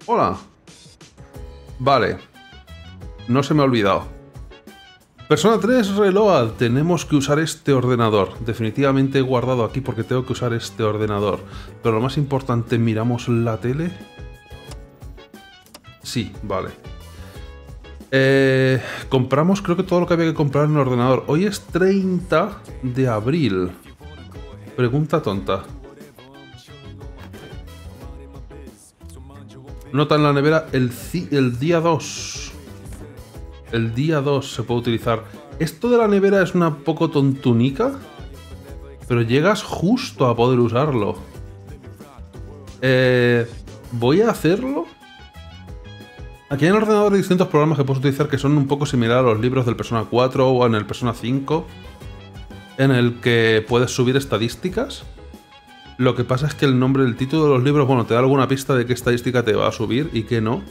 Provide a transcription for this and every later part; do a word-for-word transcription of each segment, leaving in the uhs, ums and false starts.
Hola. Vale. No se me ha olvidado. Persona tres Reload. Tenemos que usar este ordenador. Definitivamente he guardado aquí porque tengo que usar este ordenador. Pero lo más importante, ¿miramos la tele? Sí, vale. Eh, compramos creo que todo lo que había que comprar en el ordenador. Hoy es treinta de abril. Pregunta tonta. Nota en la nevera el, el día dos. El día dos se puede utilizar. Esto de la nevera es una poco tontunica, pero llegas justo a poder usarlo. Eh, voy a hacerlo. Aquí en el ordenador hay distintos programas que puedes utilizar que son un poco similares a los libros del Persona cuatro o en el Persona cinco, en el que puedes subir estadísticas. Lo que pasa es que el nombre, el título de los libros, bueno, te da alguna pista de qué estadística te va a subir y qué no.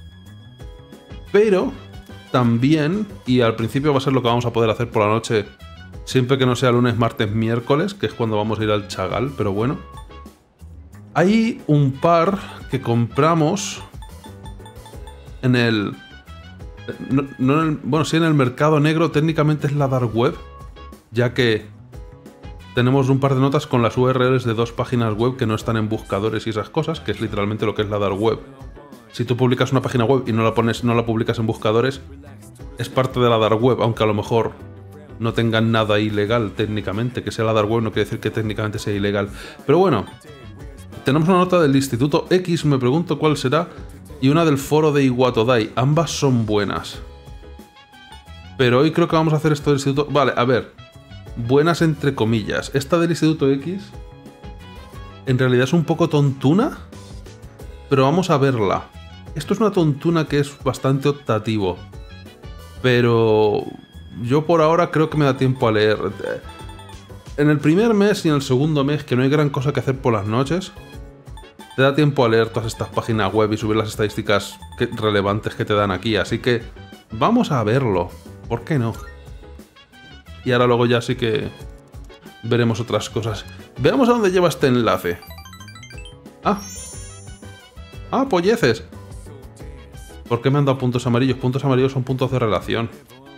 Pero también, y al principio va a ser lo que vamos a poder hacer por la noche, siempre que no sea lunes, martes, miércoles, que es cuando vamos a ir al Chagal, pero bueno. Hay un par que compramos en el... No, no en el bueno, sí en el mercado negro, técnicamente es la dark web, ya que tenemos un par de notas con las U R Ls de dos páginas web que no están en buscadores y esas cosas, que es literalmente lo que es la dark web. Si tú publicas una página web y no la pones, no la publicas en buscadores, es parte de la dark web, aunque a lo mejor no tengan nada ilegal técnicamente. Que sea la dark web no quiere decir que técnicamente sea ilegal. Pero bueno, tenemos una nota del Instituto X, me pregunto cuál será, y una del foro de Iwatodai. Ambas son buenas. Pero hoy creo que vamos a hacer esto del Instituto... Vale, a ver. Buenas entre comillas. Esta del Instituto X en realidad es un poco tontuna, pero vamos a verla. Esto es una tontuna que es bastante optativo, pero yo por ahora creo que me da tiempo a leer. En el primer mes y en el segundo mes, que no hay gran cosa que hacer por las noches, te da tiempo a leer todas estas páginas web y subir las estadísticas que, relevantes que te dan aquí, así que vamos a verlo. ¿Por qué no? Y ahora luego ya sí que veremos otras cosas. Veamos a dónde lleva este enlace. Ah. Ah, polleces. ¿Por qué me han dado puntos amarillos? Puntos amarillos son puntos de relación.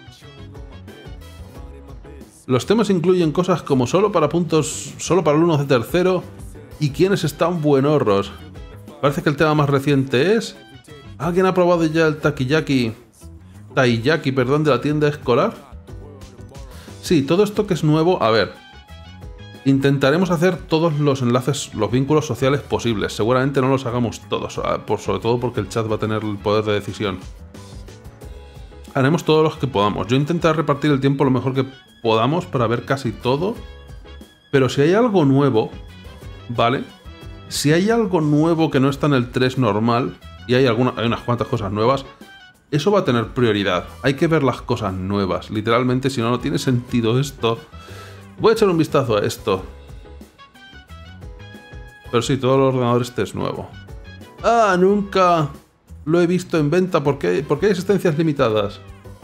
Los temas incluyen cosas como solo para puntos, solo para alumnos de tercero y quienes están buenorros. Parece que el tema más reciente es... ¿Alguien ha probado ya el taiyaki? Taiyaki, perdón, de la tienda escolar? Sí, todo esto que es nuevo, a ver, intentaremos hacer todos los enlaces, los vínculos sociales posibles. Seguramente no los hagamos todos, por, sobre todo porque el chat va a tener el poder de decisión. Haremos todos los que podamos. Yo intentaré repartir el tiempo lo mejor que podamos para ver casi todo. Pero si hay algo nuevo, ¿vale? Si hay algo nuevo que no está en el tres normal, y hay, alguna, hay unas cuantas cosas nuevas, eso va a tener prioridad. Hay que ver las cosas nuevas. Literalmente, si no, no tiene sentido esto. Voy a echar un vistazo a esto. Pero sí, todo el ordenador este es nuevo. Ah, nunca lo he visto en venta. ¿Por qué? ¿Por qué hay existencias limitadas?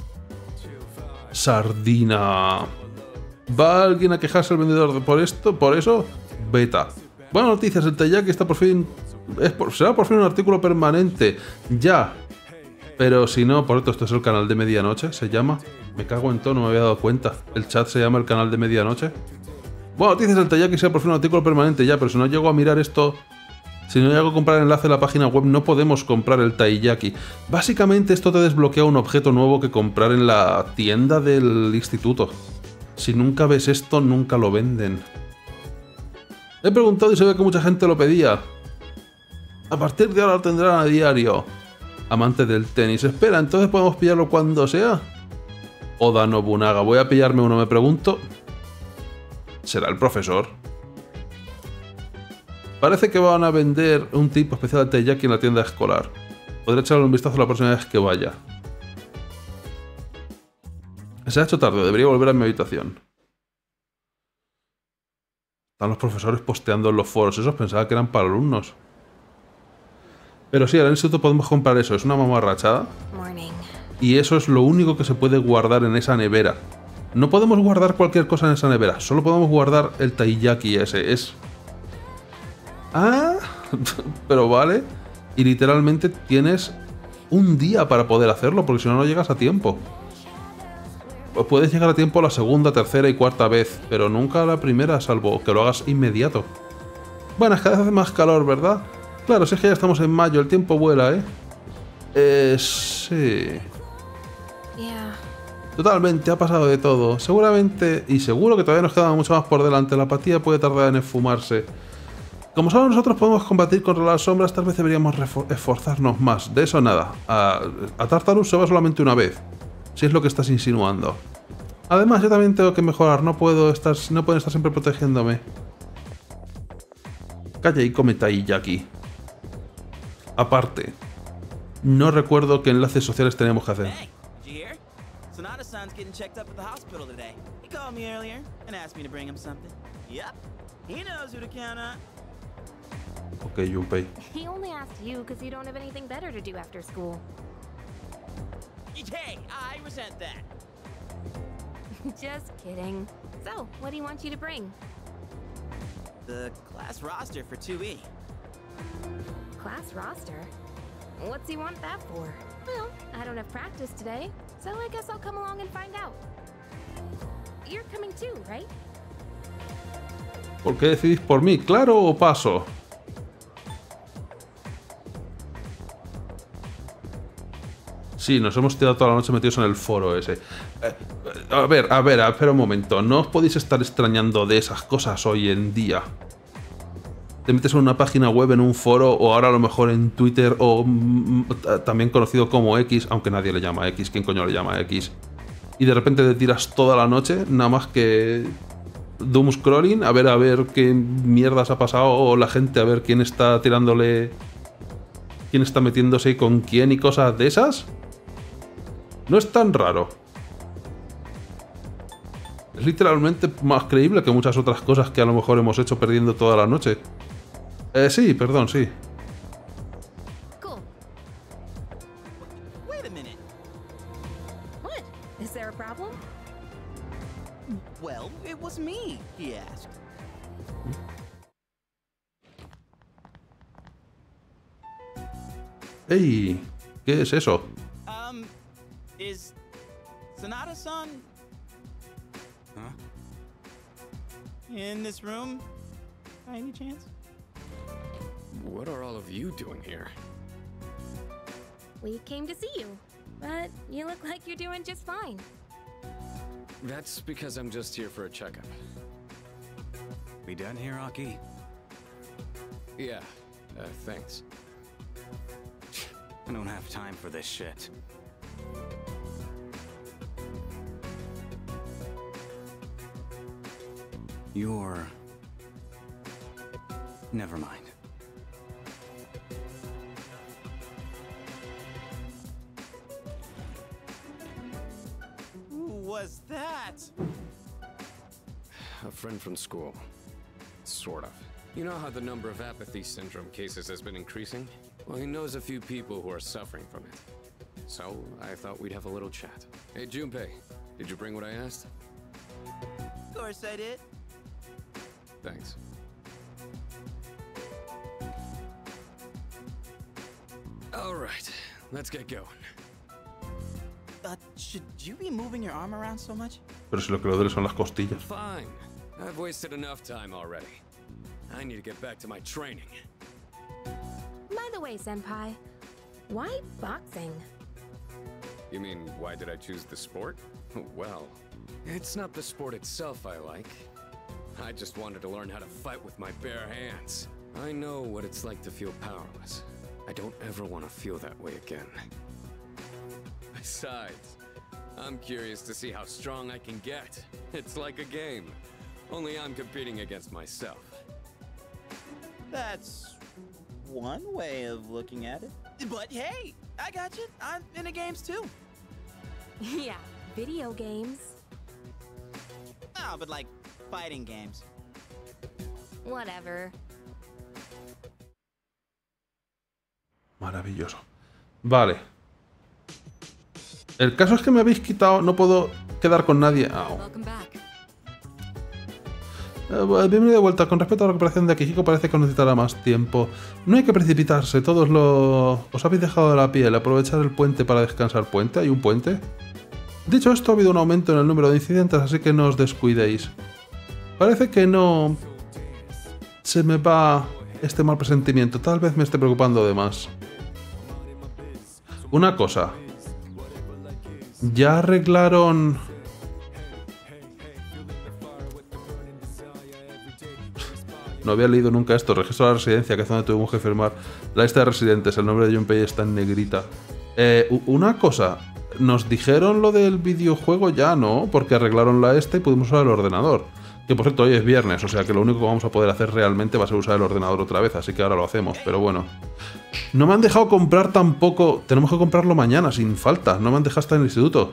Sardina. ¿Va alguien a quejarse al vendedor por esto? ¿Por eso? Beta. Buenas noticias, el taiyaki está por fin... Es por, será por fin un artículo permanente. Ya. Pero si no, por esto, esto es el canal de medianoche, se llama. Me cago en todo, no me había dado cuenta. El chat se llama el canal de medianoche. Bueno, noticias del taiyaki sea por fin un artículo permanente ya, pero si no llego a mirar esto... Si no llego a comprar el enlace a la página web, no podemos comprar el taiyaki. Básicamente esto te desbloquea un objeto nuevo que comprar en la tienda del instituto. Si nunca ves esto, nunca lo venden. He preguntado y se ve que mucha gente lo pedía. A partir de ahora lo tendrán a diario. Amante del tenis. Espera, ¿entonces podemos pillarlo cuando sea? Oda Nobunaga. Voy a pillarme uno, me pregunto. ¿Será el profesor? Parece que van a vender un tipo especial de taiyaki en la tienda escolar. Podré echarle un vistazo la próxima vez que vaya. Se ha hecho tarde, debería volver a mi habitación. Están los profesores posteando en los foros. Esos pensaba que eran para alumnos. Pero sí, en el instituto podemos comprar eso. Es una mamarrachada. Y eso es lo único que se puede guardar en esa nevera. No podemos guardar cualquier cosa en esa nevera. Solo podemos guardar el taiyaki ese. Es... Ah, pero vale. Y literalmente tienes un día para poder hacerlo, porque si no, no llegas a tiempo. Pues puedes llegar a tiempo la segunda, tercera y cuarta vez, pero nunca a la primera, salvo que lo hagas inmediato. Bueno, es que cada vez hace más calor, ¿verdad? Claro, si es que ya estamos en mayo, el tiempo vuela, ¿eh? Eh, sí... Yeah. Totalmente, ha pasado de todo. Seguramente, y seguro que todavía nos queda mucho más por delante. La apatía puede tardar en esfumarse. Como solo nosotros podemos combatir contra las sombras, tal vez deberíamos esforzarnos más. De eso nada. A, a Tartarus se va solamente una vez. Si es lo que estás insinuando. Además, yo también tengo que mejorar. No puedo estar, no pueden estar siempre protegiéndome. Calla y cómete ahí, Jackie. Aparte, no recuerdo qué enlaces sociales tenemos que hacer. Sonata-san's getting checked up at the hospital today. He called me earlier and asked me to bring him something. Yep, he knows who to count on. Ok, Junpei. He only asked you because you don't have anything better to do after school. Hey, I resent that. Just kidding. So, what do you want you to bring? The class roster for two E. Class roster? What's he want that for? Well, I don't have practice today, so I guess I'll come along and find out. You're coming too, right? ¿Por qué decidís por mí? ¿Claro o paso? Sí, nos hemos tirado toda la noche metidos en el foro ese. Eh, a ver, a ver, espera un momento. No os podéis estar extrañando de esas cosas hoy en día. Te metes en una página web, en un foro, o ahora a lo mejor en Twitter, o mm, también conocido como X, aunque nadie le llama X. ¿Quién coño le llama X? Y de repente te tiras toda la noche, nada más que doom scrolling, a ver a ver qué mierdas ha pasado, o la gente a ver quién está tirándole, quién está metiéndose con quién y cosas de esas. No es tan raro. Es literalmente más creíble que muchas otras cosas que a lo mejor hemos hecho perdiendo toda la noche. Eh, sí, perdón, sí. Cool. Wait a minute. What? Is there a problem? Well, it was me, he asked. ¡Ey! ¿Qué es eso? Um, is Sonata-san Huh? in this room by any chance? What are all of you doing here? We came to see you, but you look like you're doing just fine. That's because I'm just here for a checkup. We done here, Aki? Yeah, uh, thanks. I don't have time for this shit. You're... Never mind. Who was that? A friend from school. Sort of. You know how the number of apathy syndrome cases has been increasing? Well, he knows a few people who are suffering from it. So, I thought we'd have a little chat. Hey, Junpei, did you bring what I asked? Of course I did. Thanks. All right, let's get going. Uh, should you be moving your arm around so much? Pero si lo que lo duele son las costillas. Fine. I've wasted enough time already. I need to get back to my training. By the way, Senpai, why boxing? You mean, why did I choose the sport? Well, it's not the sport itself I like. I just wanted to learn how to fight with my bare hands. I know what it's like to feel powerless. I don't ever want to feel that way again. Besides, I'm curious to see how strong I can get. It's like a game. Only I'm competing against myself. That's one way of looking at it. But hey, I got you. I'm into games too. Yeah, video games. Oh, but like fighting games. Whatever. Maravilloso. Vale. El caso es que me habéis quitado... No puedo quedar con nadie. Au. Welcome back. bienvenido de vuelta. Con respecto a la recuperación de Akihiko, parece que necesitará más tiempo. No hay que precipitarse, todos lo... os habéis dejado de la piel. Aprovechar el puente para descansar. ¿Puente? ¿Hay un puente? Dicho esto, ha habido un aumento en el número de incidentes, así que no os descuidéis. Parece que no... se me va este mal presentimiento. Tal vez me esté preocupando de más. Una cosa. Ya arreglaron... No había leído nunca esto. Registro de la residencia, que es donde tuvimos que firmar la lista de residentes. El nombre de Junpei está en negrita. Eh, una cosa. Nos dijeron lo del videojuego ya, ¿no? Porque arreglaron la esta y pudimos usar el ordenador. Que por cierto, hoy es viernes, o sea que lo único que vamos a poder hacer realmente va a ser usar el ordenador otra vez. Así que ahora lo hacemos, pero bueno. No me han dejado comprar tampoco... Tenemos que comprarlo mañana, sin falta. No me han dejado estar en el instituto.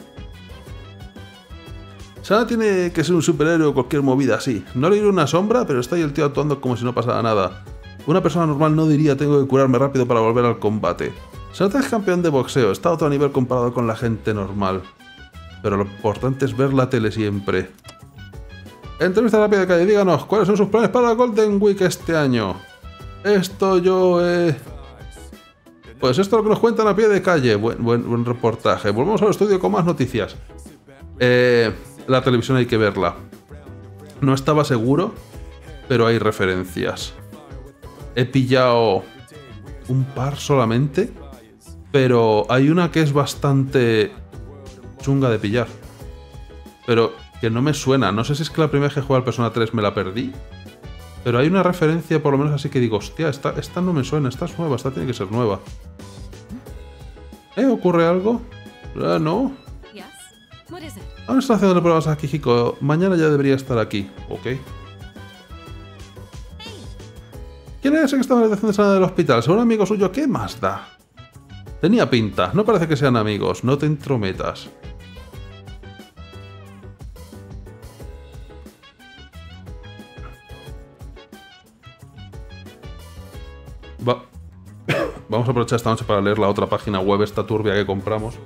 Sana tiene que ser un superhéroe o cualquier movida así. No le diré una sombra, pero está ahí el tío actuando como si no pasara nada. Una persona normal no diría tengo que curarme rápido para volver al combate. Sanata es campeón de boxeo, está a otro nivel comparado con la gente normal. Pero lo importante es ver la tele siempre. Entrevista rápida de calle, díganos, ¿cuáles son sus planes para Golden Week este año? Esto yo eh... Pues esto es lo que nos cuentan a pie de calle. Buen, buen, buen reportaje. Volvemos al estudio con más noticias. Eh... La televisión hay que verla. No estaba seguro, pero hay referencias. He pillado un par solamente, pero hay una que es bastante chunga de pillar. Pero que no me suena. No sé si es que la primera vez que jugué al Persona tres me la perdí. Pero hay una referencia por lo menos así que digo, hostia, esta, esta no me suena, esta es nueva, esta tiene que ser nueva. ¿Eh? ¿Ocurre algo? Eh, ¿No? Aún está haciendo pruebas a Akihiko. Mañana ya debería estar aquí. Ok. ¿Quién es ese que está en la habitación de sala del hospital? ¿Según un amigo suyo? ¿Qué más da? Tenía pinta. No parece que sean amigos. No te entrometas. Va. Vamos a aprovechar esta noche para leer la otra página web, esta turbia que compramos.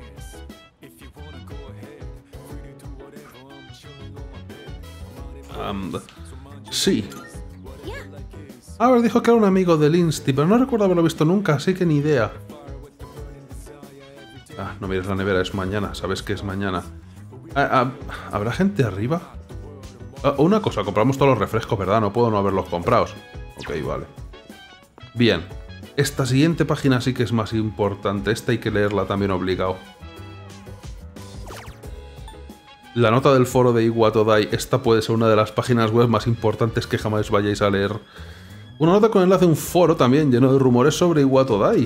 Um, sí. A ver, dijo que era un amigo del Insti, pero no recuerdo haberlo visto nunca, así que ni idea. Ah, no mires la nevera, es mañana, sabes que es mañana. Ah, ah, ¿habrá gente arriba? Ah, una cosa, compramos todos los refrescos, ¿verdad? No puedo no haberlos comprados. Ok, vale. Bien. Esta siguiente página sí que es más importante. Esta hay que leerla también obligado. La nota del foro de Iwatodai. Esta puede ser una de las páginas web más importantes que jamás vayáis a leer. Una nota con enlace a un foro también lleno de rumores sobre Iwatodai.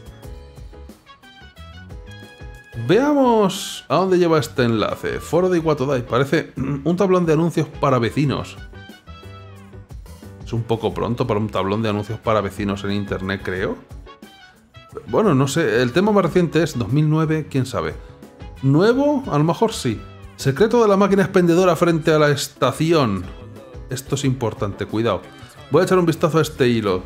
Veamos a dónde lleva este enlace. Foro de Iwatodai. Parece un tablón de anuncios para vecinos. Es un poco pronto para un tablón de anuncios para vecinos en internet, creo. Bueno, no sé. El tema más reciente es dos mil nueve, quién sabe. ¿Nuevo? A lo mejor sí. Secreto de la máquina expendedora frente a la estación. Esto es importante, cuidado. Voy a echar un vistazo a este hilo.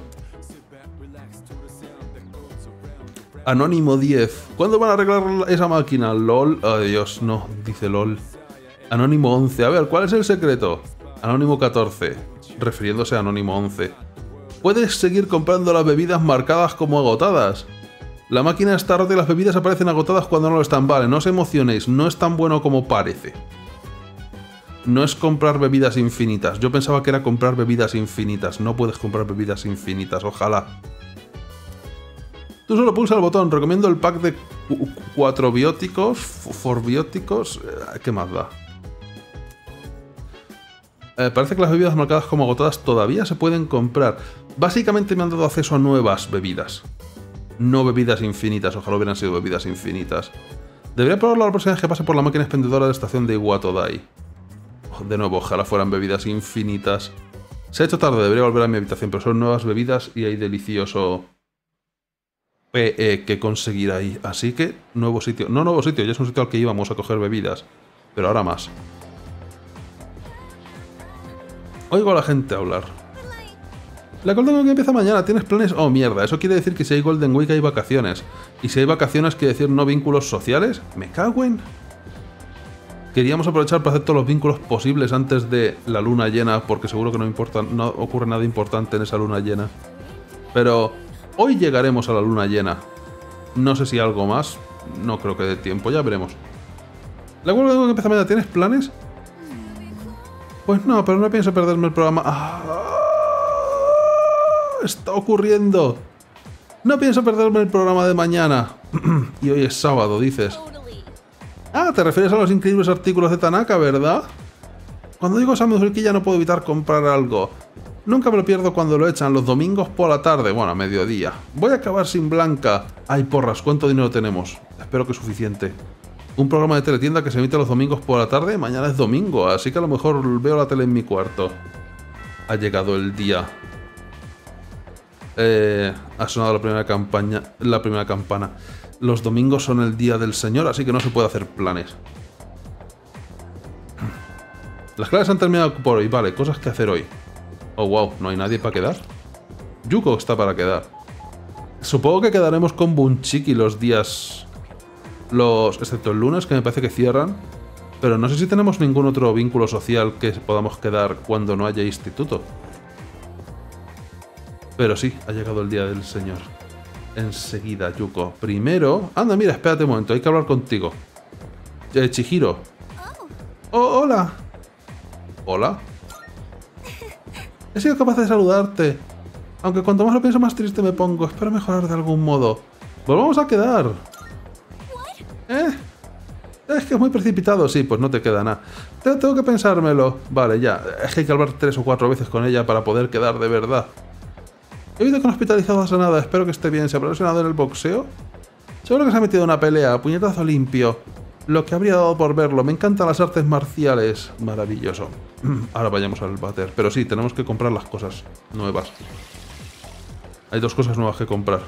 Anónimo diez. ¿Cuándo van a arreglar esa máquina? LOL. Oh, Dios, no. Dice LOL. Anónimo once. A ver, ¿cuál es el secreto? Anónimo catorce. Refiriéndose a Anónimo once. Puedes seguir comprando las bebidas marcadas como agotadas. La máquina está rota y las bebidas aparecen agotadas cuando no lo están. Vale, no os emocionéis, no es tan bueno como parece. No es comprar bebidas infinitas. Yo pensaba que era comprar bebidas infinitas. No puedes comprar bebidas infinitas, ojalá. Tú solo pulsa el botón. Recomiendo el pack de cuatro bióticos, forbióticos. ¿Qué más da? Eh, parece que las bebidas marcadas como agotadas todavía se pueden comprar. Básicamente me han dado acceso a nuevas bebidas. No bebidas infinitas, ojalá hubieran sido bebidas infinitas. Debería probarlo la próxima vez que pase por la máquina expendedora de la estación de Iwatodai. De nuevo, ojalá fueran bebidas infinitas. Se ha hecho tarde, debería volver a mi habitación, pero son nuevas bebidas y hay delicioso P E que conseguir ahí. Así que, nuevo sitio. No nuevo sitio, ya es un sitio al que íbamos a coger bebidas. Pero ahora más. Oigo a la gente hablar. La Golden Week empieza mañana, ¿tienes planes? Oh, mierda, eso quiere decir que si hay Golden Week hay vacaciones. Y si hay vacaciones quiere decir no vínculos sociales. ¿Me cago en? Queríamos aprovechar para hacer todos los vínculos posibles antes de la luna llena, porque seguro que no, importa, no ocurre nada importante en esa luna llena. Pero hoy llegaremos a la luna llena. No sé si algo más, no creo que dé tiempo, ya veremos. ¿La vuelvo que empieza mañana? ¿Tienes planes? Pues no, pero no pienso perderme el programa. ¡Ah! Está ocurriendo. No pienso perderme el programa de mañana. Y hoy es sábado, dices. Ah, te refieres a los increíbles artículos de Tanaka, ¿verdad? Cuando digo Samu Hulkilla no puedo evitar comprar algo. Nunca me lo pierdo cuando lo echan los domingos por la tarde, bueno, a mediodía. Voy a acabar sin Blanca. Ay, porras, ¿cuánto dinero tenemos? Espero que suficiente. Un programa de teletienda que se emite los domingos por la tarde. Mañana es domingo, así que a lo mejor veo la tele en mi cuarto. Ha llegado el día. Eh, ha sonado la primera campaña, la primera campana. Los domingos son el día del Señor, así que no se puede hacer planes. Las clases han terminado por hoy. Vale, cosas que hacer hoy. Oh, wow, ¿no hay nadie para quedar? Yuko está para quedar. Supongo que quedaremos con Bunchiki los días... Los... excepto el lunes, que me parece que cierran. Pero no sé si tenemos ningún otro vínculo social que podamos quedar cuando no haya instituto. Pero sí, ha llegado el día del Señor. Enseguida, Yuko. Primero... Anda, mira, espérate un momento, hay que hablar contigo. Eh, Chihiro. Oh, hola. Hola. He sido capaz de saludarte. Aunque cuanto más lo pienso, más triste me pongo. Espero mejorar de algún modo. Volvamos a quedar. ¿Eh? Es que es muy precipitado. Sí, pues no te queda nada. Tengo que pensármelo. Vale, ya. Es que hay que hablar tres o cuatro veces con ella para poder quedar de verdad. He oído que no hospitalizado hace nada. Espero que esté bien. ¿Se habrá lesionado en el boxeo? Seguro que se ha metido en una pelea. Puñetazo limpio. Lo que habría dado por verlo. Me encantan las artes marciales. Maravilloso. Ahora vayamos al váter. Pero sí, tenemos que comprar las cosas nuevas. Hay dos cosas nuevas que comprar.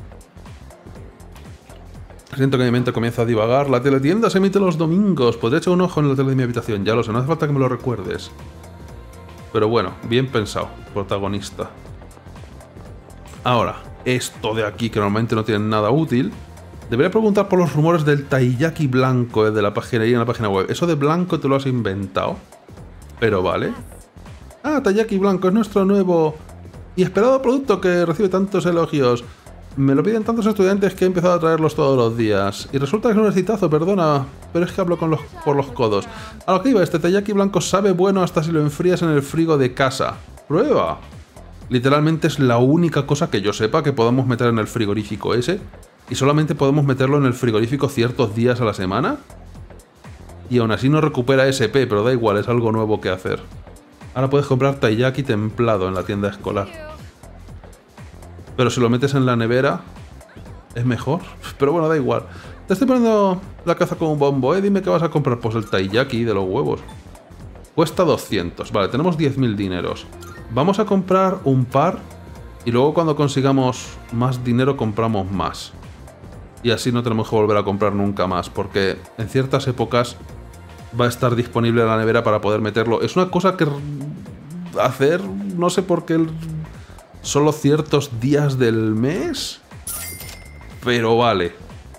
Siento que mi mente comienza a divagar. La teletienda se emite los domingos. Podré echar un ojo en la tele de mi habitación. Ya lo sé, no hace falta que me lo recuerdes. Pero bueno, bien pensado. Protagonista. Ahora, esto de aquí, que normalmente no tiene nada útil... Debería preguntar por los rumores del taiyaki blanco, eh, de la paginería en la página web. ¿Eso de blanco te lo has inventado? Pero vale. Ah, taiyaki blanco es nuestro nuevo y esperado producto que recibe tantos elogios. Me lo piden tantos estudiantes que he empezado a traerlos todos los días. Y resulta que es un exitazo, perdona, pero es que hablo con los, por los codos. A lo que iba, este taiyaki blanco sabe bueno hasta si lo enfrías en el frigo de casa. ¡Prueba! Literalmente es la única cosa que yo sepa que podamos meter en el frigorífico ese. Y solamente podemos meterlo en el frigorífico ciertos días a la semana. Y aún así no recupera S P, pero da igual, es algo nuevo que hacer. Ahora puedes comprar taiyaki templado en la tienda escolar. Pero si lo metes en la nevera, es mejor. Pero bueno, da igual. Te estoy poniendo la caza con un bombo, ¿eh? Dime qué vas a comprar. Pues el taiyaki de los huevos. Cuesta doscientos. Vale, tenemos diez mil dineros. Vamos a comprar un par. Y luego cuando consigamos más dinero compramos más. Y así no tenemos que volver a comprar nunca más, porque en ciertas épocas va a estar disponible en la nevera para poder meterlo. Es una cosa que hacer, no sé por qué, solo ciertos días del mes, pero vale.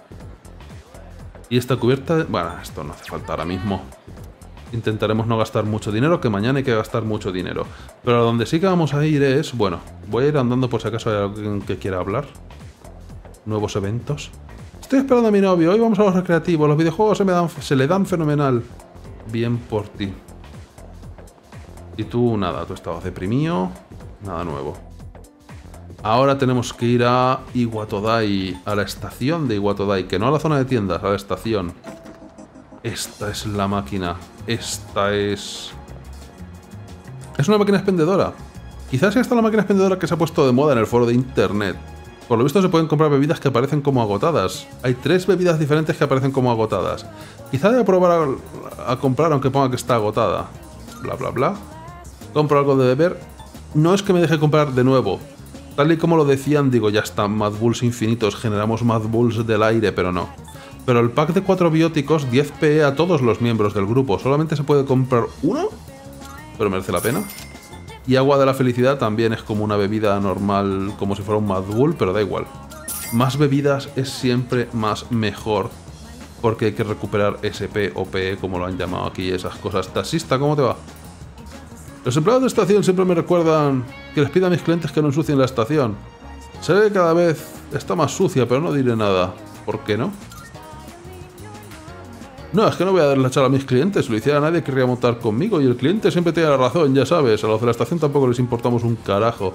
Y esta cubierta, bueno, esto no hace falta ahora mismo. Intentaremos no gastar mucho dinero, que mañana hay que gastar mucho dinero. Pero a donde sí que vamos a ir es, bueno, voy a ir andando por si acaso hay alguien que quiera hablar. Nuevos eventos. Estoy esperando a mi novio, hoy vamos a los recreativos, los videojuegos se, me dan, se le dan fenomenal. Bien por ti. Y tú, nada, tú estabas deprimido, nada nuevo. Ahora tenemos que ir a Iwatodai, a la estación de Iwatodai, que no a la zona de tiendas, a la estación. Esta es la máquina, esta es... Es una máquina expendedora. Quizás sea esta la máquina expendedora que se ha puesto de moda en el foro de internet. Por lo visto se pueden comprar bebidas que aparecen como agotadas. Hay tres bebidas diferentes que aparecen como agotadas. Quizá deba probar a, a comprar aunque ponga que está agotada. Bla bla bla. Compro algo de beber. No es que me deje comprar de nuevo. Tal y como lo decían, digo, ya está, Mad Bulls infinitos, generamos Mad Bulls del aire, pero no. Pero el pack de cuatro bióticos, diez P E a todos los miembros del grupo. Solamente se puede comprar uno, pero merece la pena. Y agua de la felicidad también es como una bebida normal, como si fuera un Mad Bull, pero da igual. Más bebidas es siempre más mejor. porque hay que recuperar S P o P E, como lo han llamado aquí, esas cosas. Taxista, ¿cómo te va? Los empleados de estación siempre me recuerdan que les pido a mis clientes que no ensucien la estación. Se ve que cada vez está más sucia, pero no diré nada. ¿Por qué no? No, es que no voy a darle la charla a mis clientes. Si lo hiciera nadie querría montar conmigo y el cliente siempre tiene la razón, ya sabes. A los de la estación tampoco les importamos un carajo.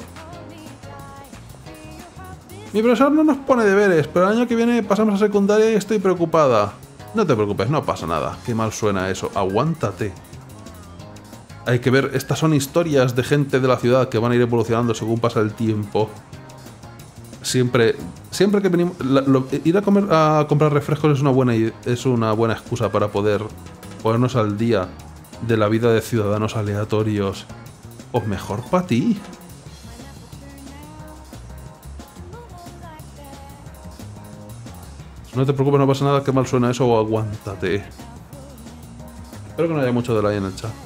Mi profesor no nos pone deberes, pero el año que viene pasamos a secundaria y estoy preocupada. No te preocupes, no pasa nada. Qué mal suena eso. Aguántate. Hay que ver, estas son historias de gente de la ciudad que van a ir evolucionando según pasa el tiempo. Siempre, siempre que venimos... La, lo, ir a, comer, a comprar refrescos es una, buena, es una buena excusa para poder ponernos al día de la vida de ciudadanos aleatorios. O mejor para ti. No te preocupes, no pasa nada, qué mal suena eso, o aguántate. Espero que no haya mucho de la ahí en el chat.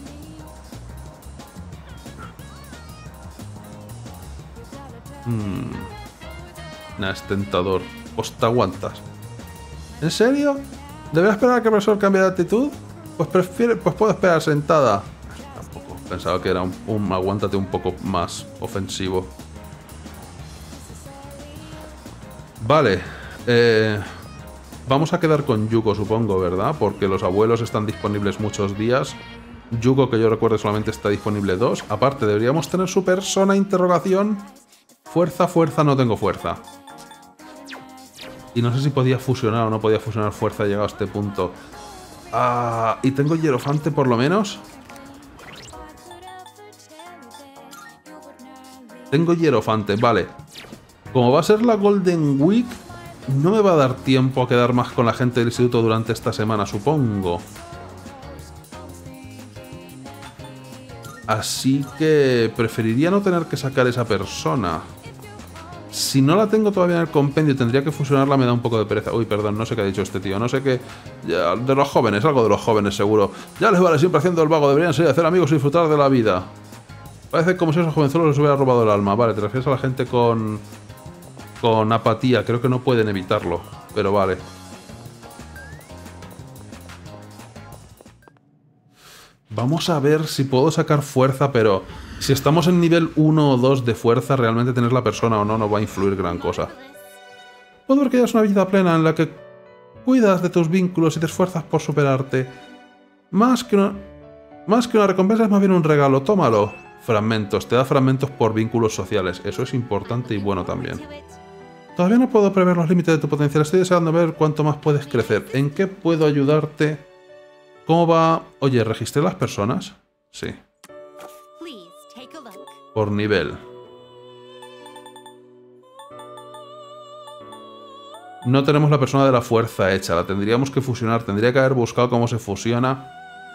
Hmm. Nah, es tentador. Pues te aguantas. ¿En serio? ¿Debería esperar a que el profesor cambie de actitud? Pues prefiere, pues puedo esperar sentada. Tampoco. Pensaba que era un, un aguántate un poco más ofensivo. Vale. Eh, vamos a quedar con Yuko, supongo, ¿verdad? Porque los abuelos están disponibles muchos días. Yuko, que yo recuerde, solamente está disponible dos. Aparte, deberíamos tener su persona, interrogación. Fuerza, fuerza, no tengo fuerza. Y no sé si podía fusionar o no podía fusionar fuerza llegado a este punto. Ah, y tengo hierofante por lo menos. Tengo hierofante, vale. Como va a ser la Golden Week, no me va a dar tiempo a quedar más con la gente del instituto durante esta semana, supongo. Así que preferiría no tener que sacar esa persona. Si no la tengo todavía en el compendio, tendría que fusionarla, me da un poco de pereza. Uy, perdón, no sé qué ha dicho este tío. No sé qué... Ya, de los jóvenes, algo de los jóvenes, seguro. Ya les vale siempre haciendo el vago. Deberían salir a hacer amigos y disfrutar de la vida. Parece como si a esos jovenzuelos les hubiera robado el alma. Vale, te refieres a la gente con... Con apatía. Creo que no pueden evitarlo. Pero vale. Vamos a ver si puedo sacar fuerza, pero... Si estamos en nivel uno o dos de fuerza, realmente tener la persona o no no va a influir gran cosa. Puedo ver que llevas una vida plena en la que cuidas de tus vínculos y te esfuerzas por superarte. Más que una, más que una recompensa es más bien un regalo. Tómalo. Fragmentos. Te da fragmentos por vínculos sociales. Eso es importante y bueno también. Todavía no puedo prever los límites de tu potencial. Estoy deseando ver cuánto más puedes crecer. ¿En qué puedo ayudarte? ¿Cómo va? Oye, ¿registré las personas? Sí. Por nivel. No tenemos la persona de la fuerza hecha. La tendríamos que fusionar. Tendría que haber buscado cómo se fusiona.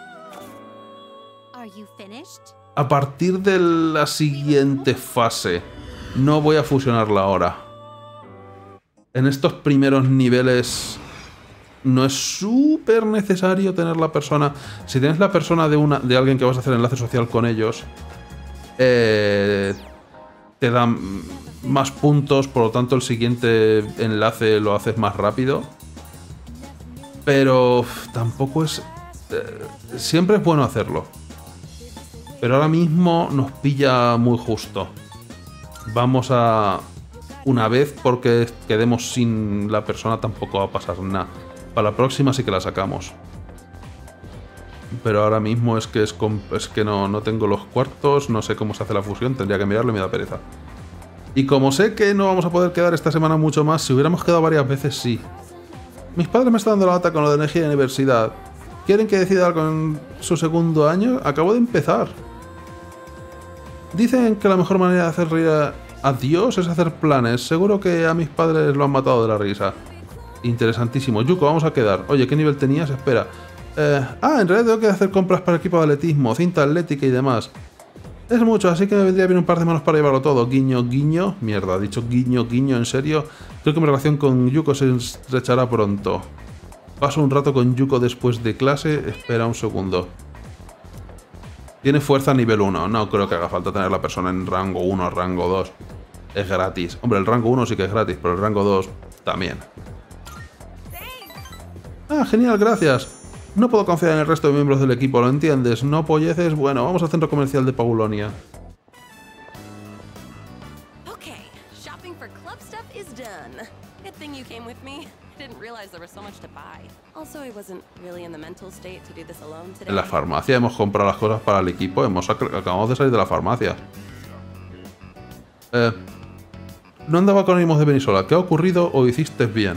A partir de la siguiente fase. No voy a fusionarla ahora. En estos primeros niveles... No es súper necesario tener la persona... Si tienes la persona de, una, de alguien que vas a hacer enlace social con ellos... Eh, te dan más puntos, por lo tanto el siguiente enlace lo haces más rápido. Pero uf, tampoco es... Eh, siempre es bueno hacerlo. Pero ahora mismo nos pilla muy justo. Vamos a... Una vez, porque quedemos sin la persona tampoco va a pasar nada. Para la próxima sí que la sacamos. Pero ahora mismo es que, es, es que no, no tengo los cuartos, no sé cómo se hace la fusión, tendría que mirarlo y me da pereza. Y como sé que no vamos a poder quedar esta semana mucho más, si hubiéramos quedado varias veces, sí. Mis padres me están dando la lata con lo de energía de universidad. ¿Quieren que decida algo en su segundo año? Acabo de empezar. Dicen que la mejor manera de hacer reír a, a Dios es hacer planes. Seguro que a mis padres lo han matado de la risa. Interesantísimo. Yuko, vamos a quedar. Oye, ¿qué nivel tenías? Espera. Eh, ah, en realidad tengo que hacer compras para el equipo de atletismo, cinta atlética y demás. Es mucho, así que me vendría bien un par de manos para llevarlo todo. Guiño, guiño. Mierda, dicho guiño, guiño, en serio. Creo que mi relación con Yuko se estrechará pronto. Paso un rato con Yuko después de clase. Espera un segundo. Tiene fuerza a nivel uno. No creo que haga falta tener la persona en rango uno o rango dos. Es gratis. Hombre, el rango uno sí que es gratis, pero el rango dos también. Ah, genial, gracias. No puedo confiar en el resto de miembros del equipo, ¿lo entiendes? No polleces. Bueno, vamos al centro comercial de Paulonia. Okay, shopping for club stuff is done. Good thing you came with me. I didn't realize there was so much to buy. Also, I wasn't really in the mental state to do this alone today. En la farmacia hemos comprado las cosas para el equipo. Hemos ac- acabamos de salir de la farmacia. Eh, no andaba con ánimos de venir sola. ¿Qué ha ocurrido o hiciste bien?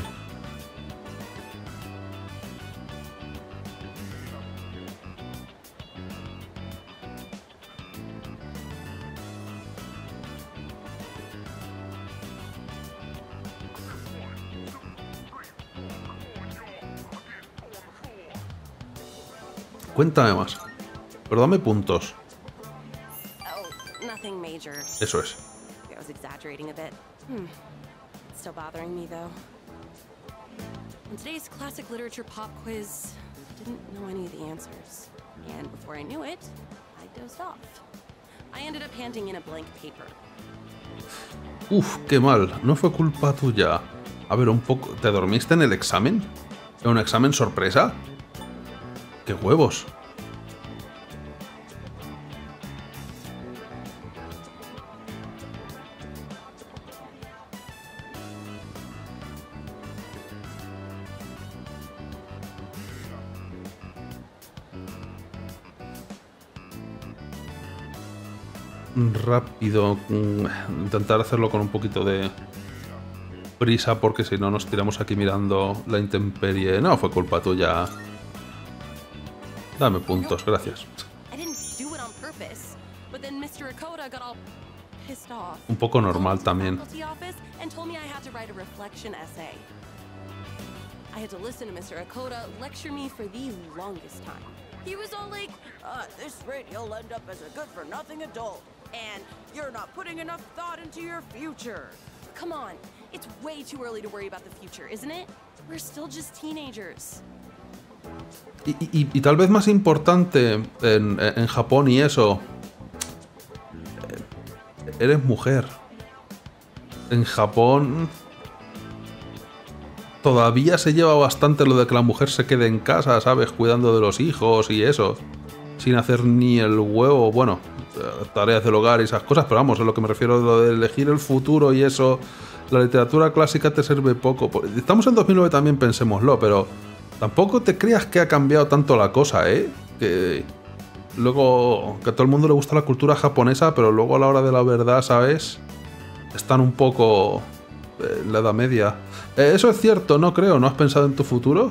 Cuéntame más. Pero dame puntos. Oh, nothing major. Eso es. I was exaggerating a bit. Hmm. It's still bothering me though. In today's classic literature pop quiz, I didn't know any of the answers. And before I knew it, I dozed off. I ended up handing in a blank paper. Uf, qué mal. No fue culpa tuya. A ver, un poco... ¿Te dormiste en el examen? ¿En un examen sorpresa? ¡Qué huevos! Rápido. Intentar hacerlo con un poquito de prisa porque si no nos tiramos aquí mirando la intemperie. No, fue culpa tuya. Dame puntos, gracias. Un poco normal también. I had to listen to Mister Akoda lecture me for the longest time. He was all like, uh, this rate you'll end up as a good-for-nothing adult, and you're not putting enough thought into your future. Come on, it's way too early to worry about the future, isn't it? We're still just teenagers. Y, y, y tal vez más importante en, en Japón y eso, eres mujer. En Japón todavía se lleva bastante lo de que la mujer se quede en casa, ¿sabes? Cuidando de los hijos y eso. Sin hacer ni el huevo, bueno, tareas del hogar y esas cosas, pero vamos, a lo que me refiero, lo de elegir el futuro y eso. La literatura clásica te sirve poco. Estamos en dos mil nueve también, pensémoslo, pero tampoco te creas que ha cambiado tanto la cosa, ¿eh? Que luego, que a todo el mundo le gusta la cultura japonesa, pero luego a la hora de la verdad, ¿sabes? Están un poco en la Edad Media. Eh, eso es cierto, no creo. ¿No has pensado en tu futuro?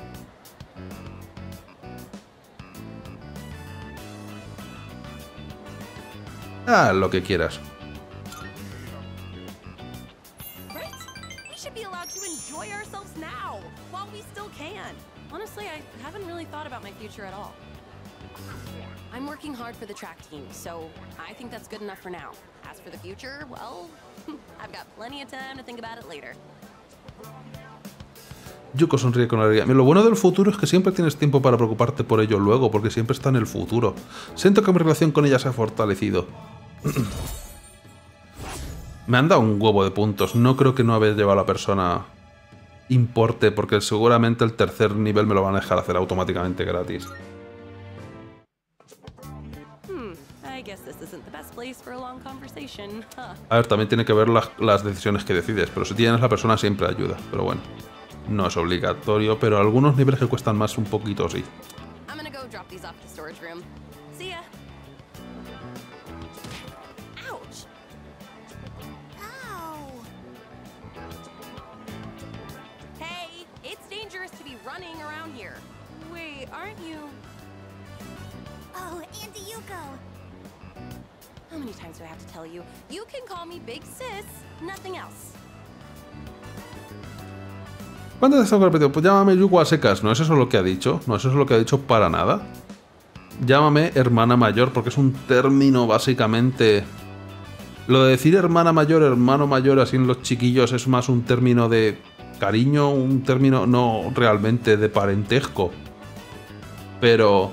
Ah, lo que quieras. Honestly, I haven't really thought about my future at all. I'm working hard for the track team, so I think that's good enough for now. As for the future, well, I've got plenty of time to think about it later. Yuko sonríe con alegría. Lo bueno del futuro es que siempre tienes tiempo para preocuparte por ello luego, porque siempre está en el futuro. Siento que mi relación con ella se ha fortalecido. Me han dado un huevo de puntos. No creo que no haber llevado a la persona importe, porque seguramente el tercer nivel me lo van a dejar hacer automáticamente gratis. A ver, también tiene que ver las, las decisiones que decides, pero si tienes la persona siempre ayuda. Pero bueno, no es obligatorio, pero algunos niveles que cuestan más un poquito sí. Running around here. Wait, aren't you? Oh, Auntie Yuko. How many times do I have to tell you? You can call me Big Sis, nothing else. ¿Cuántas veces tengo que repetir? Pues llámame Yuko a secas. ¿No es eso lo que ha dicho? No es eso lo que ha dicho para nada. Llámame hermana mayor, porque es un término básicamente... Lo de decir hermana mayor, hermano mayor, así en los chiquillos, es más un término de cariño, un término no realmente de parentesco. Pero...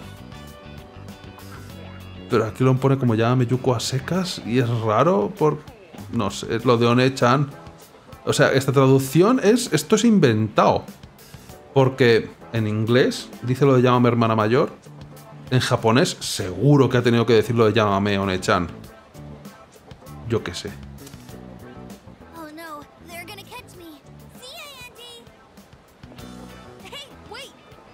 Pero aquí lo pone como llámame Yuko a secas y es raro por... No sé, es lo de One-chan. O sea, esta traducción es... Esto es inventado. Porque... en inglés dice lo de llámame hermana mayor. En japonés seguro que ha tenido que decir lo de llámame One-chan. Yo qué sé. Oh no, they're gonna catch me. See ya, Andy. Hey, wait!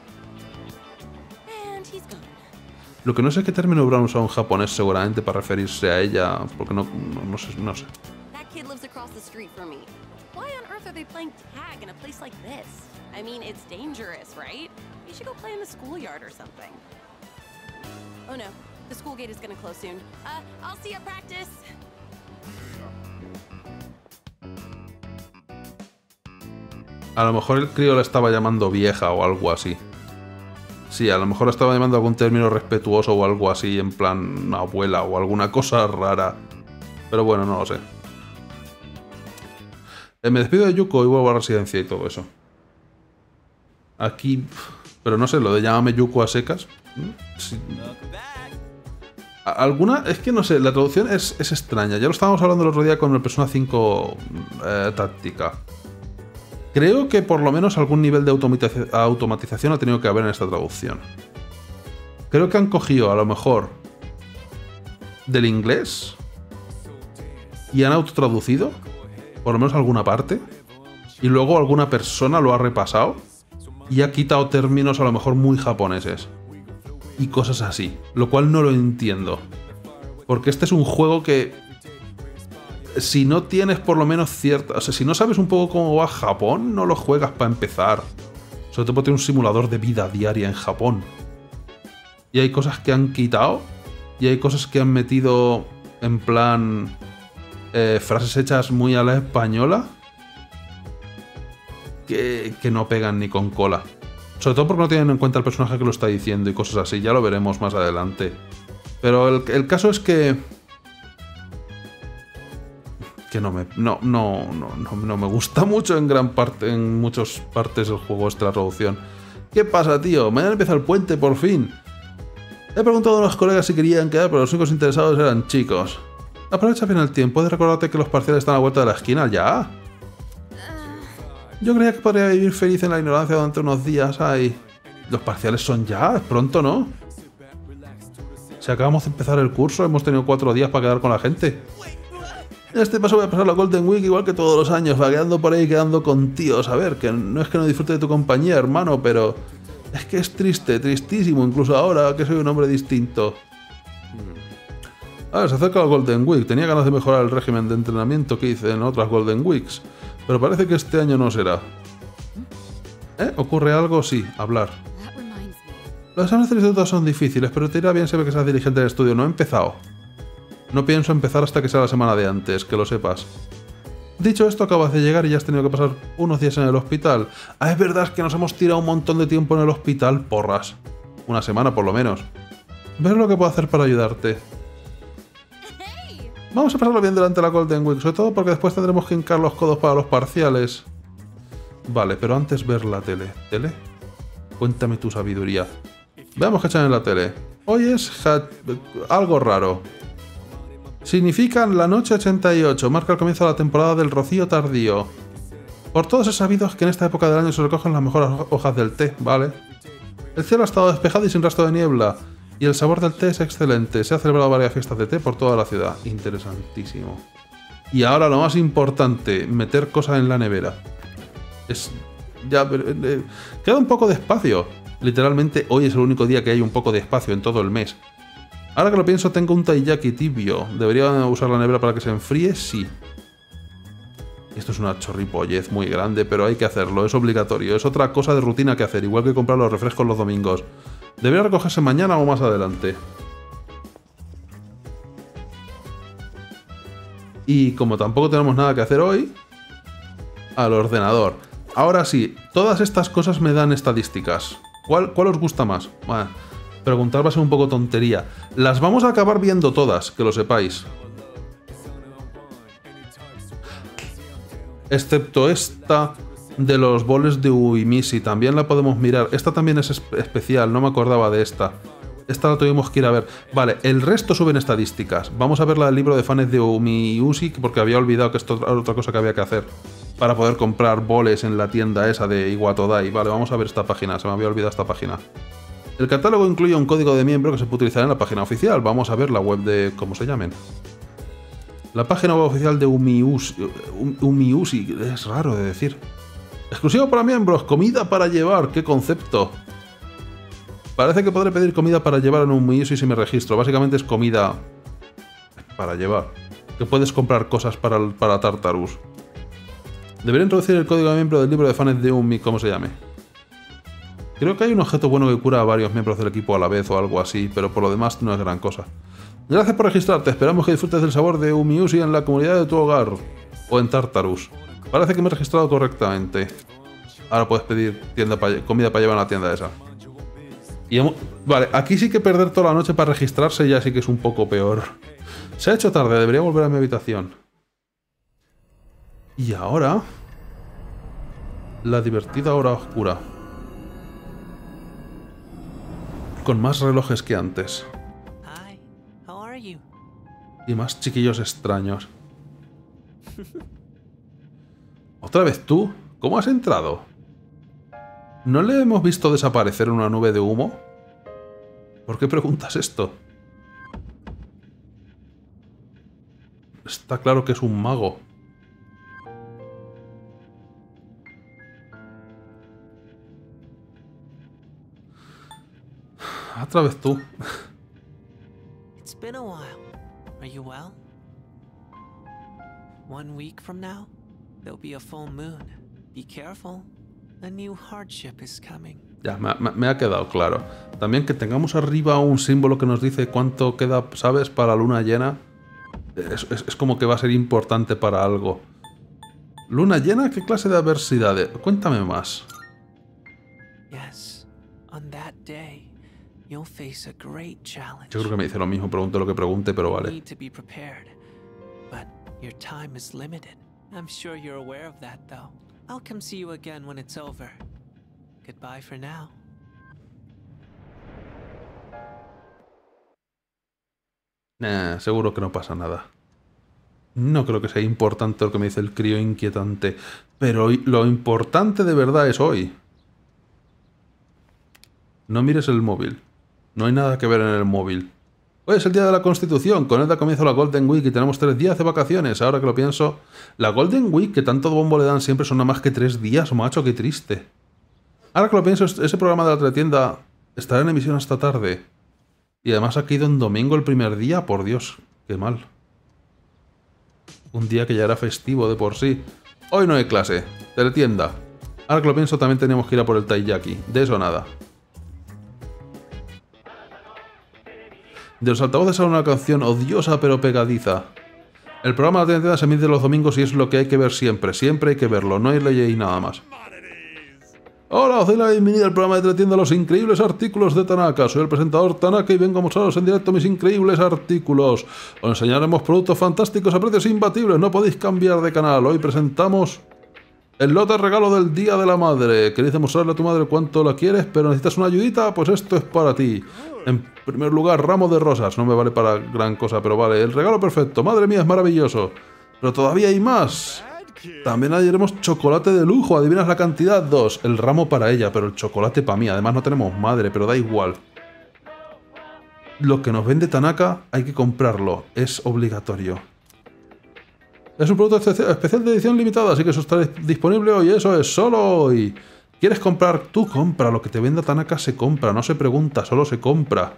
And he's gone. Lo que no sé qué término habrán usado en japonés seguramente para referirse a ella, porque no, no, no sé, no sé. That kid lives across the street from me. Why on earth are they playing tag in a place like this? I mean, it's dangerous, right? You should go play in the schoolyard or something. Oh no, the school gate is gonna close soon. Uh, I'll see you at practice. A lo mejor el crío la estaba llamando vieja o algo así. Sí, a lo mejor la estaba llamando algún término respetuoso o algo así, en plan abuela o alguna cosa rara. Pero bueno, no lo sé. Eh, me despido de Yuko y vuelvo a la residencia y todo eso. Aquí... Pero no sé, lo de llámame Yuko a secas. Sí. Alguna... Es que no sé, la traducción es, es extraña. Ya lo estábamos hablando el otro día con el Persona cinco eh, Táctica. Creo que por lo menos algún nivel de automatiz- automatización ha tenido que haber en esta traducción. Creo que han cogido a lo mejor del inglés y han autotraducido, por lo menos alguna parte, y luego alguna persona lo ha repasado y ha quitado términos a lo mejor muy japoneses y cosas así, lo cual no lo entiendo, porque este es un juego que si no tienes por lo menos cierta... O sea, si no sabes un poco cómo va Japón, no lo juegas para empezar. Sobre todo porque tiene un simulador de vida diaria en Japón. Y hay cosas que han quitado. Y hay cosas que han metido en plan... Eh, frases hechas muy a la española. Que, que no pegan ni con cola. Sobre todo porque no tienen en cuenta el personaje que lo está diciendo y cosas así. Ya lo veremos más adelante. Pero el, el caso es que... que no me no, no, no, no, no me gusta mucho en gran parte, en muchas partes del juego esta la traducción. ¿Qué pasa, tío? Mañana empieza el puente, por fin. He preguntado a los colegas si querían quedar, pero los únicos interesados eran chicos. Aprovecha bien el tiempo, puedes recordarte que los parciales están a la vuelta de la esquina, ya. Yo creía que podría vivir feliz en la ignorancia durante unos días. Ay, los parciales son ya, es pronto, ¿no? Si acabamos de empezar el curso, hemos tenido cuatro días para quedar con la gente. En este paso voy a pasar la Golden Week igual que todos los años, vagueando por ahí, quedando con tíos. A ver, que no es que no disfrute de tu compañía, hermano, pero es que es triste, tristísimo, incluso ahora que soy un hombre distinto. A ver, se acerca la Golden Week. Tenía ganas de mejorar el régimen de entrenamiento que hice en otras Golden Weeks, pero parece que este año no será. ¿Eh? ¿Ocurre algo? Sí, hablar. Los exámenes del instituto son difíciles, pero te irá bien saber que seas dirigente del estudio. No he empezado. No pienso empezar hasta que sea la semana de antes, que lo sepas. Dicho esto, acabas de llegar y ya has tenido que pasar unos días en el hospital. Ah, es verdad que nos hemos tirado un montón de tiempo en el hospital, porras. Una semana por lo menos. Ver lo que puedo hacer para ayudarte. Vamos a pasarlo bien durante la Golden Week, sobre todo porque después tendremos que hincar los codos para los parciales. Vale, pero antes ver la tele. ¿Tele? Cuéntame tu sabiduría. Veamos qué echan en la tele. Hoy es algo raro. Significan la noche ochenta y ocho, marca el comienzo de la temporada del rocío tardío. Por todos es sabido que en esta época del año se recogen las mejores hojas del té, ¿vale? El cielo ha estado despejado y sin rastro de niebla, y el sabor del té es excelente. Se han celebrado varias fiestas de té por toda la ciudad. Interesantísimo. Y ahora lo más importante, meter cosas en la nevera. Es... ya... Eh, queda un poco de espacio. Literalmente hoy es el único día que hay un poco de espacio en todo el mes. Ahora que lo pienso, tengo un taiyaki tibio. ¿Debería usar la nevera para que se enfríe? Sí. Esto es una chorripollez muy grande, pero hay que hacerlo. Es obligatorio. Es otra cosa de rutina que hacer, igual que comprar los refrescos los domingos. ¿Debería recogerse mañana o más adelante? Y como tampoco tenemos nada que hacer hoy, al ordenador. Ahora sí, todas estas cosas me dan estadísticas. ¿Cuál, cuál os gusta más? Bueno, preguntar va a ser un poco tontería. Las vamos a acabar viendo todas, que lo sepáis. Excepto esta de los boles de Uemisi. También la podemos mirar. Esta también es espe- especial, no me acordaba de esta. Esta la tuvimos que ir a ver. Vale, el resto suben estadísticas. Vamos a ver la del libro de fans de Umiusi, porque había olvidado que esto era otra cosa que había que hacer. para poder comprar boles en la tienda esa de Iwatodai. Vale, vamos a ver esta página, se me había olvidado esta página. El catálogo incluye un código de miembro que se puede utilizar en la página oficial. Vamos a ver la web de... ¿cómo se llamen? La página web oficial de Umiushi. Umiushi, es raro de decir. Exclusivo para miembros, comida para llevar, qué concepto. Parece que podré pedir comida para llevar en Umiushi si me registro. Básicamente es comida para llevar. Que puedes comprar cosas para, para Tartarus. Debería introducir el código de miembro del libro de fans de Umi, ¿cómo se llame? Creo que hay un objeto bueno que cura a varios miembros del equipo a la vez o algo así, pero por lo demás no es gran cosa. Gracias por registrarte, esperamos que disfrutes del sabor de Umiushi en la comunidad de tu hogar. O en Tartarus. Parece que me he registrado correctamente. Ahora puedes pedir tienda pa comida para llevar a la tienda esa. Y hemos... Vale, aquí sí que perder toda la noche para registrarse ya sí que es un poco peor. Se ha hecho tarde, debería volver a mi habitación. Y ahora... la divertida hora oscura. Con más relojes que antes. Hi, how are you? Y más chiquillos extraños. ¿Otra vez tú? ¿Cómo has entrado? ¿No le hemos visto desaparecer en una nube de humo? ¿Por qué preguntas esto? Está claro que es un mago. Otra vez tú. It's been a while. Are you well? One week from now, there'll be a full moon. Be careful. A new hardship is coming. Ya, me, me, me ha quedado claro. También que tengamos arriba un símbolo que nos dice cuánto queda, ¿sabes? Para la luna llena. Es, es, es como que va a ser importante para algo. ¿Luna llena? ¿Qué clase de adversidades? Cuéntame más. Yes, on that day, you'll face a great challenge. Yo creo que me dice lo mismo, pregunte lo que pregunte, pero You vale. need to be prepared, but your time is limited. I'm sure you're aware of that, though. I'll come see you again when it's over. Goodbye for now. Nah, seguro que no pasa nada. No creo que sea importante lo que me dice el crío inquietante. Pero lo importante de verdad es hoy. No mires el móvil. No hay nada que ver en el móvil. Hoy es el día de la Constitución. Con él da comienzo la Golden Week y tenemos tres días de vacaciones. Ahora que lo pienso, la Golden Week, que tanto bombo le dan siempre, son nada más que tres días, macho, qué triste. Ahora que lo pienso, ese programa de la teletienda estará en emisión hasta tarde. Y además ha caído en domingo el primer día. Por Dios, qué mal. Un día que ya era festivo de por sí. Hoy no hay clase. Teletienda. Ahora que lo pienso, también teníamos que ir a por el taiyaki. De eso nada. De los altavoces sale una canción odiosa pero pegadiza. El programa de la teletienda se emite los domingos y es lo que hay que ver siempre. Siempre hay que verlo. No hay ley y nada más. Hola, os doy la bienvenida al programa de teletienda Los Increíbles Artículos de Tanaka. Soy el presentador Tanaka y vengo a mostraros en directo mis increíbles artículos. Os enseñaremos productos fantásticos a precios imbatibles. No podéis cambiar de canal. Hoy presentamos el lote regalo del Día de la Madre. ¿Queréis demostrarle a tu madre cuánto la quieres, pero necesitas una ayudita? Pues esto es para ti. En primer lugar, ramo de rosas. No me vale para gran cosa, pero vale. El regalo perfecto. Madre mía, es maravilloso. Pero todavía hay más. También añadiremos chocolate de lujo. ¿Adivinas la cantidad? Dos. El ramo para ella, pero el chocolate para mí. Además no tenemos madre, pero da igual. Lo que nos vende Tanaka hay que comprarlo. Es obligatorio. Es un producto especial de edición limitada, así que eso está disponible hoy. Eso es solo hoy. ¿Quieres comprar? Tú compra. Lo que te venda Tanaka se compra. No se pregunta, solo se compra.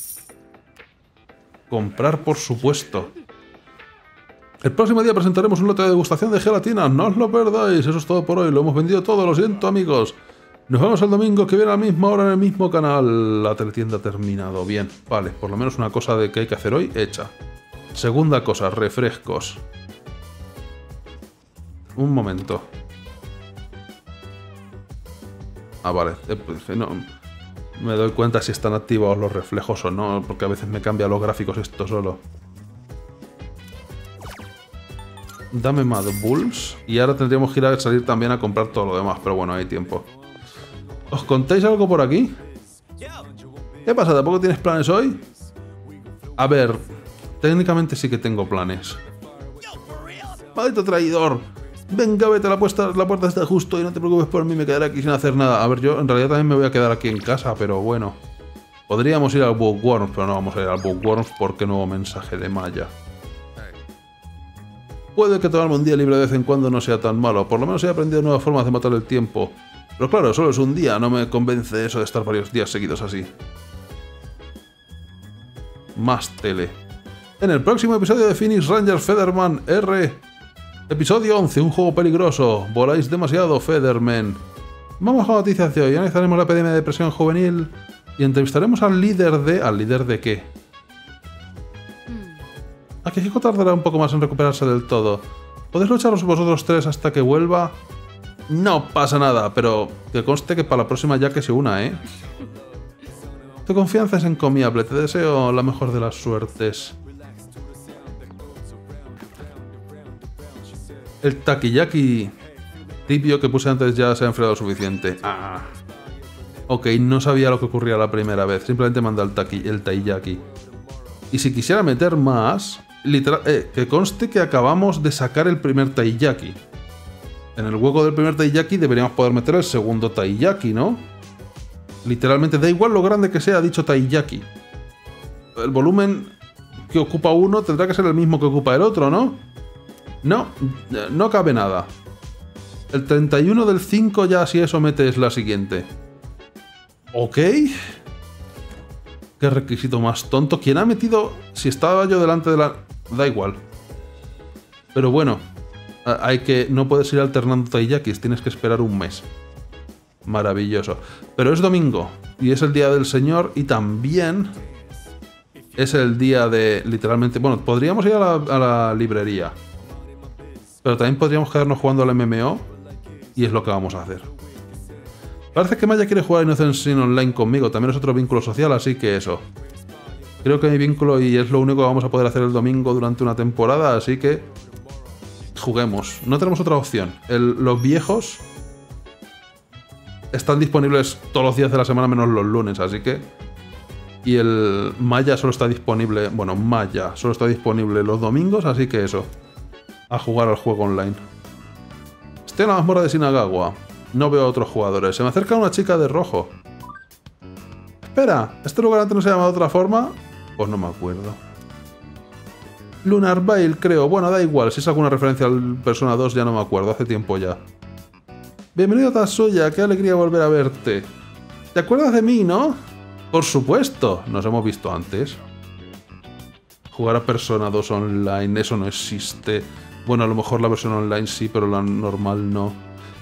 Comprar, por supuesto. El próximo día presentaremos un lote de degustación de gelatina. No os lo perdáis. Eso es todo por hoy. Lo hemos vendido todo. Lo siento, amigos. Nos vemos el domingo que viene a la misma hora en el mismo canal. La teletienda ha terminado. Bien, vale. Por lo menos una cosa de que hay que hacer hoy hecha. Segunda cosa, refrescos. Un momento. Ah, vale. No, me doy cuenta si están activados los reflejos o no, porque a veces me cambia los gráficos esto solo. Dame Mad Bulls. Y ahora tendríamos que ir a salir también a comprar todo lo demás, pero bueno, hay tiempo. ¿Os contáis algo por aquí? ¿Qué pasa? ¿Tampoco tienes planes hoy? A ver, técnicamente sí que tengo planes. ¡Maldito traidor! Venga, vete, la puerta, la puerta está justo y no te preocupes por mí, me quedaré aquí sin hacer nada. A ver, yo en realidad también me voy a quedar aquí en casa, pero bueno. Podríamos ir al Bookworms, pero no vamos a ir al Bookworms porque nuevo mensaje de Maya. Puede que tomarme un día libre de vez en cuando no sea tan malo, por lo menos he aprendido nuevas formas de matar el tiempo. Pero claro, solo es un día, no me convence eso de estar varios días seguidos así. Más tele. En el próximo episodio de Phoenix Rangers Featherman R. Episodio once, un juego peligroso. Voláis demasiado, Featherman. Vamos con noticias de hoy. Analizaremos la epidemia de depresión juvenil y entrevistaremos al líder de... ¿Al líder de qué? Akihiko tardará un poco más en recuperarse del todo. ¿Podéis lucharos vosotros tres hasta que vuelva? No pasa nada, pero que conste que para la próxima ya que se una, ¿eh? Tu confianza es encomiable, te deseo la mejor de las suertes. El takoyaki tibio que puse antes ya se ha enfriado suficiente. Ah. Ok, no sabía lo que ocurría la primera vez, simplemente manda el, taki, el taiyaki. Y si quisiera meter más... Literal, eh, que conste que acabamos de sacar el primer taiyaki. En el hueco del primer taiyaki deberíamos poder meter el segundo taiyaki, ¿no? Literalmente, da igual lo grande que sea dicho taiyaki. El volumen que ocupa uno tendrá que ser el mismo que ocupa el otro, ¿no? No, no cabe nada. El treinta y uno del cinco ya si eso metes la siguiente. Ok. Qué requisito más tonto. ¿Quién ha metido...? Si estaba yo delante de la... Da igual. Pero bueno, hay que... No puedes ir alternando taiyakis, tienes que esperar un mes. Maravilloso. Pero es domingo, y es el día del Señor, y también... Es el día de... Literalmente... Bueno, podríamos ir a la, a la librería. Pero también podríamos quedarnos jugando al M M O, y es lo que vamos a hacer. Parece que Maya quiere jugar Innocent Sin Online conmigo, también es otro vínculo social, así que eso. Creo que mi vínculo y es lo único que vamos a poder hacer el domingo durante una temporada, así que... Juguemos. No tenemos otra opción. El, los viejos... Están disponibles todos los días de la semana menos los lunes, así que... Y el Maya solo está disponible... Bueno, Maya solo está disponible los domingos, así que eso. A jugar al juego online. Estoy en la mazmorra de Shinagawa. No veo a otros jugadores. Se me acerca una chica de rojo. Espera, ¿este lugar antes no se llama de otra forma? Pues no me acuerdo. Lunar Vale, creo. Bueno, da igual. Si es alguna referencia al Persona dos ya no me acuerdo. Hace tiempo ya. Bienvenido Tatsuya. Qué alegría volver a verte. ¿Te acuerdas de mí, no? Por supuesto. Nos hemos visto antes. Jugar a Persona dos online. Eso no existe. Bueno, a lo mejor la versión online sí, pero la normal no.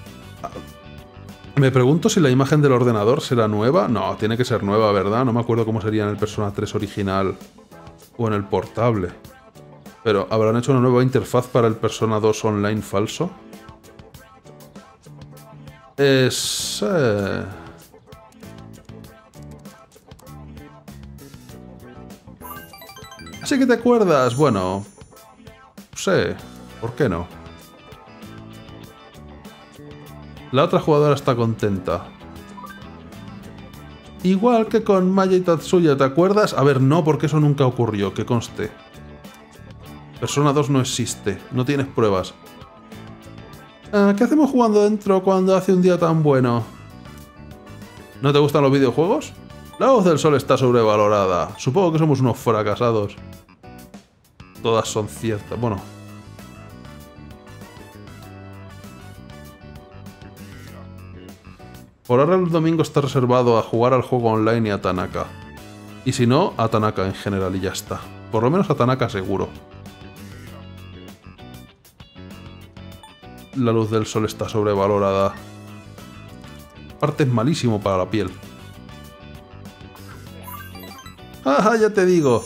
Me pregunto si la imagen del ordenador será nueva. No, tiene que ser nueva, ¿verdad? No me acuerdo cómo sería en el Persona tres original o en el portable. Pero, ¿habrán hecho una nueva interfaz para el Persona dos online falso? Es... Eh... Así que te acuerdas, bueno... sé, ¿por qué no? La otra jugadora está contenta. Igual que con Maya y Tatsuya, ¿te acuerdas? A ver, no, porque eso nunca ocurrió, que conste. Persona dos no existe, no tienes pruebas. Ah, ¿qué hacemos jugando dentro cuando hace un día tan bueno? ¿No te gustan los videojuegos? La voz del sol está sobrevalorada. Supongo que somos unos fracasados. Todas son ciertas. Bueno... Por ahora el domingo está reservado a jugar al juego online y a Tanaka. Y si no, a Tanaka en general y ya está. Por lo menos a Tanaka seguro. La luz del sol está sobrevalorada. Aparte es malísimo para la piel. ¡Ah, ya te digo!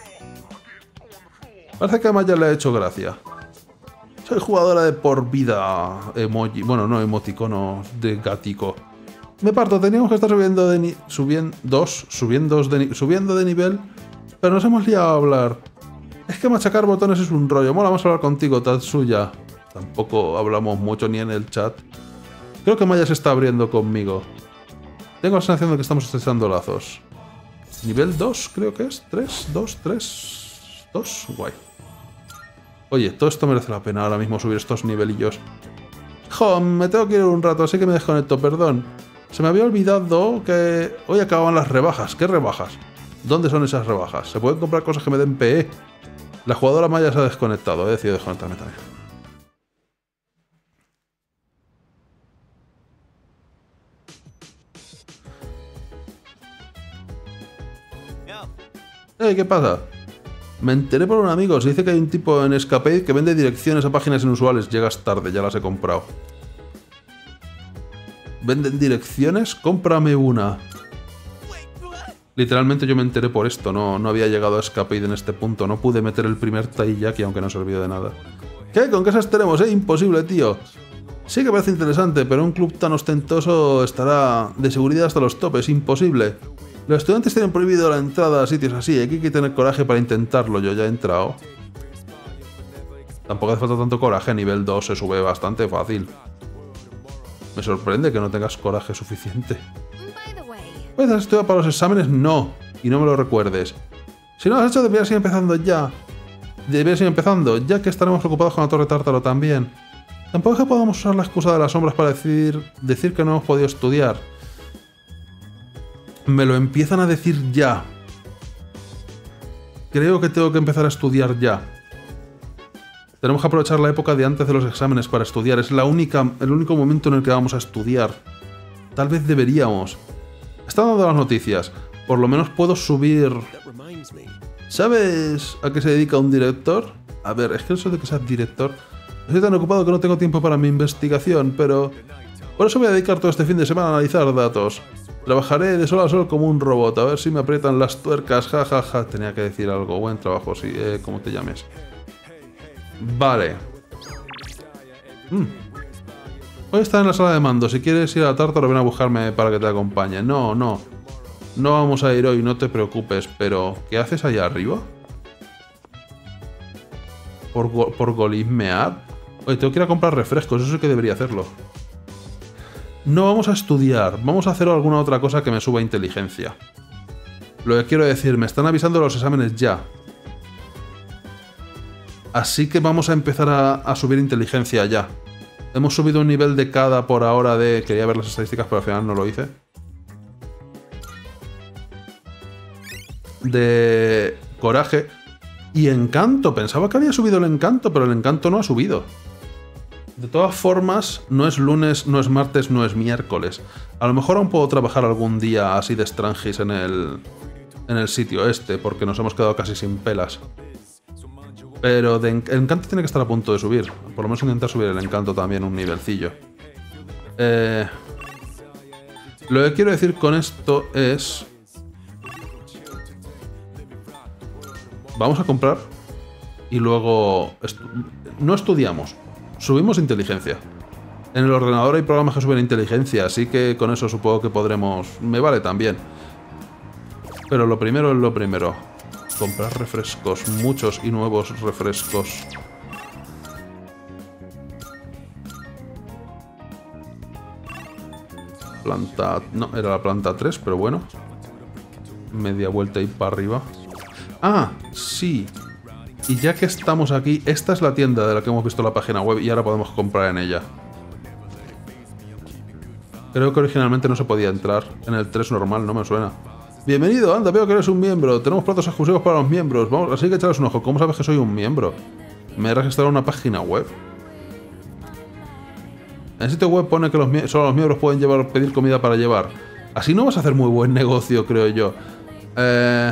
Parece que a Maya le ha hecho gracia. Soy jugadora de por vida emoji. Bueno, no emoticono de gatico. Me parto, teníamos que estar subiendo de ni subiendo dos, subiendo de subiendo de nivel, pero nos hemos liado a hablar. Es que machacar botones es un rollo. Mola más hablar contigo, Tatsuya. Tampoco hablamos mucho ni en el chat. Creo que Maya se está abriendo conmigo. Tengo la sensación de que estamos estrechando lazos. Nivel dos, creo que es. tres, dos, tres, dos. Guay. Oye, todo esto merece la pena ahora mismo subir estos nivelillos. Jo, me tengo que ir un rato, así que me desconecto, perdón. Se me había olvidado que hoy acababan las rebajas. ¿Qué rebajas? ¿Dónde son esas rebajas? ¿Se pueden comprar cosas que me den P E? La jugadora Maya se ha desconectado. He decidido desconectarme también. Hey, ¿qué pasa? Me enteré por un amigo. Se dice que hay un tipo en Escapade que vende direcciones a páginas inusuales. Llegas tarde, ya las he comprado. ¿Venden direcciones? Cómprame una. Literalmente yo me enteré por esto. No, no había llegado a Escapade en este punto. No pude meter el primer taiyaki, aunque no sirvió de nada. ¿Qué? ¿Con qué esas tenemos? Eh, imposible, tío. Sí que parece interesante, pero un club tan ostentoso estará de seguridad hasta los topes. Imposible. Los estudiantes tienen prohibido la entrada a sitios así. Aquí hay que tener coraje para intentarlo. Yo ya he entrado. Tampoco hace falta tanto coraje. Nivel dos se sube bastante fácil. Me sorprende que no tengas coraje suficiente. ¿Puedes estudiar para los exámenes? No. Y no me lo recuerdes. Si no lo has hecho, deberías ir empezando ya. Deberías ir empezando, ya que estaremos ocupados con la Torre Tártaro también. Tampoco es que podamos usar la excusa de las sombras para decir, decir que no hemos podido estudiar. Me lo empiezan a decir ya. Creo que tengo que empezar a estudiar ya. Tenemos que aprovechar la época de antes de los exámenes para estudiar. Es la única, el único momento en el que vamos a estudiar. Tal vez deberíamos. Están dando las noticias. Por lo menos puedo subir... ¿Sabes a qué se dedica un director? A ver, es que eso de que seas director... Estoy tan ocupado que no tengo tiempo para mi investigación, pero... Por eso voy a dedicar todo este fin de semana a analizar datos. Trabajaré de sol a sol como un robot, a ver si me aprietan las tuercas, jajaja. Ja, ja. Tenía que decir algo. Buen trabajo, sí, eh, como te llames. Vale. Mm. Voy a estar en la sala de mando. Si quieres ir a la Tártaro, ven a buscarme para que te acompañe. No, no. No vamos a ir hoy, no te preocupes. Pero, ¿qué haces allá arriba? ¿Por, go por golismear? Oye, tengo que ir a comprar refrescos. Eso sí que debería hacerlo. No vamos a estudiar. Vamos a hacer alguna otra cosa que me suba inteligencia. Lo que quiero decir, me están avisando los exámenes ya. Así que vamos a empezar a, a subir inteligencia ya. Hemos subido un nivel de cada por ahora de... Quería ver las estadísticas, pero al final no lo hice. De coraje. Y encanto. Pensaba que había subido el encanto, pero el encanto no ha subido. De todas formas, no es lunes, no es martes, no es miércoles. A lo mejor aún puedo trabajar algún día así de extranjis en el, en el sitio este, porque nos hemos quedado casi sin pelas. Pero de en el encanto tiene que estar a punto de subir. Por lo menos intentar subir el encanto también un nivelcillo. Eh, lo que quiero decir con esto es... Vamos a comprar y luego... Estu no estudiamos. Subimos inteligencia. En el ordenador hay programas que suben inteligencia, así que con eso supongo que podremos... Me vale también. Pero lo primero es lo primero. Comprar refrescos, muchos y nuevos refrescos. Planta... No, era la planta tres, pero bueno. Media vuelta y para arriba. Ah, sí. Y ya que estamos aquí, esta es la tienda de la que hemos visto la página web y ahora podemos comprar en ella. Creo que originalmente no se podía entrar. En el tres normal, no me suena. Bienvenido, anda, veo que eres un miembro. Tenemos platos exclusivos para los miembros. Vamos, así que echarles un ojo. ¿Cómo sabes que soy un miembro? Me he registrado en una página web. En el sitio web pone que los, solo los miembros pueden llevar, pedir comida para llevar. Así no vas a hacer muy buen negocio, creo yo. Eh...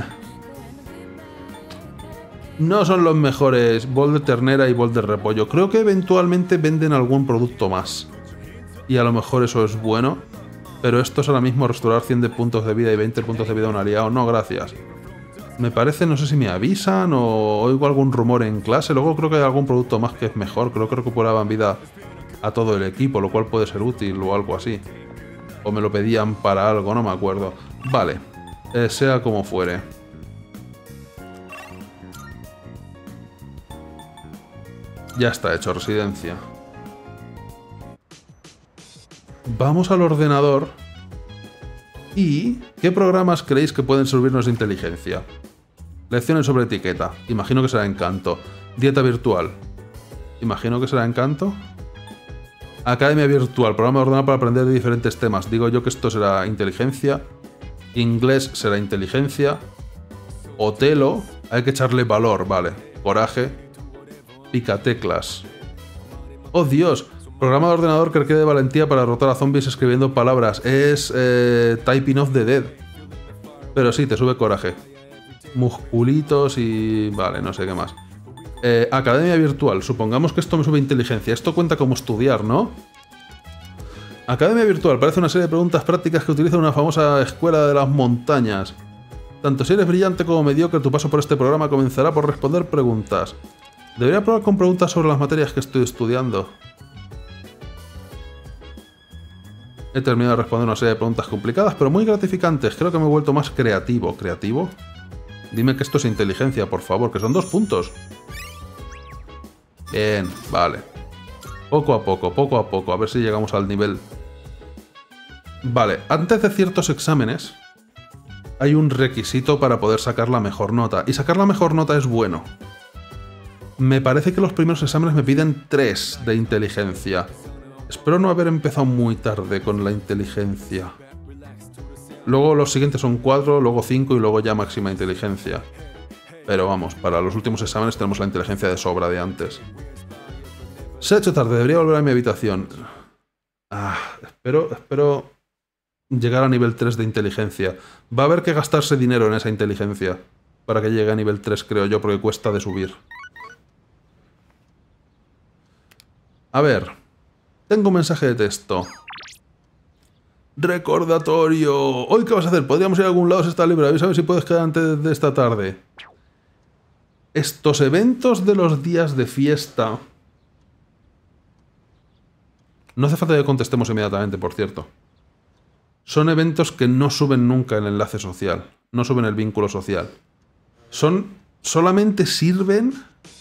No son los mejores bol de ternera y bol de repollo. Creo que eventualmente venden algún producto más. Y a lo mejor eso es bueno. Pero esto es ahora mismo restaurar cien de puntos de vida y veinte puntos de vida a un aliado. No, gracias. Me parece, no sé si me avisan o oigo algún rumor en clase. Luego creo que hay algún producto más que es mejor. Creo que recuperaban vida a todo el equipo, lo cual puede ser útil o algo así. O me lo pedían para algo, no me acuerdo. Vale. Eh, sea como fuere. Ya está hecho, residencia. Vamos al ordenador. ¿Y qué programas creéis que pueden servirnos de inteligencia? Lecciones sobre etiqueta. Imagino que será encanto. Dieta virtual. Imagino que será Encanto. Academia Virtual, programa ordenado para aprender de diferentes temas. Digo yo que esto será inteligencia. Inglés será inteligencia. Otelo, hay que echarle valor, vale. Coraje. Picateclas. ¡Oh, Dios! Programa de ordenador que requiere de valentía para derrotar a zombies escribiendo palabras. Es eh, Typing of the Dead. Pero sí, te sube coraje. Musculitos y... vale, no sé qué más. Eh, Academia Virtual. Supongamos que esto me sube inteligencia. Esto cuenta como estudiar, ¿no? Academia Virtual. Parece una serie de preguntas prácticas que utiliza una famosa escuela de las montañas. Tanto si eres brillante como mediocre, tu paso por este programa comenzará por responder preguntas. Debería probar con preguntas sobre las materias que estoy estudiando. He terminado de responder una serie de preguntas complicadas, pero muy gratificantes. Creo que me he vuelto más creativo. ¿Creativo? Dime que esto es inteligencia, por favor, que son dos puntos. Bien, vale. Poco a poco, poco a poco, a ver si llegamos al nivel. Vale, antes de ciertos exámenes hay un requisito para poder sacar la mejor nota. Y sacar la mejor nota es bueno. Me parece que los primeros exámenes me piden tres de inteligencia. Espero no haber empezado muy tarde con la inteligencia. Luego los siguientes son cuatro, luego cinco y luego ya máxima inteligencia. Pero vamos, para los últimos exámenes tenemos la inteligencia de sobra de antes. Se ha hecho tarde, debería volver a mi habitación. Ah, espero, espero llegar a nivel tres de inteligencia. Va a haber que gastarse dinero en esa inteligencia para que llegue a nivel tres, creo yo, porque cuesta de subir. A ver, tengo un mensaje de texto. Recordatorio. ¿Hoy qué vas a hacer? Podríamos ir a algún lado si está libre. Avísame si puedes quedar antes de esta tarde. Estos eventos de los días de fiesta... No hace falta que contestemos inmediatamente, por cierto. Son eventos que no suben nunca el enlace social. No suben el vínculo social. Son... Solamente sirven...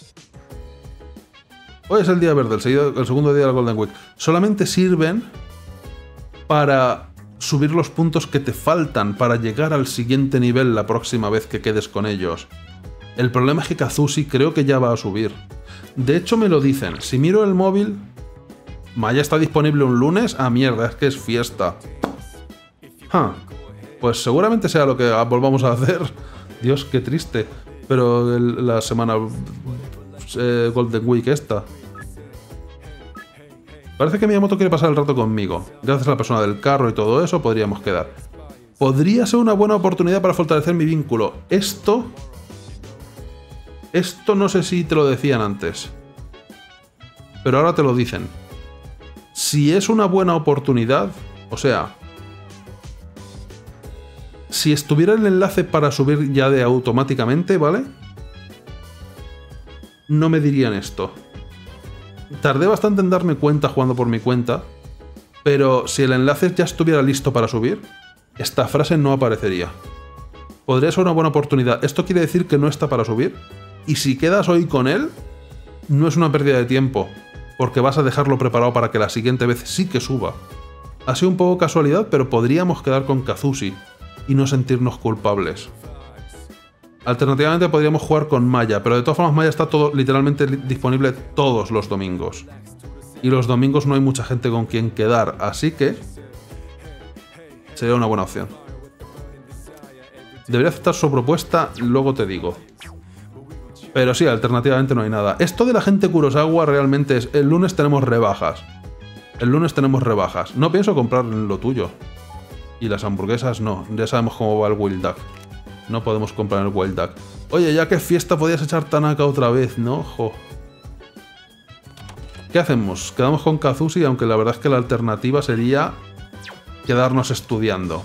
Hoy es el día verde, el, seguido, el segundo día de la Golden Week. Solamente sirven para subir los puntos que te faltan para llegar al siguiente nivel la próxima vez que quedes con ellos. El problema es que Kazushi creo que ya va a subir. De hecho me lo dicen. Si miro el móvil... Maya está disponible un lunes. Ah, mierda, es que es fiesta. Huh. Pues seguramente sea lo que volvamos a hacer. Dios, qué triste. Pero el, la semana eh, Golden Week esta. Parece que Miyamoto quiere pasar el rato conmigo. Gracias a la persona del carro y todo eso podríamos quedar. Podría ser una buena oportunidad para fortalecer mi vínculo. Esto... Esto no sé si te lo decían antes. Pero ahora te lo dicen. Si es una buena oportunidad, o sea, si estuviera el enlace para subir ya de automáticamente, ¿vale? No me dirían esto. Tardé bastante en darme cuenta jugando por mi cuenta, pero si el enlace ya estuviera listo para subir, esta frase no aparecería. Podría ser una buena oportunidad. Esto quiere decir que no está para subir, y si quedas hoy con él, no es una pérdida de tiempo. Porque vas a dejarlo preparado para que la siguiente vez sí que suba. Ha sido un poco casualidad, pero podríamos quedar con Kazushi y no sentirnos culpables. Alternativamente podríamos jugar con Maya, pero de todas formas Maya está todo, literalmente disponible todos los domingos. Y los domingos no hay mucha gente con quien quedar, así que... sería una buena opción. Debería aceptar su propuesta, luego te digo. Pero sí, alternativamente no hay nada. Esto de la gente Kurosawa realmente es... El lunes tenemos rebajas. El lunes tenemos rebajas. No pienso comprar lo tuyo. Y las hamburguesas no. Ya sabemos cómo va el Wild Duck. No podemos comprar el Wild Duck. Oye, ya que fiesta podías echar Tanaka otra vez, ¿no? Jo. ¿Qué hacemos? Quedamos con Kazushi, aunque la verdad es que la alternativa sería... quedarnos estudiando.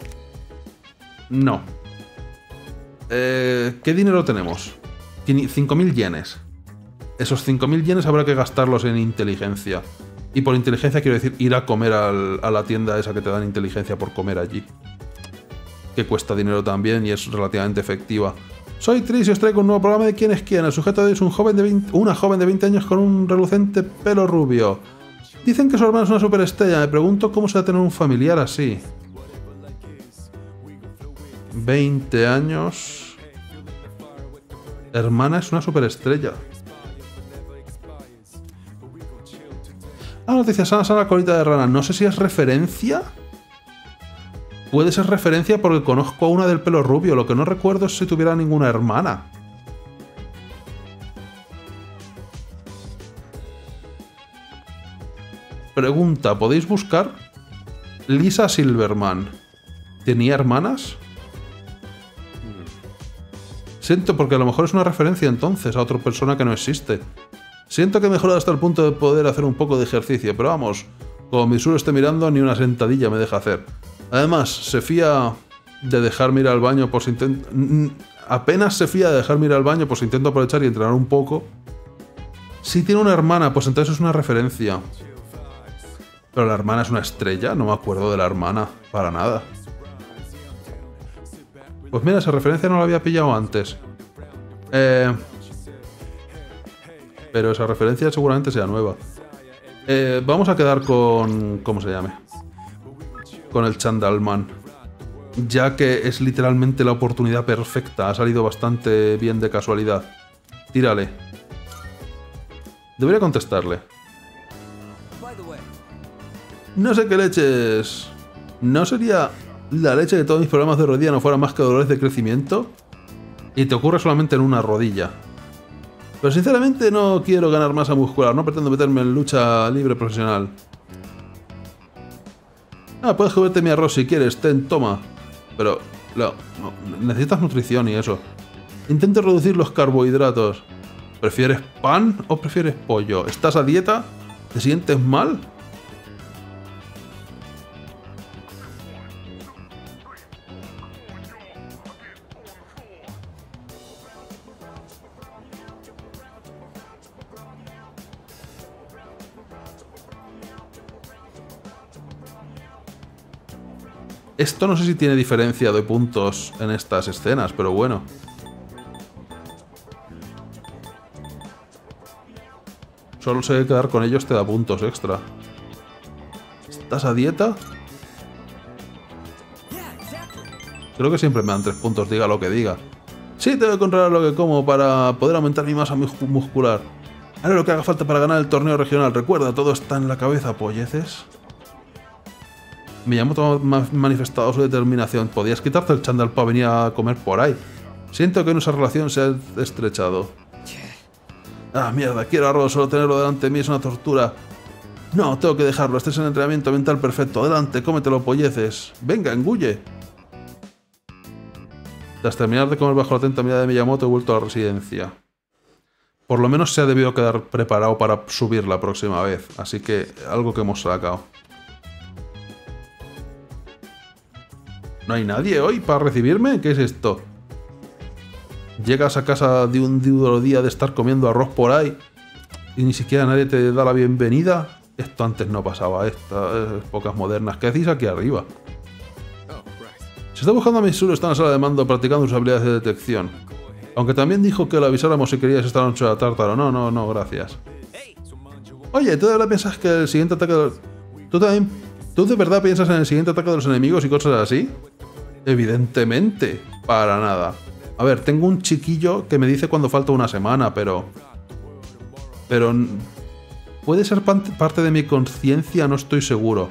No. Eh, ¿Qué dinero tenemos? cinco mil yenes. Esos cinco mil yenes habrá que gastarlos en inteligencia. Y por inteligencia quiero decir ir a comer al, a la tienda esa que te dan inteligencia por comer allí. Que cuesta dinero también y es relativamente efectiva. Soy Tris y os traigo un nuevo programa de ¿Quién es quién? El sujeto de hoy es un joven de veinte, una joven de veinte años con un relucente pelo rubio. Dicen que su hermano es una superestrella. Me pregunto cómo se va a tener un familiar así. veinte años... Hermana es una superestrella. Ah, noticia, sana, sana, colita de rana. No sé si es referencia. Puede ser referencia porque conozco a una del pelo rubio. Lo que no recuerdo es si tuviera ninguna hermana. Pregunta, ¿podéis buscar? Lisa Silverman. ¿Tenía hermanas? Siento, porque a lo mejor es una referencia entonces a otra persona que no existe. Siento que he mejorado hasta el punto de poder hacer un poco de ejercicio, pero vamos, como mi sur esté mirando, ni una sentadilla me deja hacer. Además, se fía de dejarme ir al baño por si intento... Apenas se fía de dejarme ir al baño por si intento aprovechar y entrenar un poco. Si tiene una hermana, pues entonces es una referencia. Pero la hermana es una estrella, no me acuerdo de la hermana, para nada. Pues mira, esa referencia no la había pillado antes. Eh... Pero esa referencia seguramente sea nueva. Eh, vamos a quedar con... ¿Cómo se llame? Con el Chandalman. Ya que es literalmente la oportunidad perfecta. Ha salido bastante bien de casualidad. Tírale. Debería contestarle. No sé qué leches... ¿No sería la leche de todos mis problemas de rodilla no fueran más que dolores de crecimiento? Y te ocurre solamente en una rodilla. Pero sinceramente no quiero ganar masa muscular, no pretendo meterme en lucha libre profesional. Ah, puedes comerte mi arroz si quieres, ten, toma. Pero, no, no, necesitas nutrición y eso. Intenta reducir los carbohidratos. ¿Prefieres pan o prefieres pollo? ¿Estás a dieta? ¿Te sientes mal? Esto no sé si tiene diferencia de puntos en estas escenas, pero bueno. Solo sé que quedar con ellos te da puntos extra. ¿Estás a dieta? Creo que siempre me dan tres puntos, diga lo que diga. Sí, tengo que controlar lo que como para poder aumentar mi masa muscular. Haré lo que haga falta para ganar el torneo regional. Recuerda, todo está en la cabeza, polleces. Miyamoto ha manifestado su determinación. Podías quitarte el chándal para venir a comer por ahí. Siento que nuestra relación se ha estrechado. Ah, mierda, quiero arroz, solo tenerlo delante de mí es una tortura. No, tengo que dejarlo, este es el entrenamiento mental perfecto. Adelante, cómetelo, polleces. Venga, engulle. Tras terminar de comer bajo la atenta mirada de Miyamoto, he vuelto a la residencia. Por lo menos se ha debido quedar preparado para subir la próxima vez, así que algo que hemos sacado. ¿No hay nadie hoy para recibirme? ¿Qué es esto? Llegas a casa de un duro día de estar comiendo arroz por ahí y ni siquiera nadie te da la bienvenida. Esto antes no pasaba, estas épocas modernas. ¿Qué hacéis aquí arriba? Se está buscando a Mitsuru, está en la sala de mando practicando sus habilidades de detección. Aunque también dijo que lo avisáramos si querías esta noche a Tártaro. No, no, no, gracias. Oye, ¿tú de verdad piensas que el siguiente ataque... De... ¿Tú también... ¿Tú de verdad piensas en el siguiente ataque de los enemigos y cosas así? Evidentemente, para nada. A ver, tengo un chiquillo que me dice cuando falta una semana, pero... Pero... ¿Puede ser parte de mi conciencia? No estoy seguro.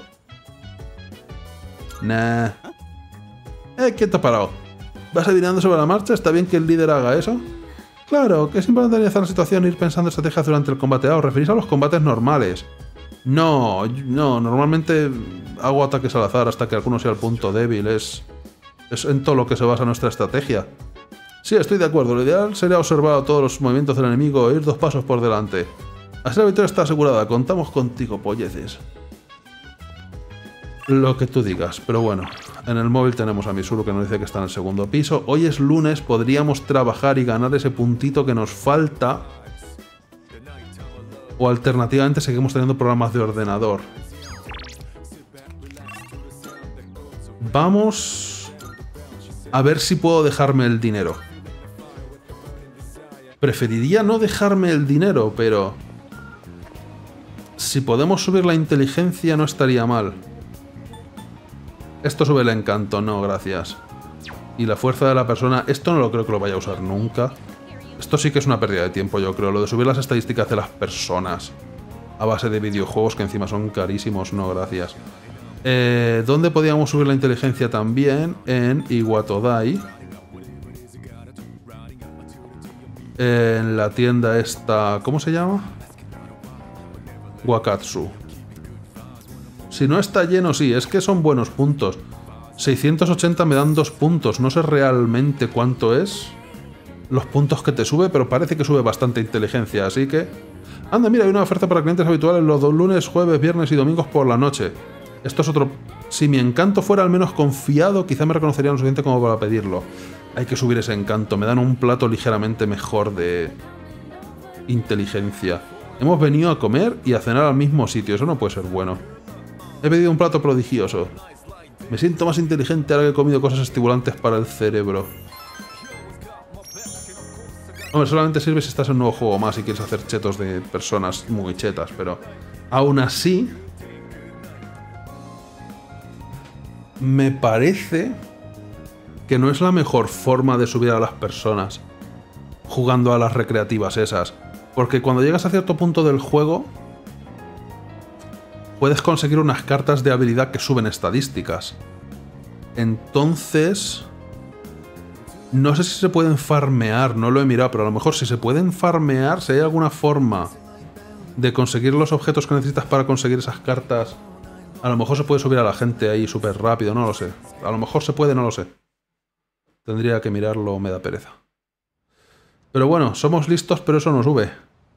Nah. Eh, ¿quién te ha parado? ¿Vas adivinando sobre la marcha? ¿Está bien que el líder haga eso? Claro, que es importante analizar la situación e ir pensando estrategias durante el combate. Ah, ¿os referís a los combates normales? No, no, normalmente hago ataques al azar hasta que alguno sea el punto débil. Es, es en todo lo que se basa nuestra estrategia. Sí, estoy de acuerdo. Lo ideal sería observar todos los movimientos del enemigo e ir dos pasos por delante. Así la victoria está asegurada. Contamos contigo, polleces. Lo que tú digas, pero bueno. En el móvil tenemos a Mitsuru que nos dice que está en el segundo piso. Hoy es lunes, podríamos trabajar y ganar ese puntito que nos falta. O alternativamente seguimos teniendo programas de ordenador. Vamos a ver si puedo dejarme el dinero. Preferiría no dejarme el dinero, pero... si podemos subir la inteligencia no estaría mal. Esto sube el encanto, no, gracias. Y la fuerza de la persona, esto no lo creo que lo vaya a usar nunca. Esto sí que es una pérdida de tiempo, yo creo, lo de subir las estadísticas de las personas. a base de videojuegos que encima son carísimos, no gracias. Eh, ¿Dónde podíamos subir la inteligencia también? En Iwatodai. En la tienda esta... ¿Cómo se llama? Wakatsu. Si no está lleno, sí, es que son buenos puntos. seiscientos ochenta me dan dos puntos. No sé realmente cuánto es los puntos que te sube, pero parece que sube bastante inteligencia, así que... Anda, mira, hay una oferta para clientes habituales los dos lunes, jueves, viernes y domingos por la noche. Esto es otro... Si mi encanto fuera al menos confiado, quizá me reconocerían lo suficiente como para pedirlo. Hay que subir ese encanto. Me dan un plato ligeramente mejor de... inteligencia. Hemos venido a comer y a cenar al mismo sitio. Eso no puede ser bueno. He pedido un plato prodigioso. Me siento más inteligente ahora que he comido cosas estimulantes para el cerebro. Hombre, solamente sirve si estás en un nuevo juego más y quieres hacer chetos de personas muy chetas, pero... Aún así... Me parece que no es la mejor forma de subir a las personas jugando a las recreativas esas. Porque cuando llegas a cierto punto del juego... puedes conseguir unas cartas de habilidad que suben estadísticas. Entonces... no sé si se pueden farmear, no lo he mirado, pero a lo mejor si se pueden farmear, si hay alguna forma de conseguir los objetos que necesitas para conseguir esas cartas, a lo mejor se puede subir a la gente ahí súper rápido, no lo sé. A lo mejor se puede, no lo sé. Tendría que mirarlo, me da pereza. Pero bueno, somos listos, pero eso no sube.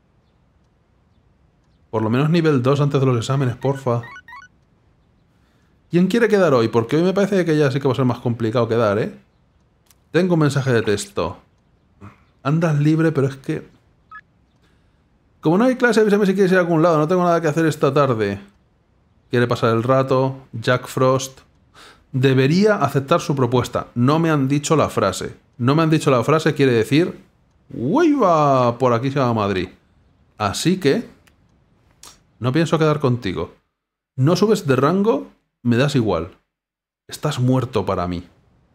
Por lo menos nivel dos antes de los exámenes, porfa. ¿Quién quiere quedar hoy? Porque hoy me parece que ya sí que va a ser más complicado quedar, ¿eh? Tengo un mensaje de texto. Andas libre, pero es que... Como no hay clase, avísame si quieres ir a algún lado. No tengo nada que hacer esta tarde. Quiere pasar el rato. Jack Frost. Debería aceptar su propuesta. No me han dicho la frase. No me han dicho la frase quiere decir... ¡Uiva! Por aquí se va a Madrid. Así que... no pienso quedar contigo. No subes de rango, me das igual. Estás muerto para mí.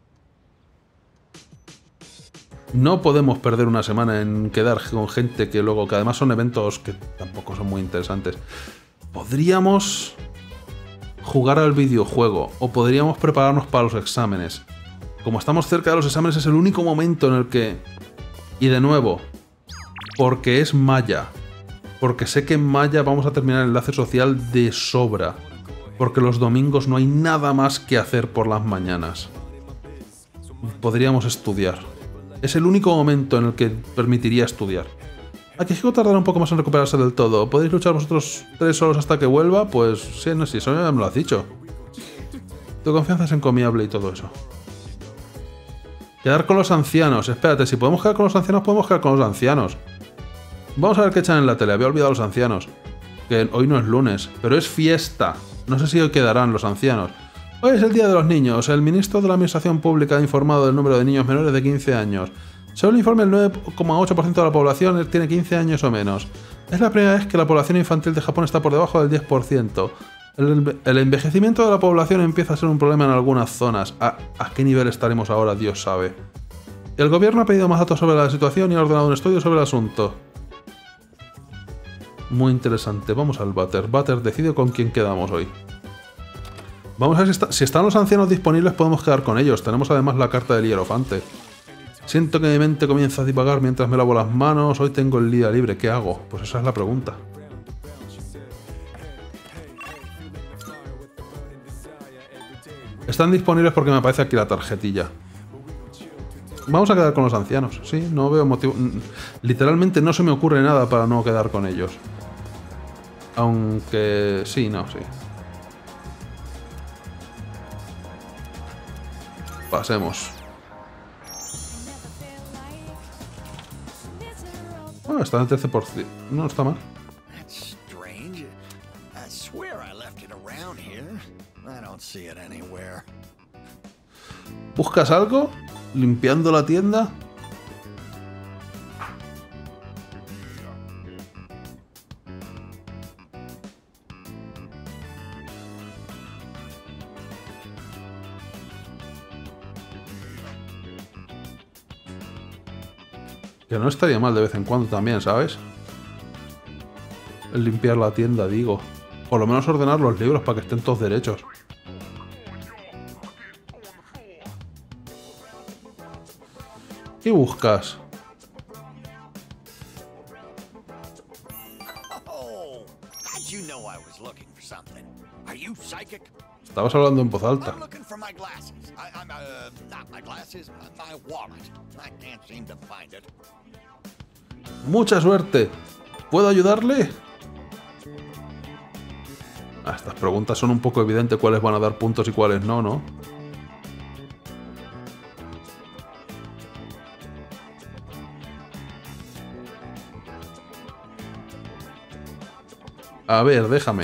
No podemos perder una semana en quedar con gente que luego, que además son eventos que tampoco son muy interesantes. Podríamos jugar al videojuego o podríamos prepararnos para los exámenes. Como estamos cerca de los exámenes es el único momento en el que... Y de nuevo, porque es Maya. Porque sé que en Maya vamos a terminar el enlace social de sobra. Porque los domingos no hay nada más que hacer por las mañanas. Podríamos estudiar. Es el único momento en el que permitiría estudiar. ¿A que Hiko tardará un poco más en recuperarse del todo? ¿Podéis luchar vosotros tres solos hasta que vuelva? Pues sí, no sé, eso ya me lo has dicho. Tu confianza es encomiable y todo eso. Quedar con los ancianos. Espérate, si podemos quedar con los ancianos, podemos quedar con los ancianos. Vamos a ver qué echan en la tele. Había olvidado a los ancianos. Que hoy no es lunes, pero es fiesta. No sé si hoy quedarán los ancianos. Hoy es el Día de los Niños. El ministro de la Administración Pública ha informado del número de niños menores de quince años. Según el informe, el nueve coma ocho por ciento de la población tiene quince años o menos. Es la primera vez que la población infantil de Japón está por debajo del diez por ciento. El, el envejecimiento de la población empieza a ser un problema en algunas zonas. ¿A, a qué nivel estaremos ahora? Dios sabe. El gobierno ha pedido más datos sobre la situación y ha ordenado un estudio sobre el asunto. Muy interesante. Vamos al váter. Váter, decide con quién quedamos hoy. Vamos a ver si, está, si están los ancianos disponibles, podemos quedar con ellos. Tenemos además la carta del hierofante. Siento que mi mente comienza a divagar mientras me lavo las manos. Hoy tengo el día libre. ¿Qué hago? Pues esa es la pregunta. Están disponibles porque me aparece aquí la tarjetilla. Vamos a quedar con los ancianos. Sí, no veo motivo. Literalmente no se me ocurre nada para no quedar con ellos. Aunque... sí, no, sí. Pasemos. Ah, está en el trece por ciento. No está mal. ¿Buscas algo? ¿Limpiando la tienda? Que no estaría mal de vez en cuando también, ¿sabes? limpiar la tienda, digo. Por lo menos ordenar los libros para que estén todos derechos. ¿Qué buscas? Oh, how'd you know I was looking for something? Are you psychic? Estabas hablando en voz alta. I'm looking for my glasses. I, I'm, uh, not my glasses, my wallet. I can't seem to find it. ¡Mucha suerte! ¿Puedo ayudarle? Ah, estas preguntas son un poco evidentes cuáles van a dar puntos y cuáles no, ¿no? A ver, déjame.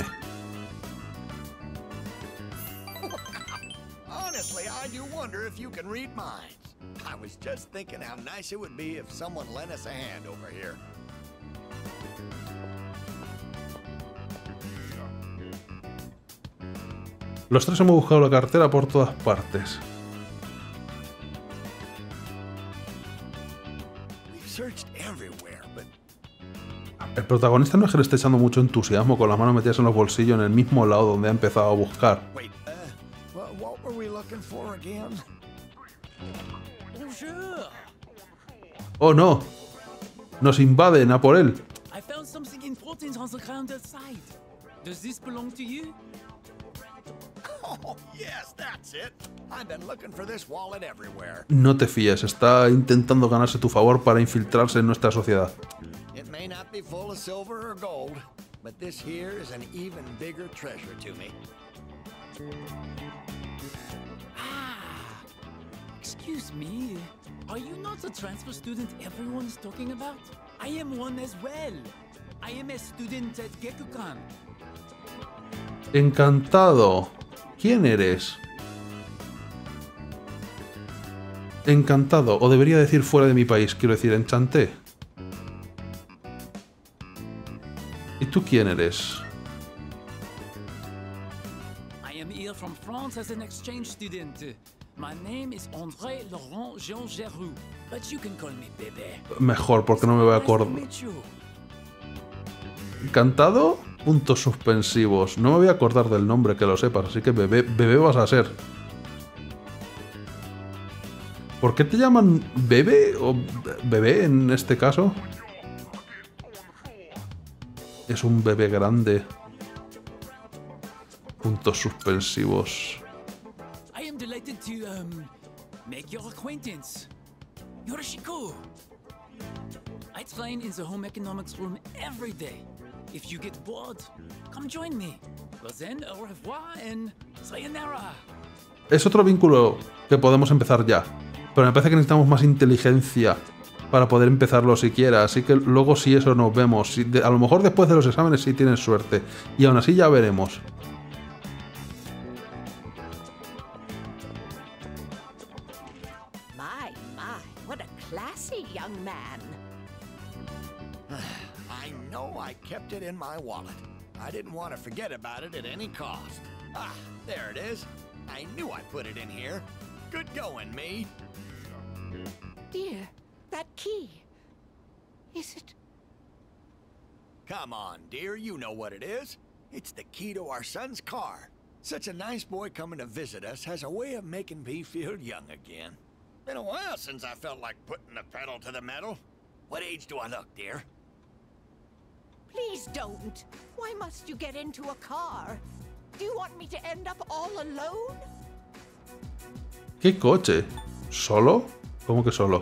Honestly, I do wonder if you can read minds. I was just thinking how nice it would be if someone lent us a hand over here. Los tres hemos buscado la cartera por todas partes. We've searched everywhere, but El protagonista no es que le esté echando mucho entusiasmo con las manos metidas en los bolsillos en el mismo lado donde ha empezado a buscar. wait, uh, what, what were we looking for again? Bonjour. ¡Oh, no! ¡Nos invaden a por él! I found something important on the ground outside. Does this belong to you? Oh, yes, that's it. I've been looking for this wallet everywhere. No te fíes, está intentando ganarse tu favor para infiltrarse en nuestra sociedad. It may not be full of silver or gold, but this here is an even bigger treasure to me. Ah, excuse me. Are you not the transfer student everyone's talking about? I am one as well. I am a student at Gekukan. Encantado. ¿Quién eres? Encantado. O debería decir fuera de mi país. Quiero decir, enchanté. ¿Y tú quién eres? I am here from France as an exchange student. My name is André Laurent Jean Geroux, but you can call me Bébé. Mejor, porque no me voy a Nice to acordar. meet you. ¿Encantado? Puntos suspensivos. No me voy a acordar del nombre, que lo sepas, así que bebé, bebé vas a ser. ¿Por qué te llaman bebé o bebé en este caso? Es un bebé grande. Puntos suspensivos. I am delighted to um make your acquaintance. Yorishiko. I train in the home economics room every day. If you get bored, come join me. Well then, au revoir and sayonara. Es otro vínculo que podemos empezar ya. Pero me parece que necesitamos más inteligencia para poder empezarlo siquiera. Así que luego si eso nos vemos. Si de, a lo mejor después de los exámenes sí tienes suerte. Y aún así ya veremos. My, my, what a classy young man. I know I kept it in my wallet. I didn't want to forget about it at any cost. Ah, there it is. I knew I put it in here. Good going, me. Dear, that key. Is it? Come on, dear, you know what it is. It's the key to our son's car. Such a nice boy coming to visit us has a way of making me feel young again. Been a while since I felt like putting the pedal to the metal. What age do I look, dear? Please don't. Why must you get into a car? Do you want me to end up all alone? ¿Qué coche? ¿Solo? ¿Cómo que solo?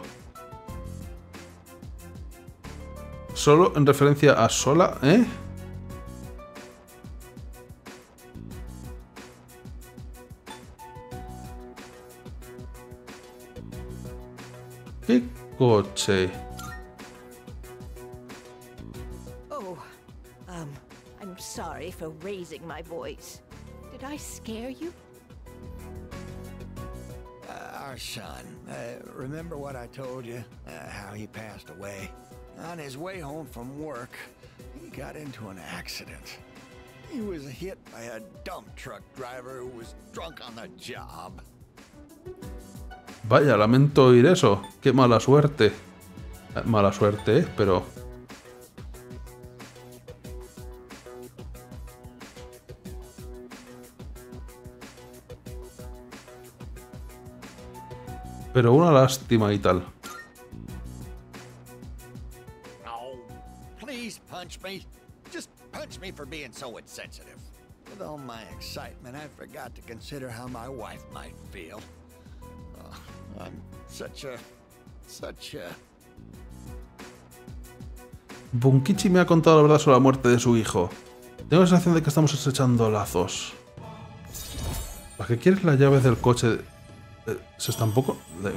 Solo en referencia a sola, ¿eh? ¿Qué coche? Oh, um, I'm sorry for raising my voice. Did I scare you? Uh, our son. Uh, remember what I told you? Uh, how he passed away? On his way home from work, he got into an accident. He was hit by a dump truck driver who was drunk on the job. Vaya, lamento oír eso. Qué mala suerte. Eh, mala suerte, ¿eh? Pero... Pero una lástima y tal. Oh, please punch me. Just punch me for being so insensitive. With all my excitement, I forgot to consider how my wife might feel. Oh, I'm such a... such a... Bunkichi me ha contado la verdad sobre la muerte de su hijo. Tengo la sensación de que estamos estrechando lazos. ¿Para qué quieres las llaves del coche? Eh, ¿Se está un poco...? De...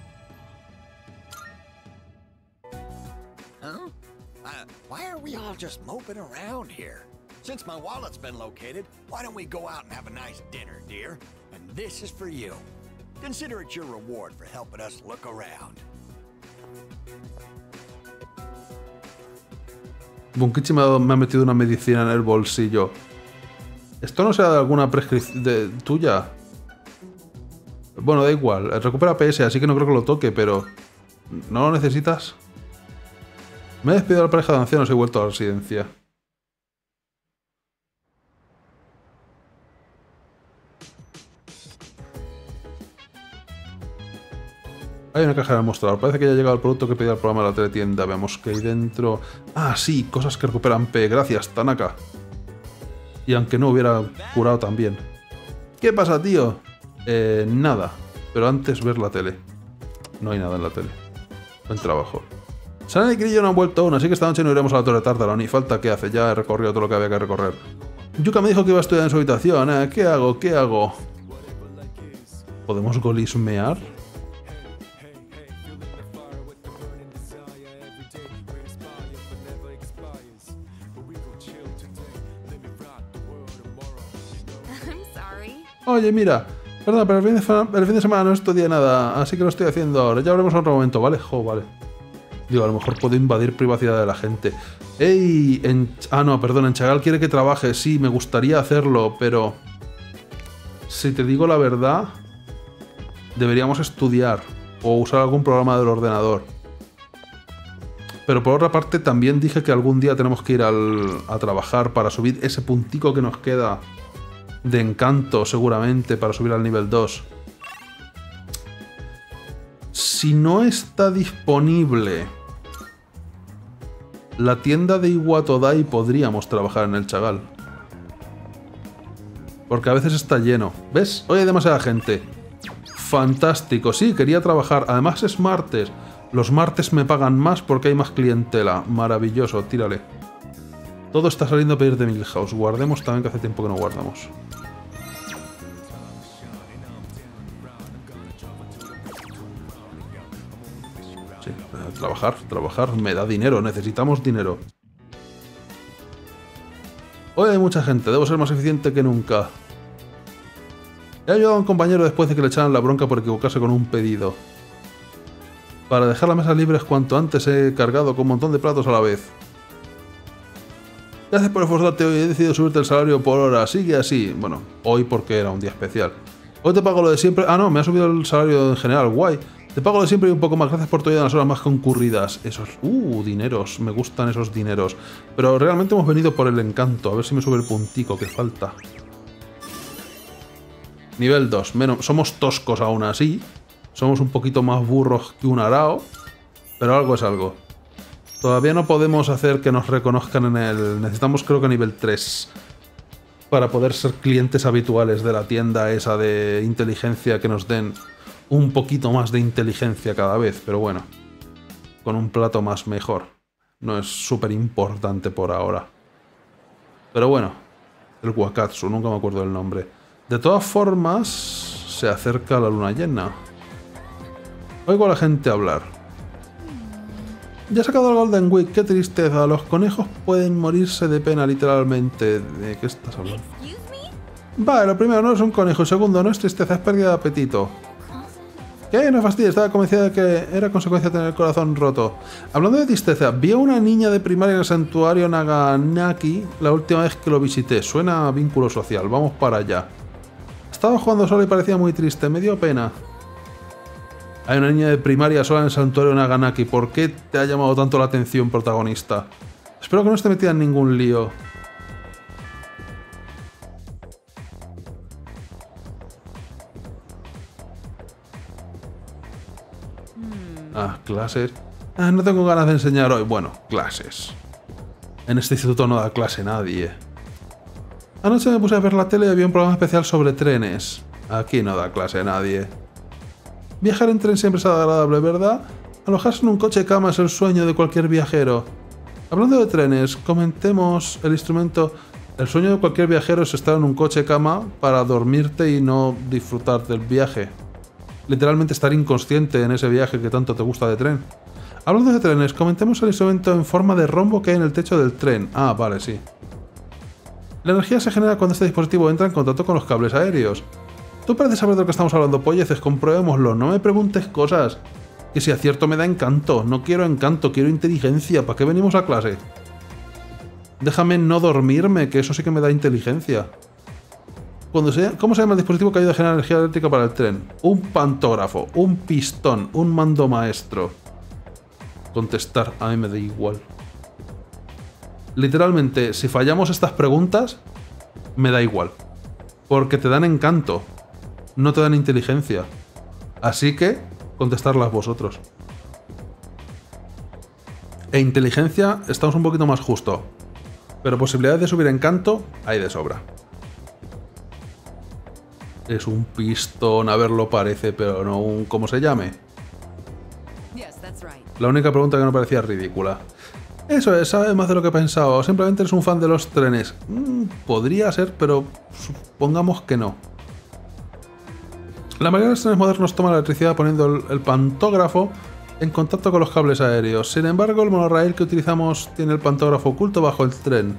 Huh? Uh, why are we all just moping around here? Since my wallet's been located, why don't we go out and have a nice dinner, dear? And this is for you. Consider it your reward for helping us look around. Bunkichi me ha, me ha metido una medicina en el bolsillo. ¿Esto no será de alguna prescripción tuya? Bueno, da igual. Recupera P S, así que no creo que lo toque, pero... ¿No lo necesitas? Me he despedido de la pareja de ancianos y he vuelto a la residencia. Hay una caja en el mostrador. Parece que ya ha llegado el producto que pedía el programa de la teletienda. Veamos qué hay dentro. Ah, sí, cosas que recuperan P. Gracias, Tanaka. Y aunque no hubiera curado también. ¿Qué pasa, tío? Eh, nada. Pero antes ver la tele. No hay nada en la tele. Buen trabajo. Sana y Grillo no han vuelto aún, así que esta noche no iremos a la Torre Tártaro. Ni falta que hace. Ya he recorrido todo lo que había que recorrer. Yuka me dijo que iba a estudiar en su habitación. ¿Eh? ¿Qué hago? ¿Qué hago? ¿Podemos golismear? Oye, mira, perdón, pero el fin, de, el fin de semana no estudié nada, así que lo estoy haciendo ahora. Ya hablemos en otro momento, ¿vale? Jo, vale. Digo, a lo mejor puedo invadir privacidad de la gente. ¡Ey! En... Ah, no, perdón, en Chagal quiere que trabaje. Sí, me gustaría hacerlo, pero... Si te digo la verdad, deberíamos estudiar o usar algún programa del ordenador. Pero por otra parte, también dije que algún día tenemos que ir al, a trabajar para subir ese puntico que nos queda... de encanto, seguramente, para subir al nivel dos. Si no está disponible la tienda de Iwatodai, podríamos trabajar en el Chagal. Porque a veces está lleno. ¿Ves? Hoy hay demasiada gente. Fantástico. Sí, quería trabajar. Además es martes. Los martes me pagan más porque hay más clientela. Maravilloso. Tírale. Todo está saliendo a pedir de Milhouse. Guardemos también, que hace tiempo que no guardamos. Sí, eh, trabajar, trabajar. Me da dinero. Necesitamos dinero. Hoy hay mucha gente. Debo ser más eficiente que nunca. He ayudado a un compañero después de que le echaran la bronca por equivocarse con un pedido. Para dejar la mesa libre cuanto antes he cargado con un montón de platos a la vez. Gracias por esforzarte hoy, he decidido subirte el salario por hora, sigue así. Bueno, hoy porque era un día especial. Hoy te pago lo de siempre... Ah, no, me ha subido el salario en general, guay. Te pago lo de siempre y un poco más, gracias por tu ayuda en las horas más concurridas. Esos... Uh, dineros, me gustan esos dineros. Pero realmente hemos venido por el encanto, a ver si me sube el puntico que falta. Nivel dos, menos... Somos toscos aún así. Somos un poquito más burros que un arao. Pero algo es algo. Todavía no podemos hacer que nos reconozcan en el... Necesitamos creo que nivel tres. Para poder ser clientes habituales de la tienda esa de inteligencia, que nos den un poquito más de inteligencia cada vez. Pero bueno, con un plato más mejor. No es súper importante por ahora. Pero bueno, el Wakatsu, nunca me acuerdo del nombre. De todas formas, se acerca la luna llena. Oigo a la gente hablar. Ya he sacado el Golden Week, qué tristeza. Los conejos pueden morirse de pena, literalmente. ¿De qué estás hablando? Vale, lo primero, no es un conejo. Segundo, no es tristeza, es pérdida de apetito. ¿Qué? No fastidies, estaba convencida de que era consecuencia de tener el corazón roto. Hablando de tristeza, vi a una niña de primaria en el santuario Naganaki la última vez que lo visité. Suena a vínculo social, vamos para allá. Estaba jugando sola y parecía muy triste, me dio pena. Hay una niña de primaria sola en el santuario Naganaki. ¿Por qué te ha llamado tanto la atención, protagonista? Espero que no esté metida en ningún lío. Ah, clases. Ah, no tengo ganas de enseñar hoy. Bueno, clases. En este instituto no da clase nadie. Anoche me puse a ver la tele y había un programa especial sobre trenes. Aquí no da clase nadie. Viajar en tren siempre es agradable, ¿verdad? Alojarse en un coche cama es el sueño de cualquier viajero. Hablando de trenes, comentemos el instrumento. El sueño de cualquier viajero es estar en un coche cama para dormirte y no disfrutar del viaje. Literalmente estar inconsciente en ese viaje que tanto te gusta de tren. Hablando de trenes, comentemos el instrumento en forma de rombo que hay en el techo del tren. Ah, vale, sí. La energía se genera cuando este dispositivo entra en contacto con los cables aéreos. Tú pareces saber de lo que estamos hablando, polleces, comprobémoslo. No me preguntes cosas. Que si acierto me da encanto. No quiero encanto, quiero inteligencia. ¿Para qué venimos a clase? Déjame no dormirme, que eso sí que me da inteligencia. Cuando se, ¿Cómo se llama el dispositivo que ayuda a generar energía eléctrica para el tren? Un pantógrafo, un pistón, un mando maestro. Contestar, a mí me da igual. Literalmente, si fallamos estas preguntas, me da igual. Porque te dan encanto, no te dan inteligencia. Así que, contestarlas vosotros. E inteligencia, estamos un poquito más justo. Pero posibilidades de subir encanto, hay de sobra. Es un pistón, a ver, lo parece, pero no un... ¿cómo se llame? La única pregunta que no parecía ridícula. Eso es, sabes más de lo que pensaba, o simplemente eres un fan de los trenes. Mm, podría ser, pero supongamos que no. La mayoría de los trenes modernos toman la electricidad poniendo el, el pantógrafo en contacto con los cables aéreos. Sin embargo, el monorail que utilizamos tiene el pantógrafo oculto bajo el tren.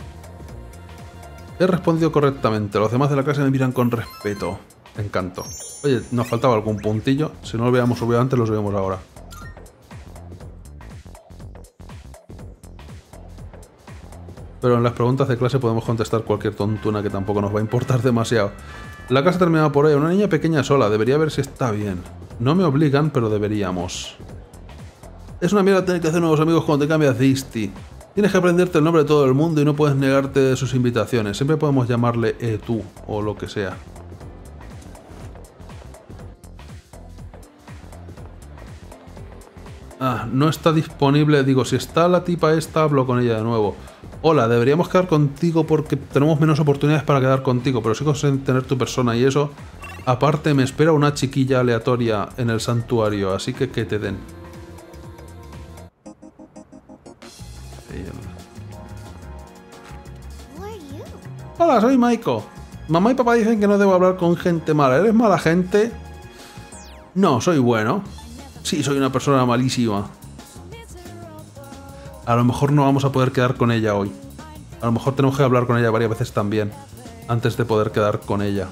He respondido correctamente. Los demás de la clase me miran con respeto. Encanto. Oye, nos faltaba algún puntillo. Si no lo habíamos subido antes, lo subimos ahora. Pero en las preguntas de clase podemos contestar cualquier tontuna que tampoco nos va a importar demasiado. La casa terminada por ahí. Una niña pequeña sola. Debería ver si está bien. No me obligan, pero deberíamos. Es una mierda tener que hacer nuevos amigos cuando te cambias de Isti. Tienes que aprenderte el nombre de todo el mundo y no puedes negarte de sus invitaciones. Siempre podemos llamarle eh, tú o lo que sea. Ah, no está disponible. Digo, si está la tipa esta, hablo con ella de nuevo. Hola, deberíamos quedar contigo porque tenemos menos oportunidades para quedar contigo, pero sí consigo tener tu persona y eso. Aparte, me espera una chiquilla aleatoria en el santuario, así que que te den. Hola, soy Maiko. Mamá y papá dicen que no debo hablar con gente mala. ¿Eres mala gente? No, soy bueno. Sí, soy una persona malísima. A lo mejor no vamos a poder quedar con ella hoy. A lo mejor tenemos que hablar con ella varias veces también, antes de poder quedar con ella.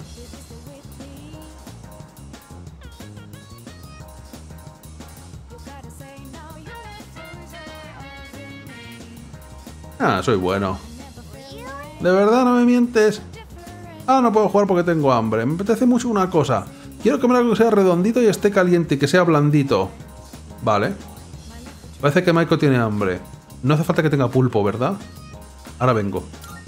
Ah, soy bueno. ¿De verdad no me mientes? Ah, no puedo jugar porque tengo hambre. Me apetece mucho una cosa. Quiero comer algo que sea redondito y esté caliente y que sea blandito. Vale. Parece que Maiko tiene hambre. No hace falta que tenga pulpo, ¿verdad? Ahora vengo.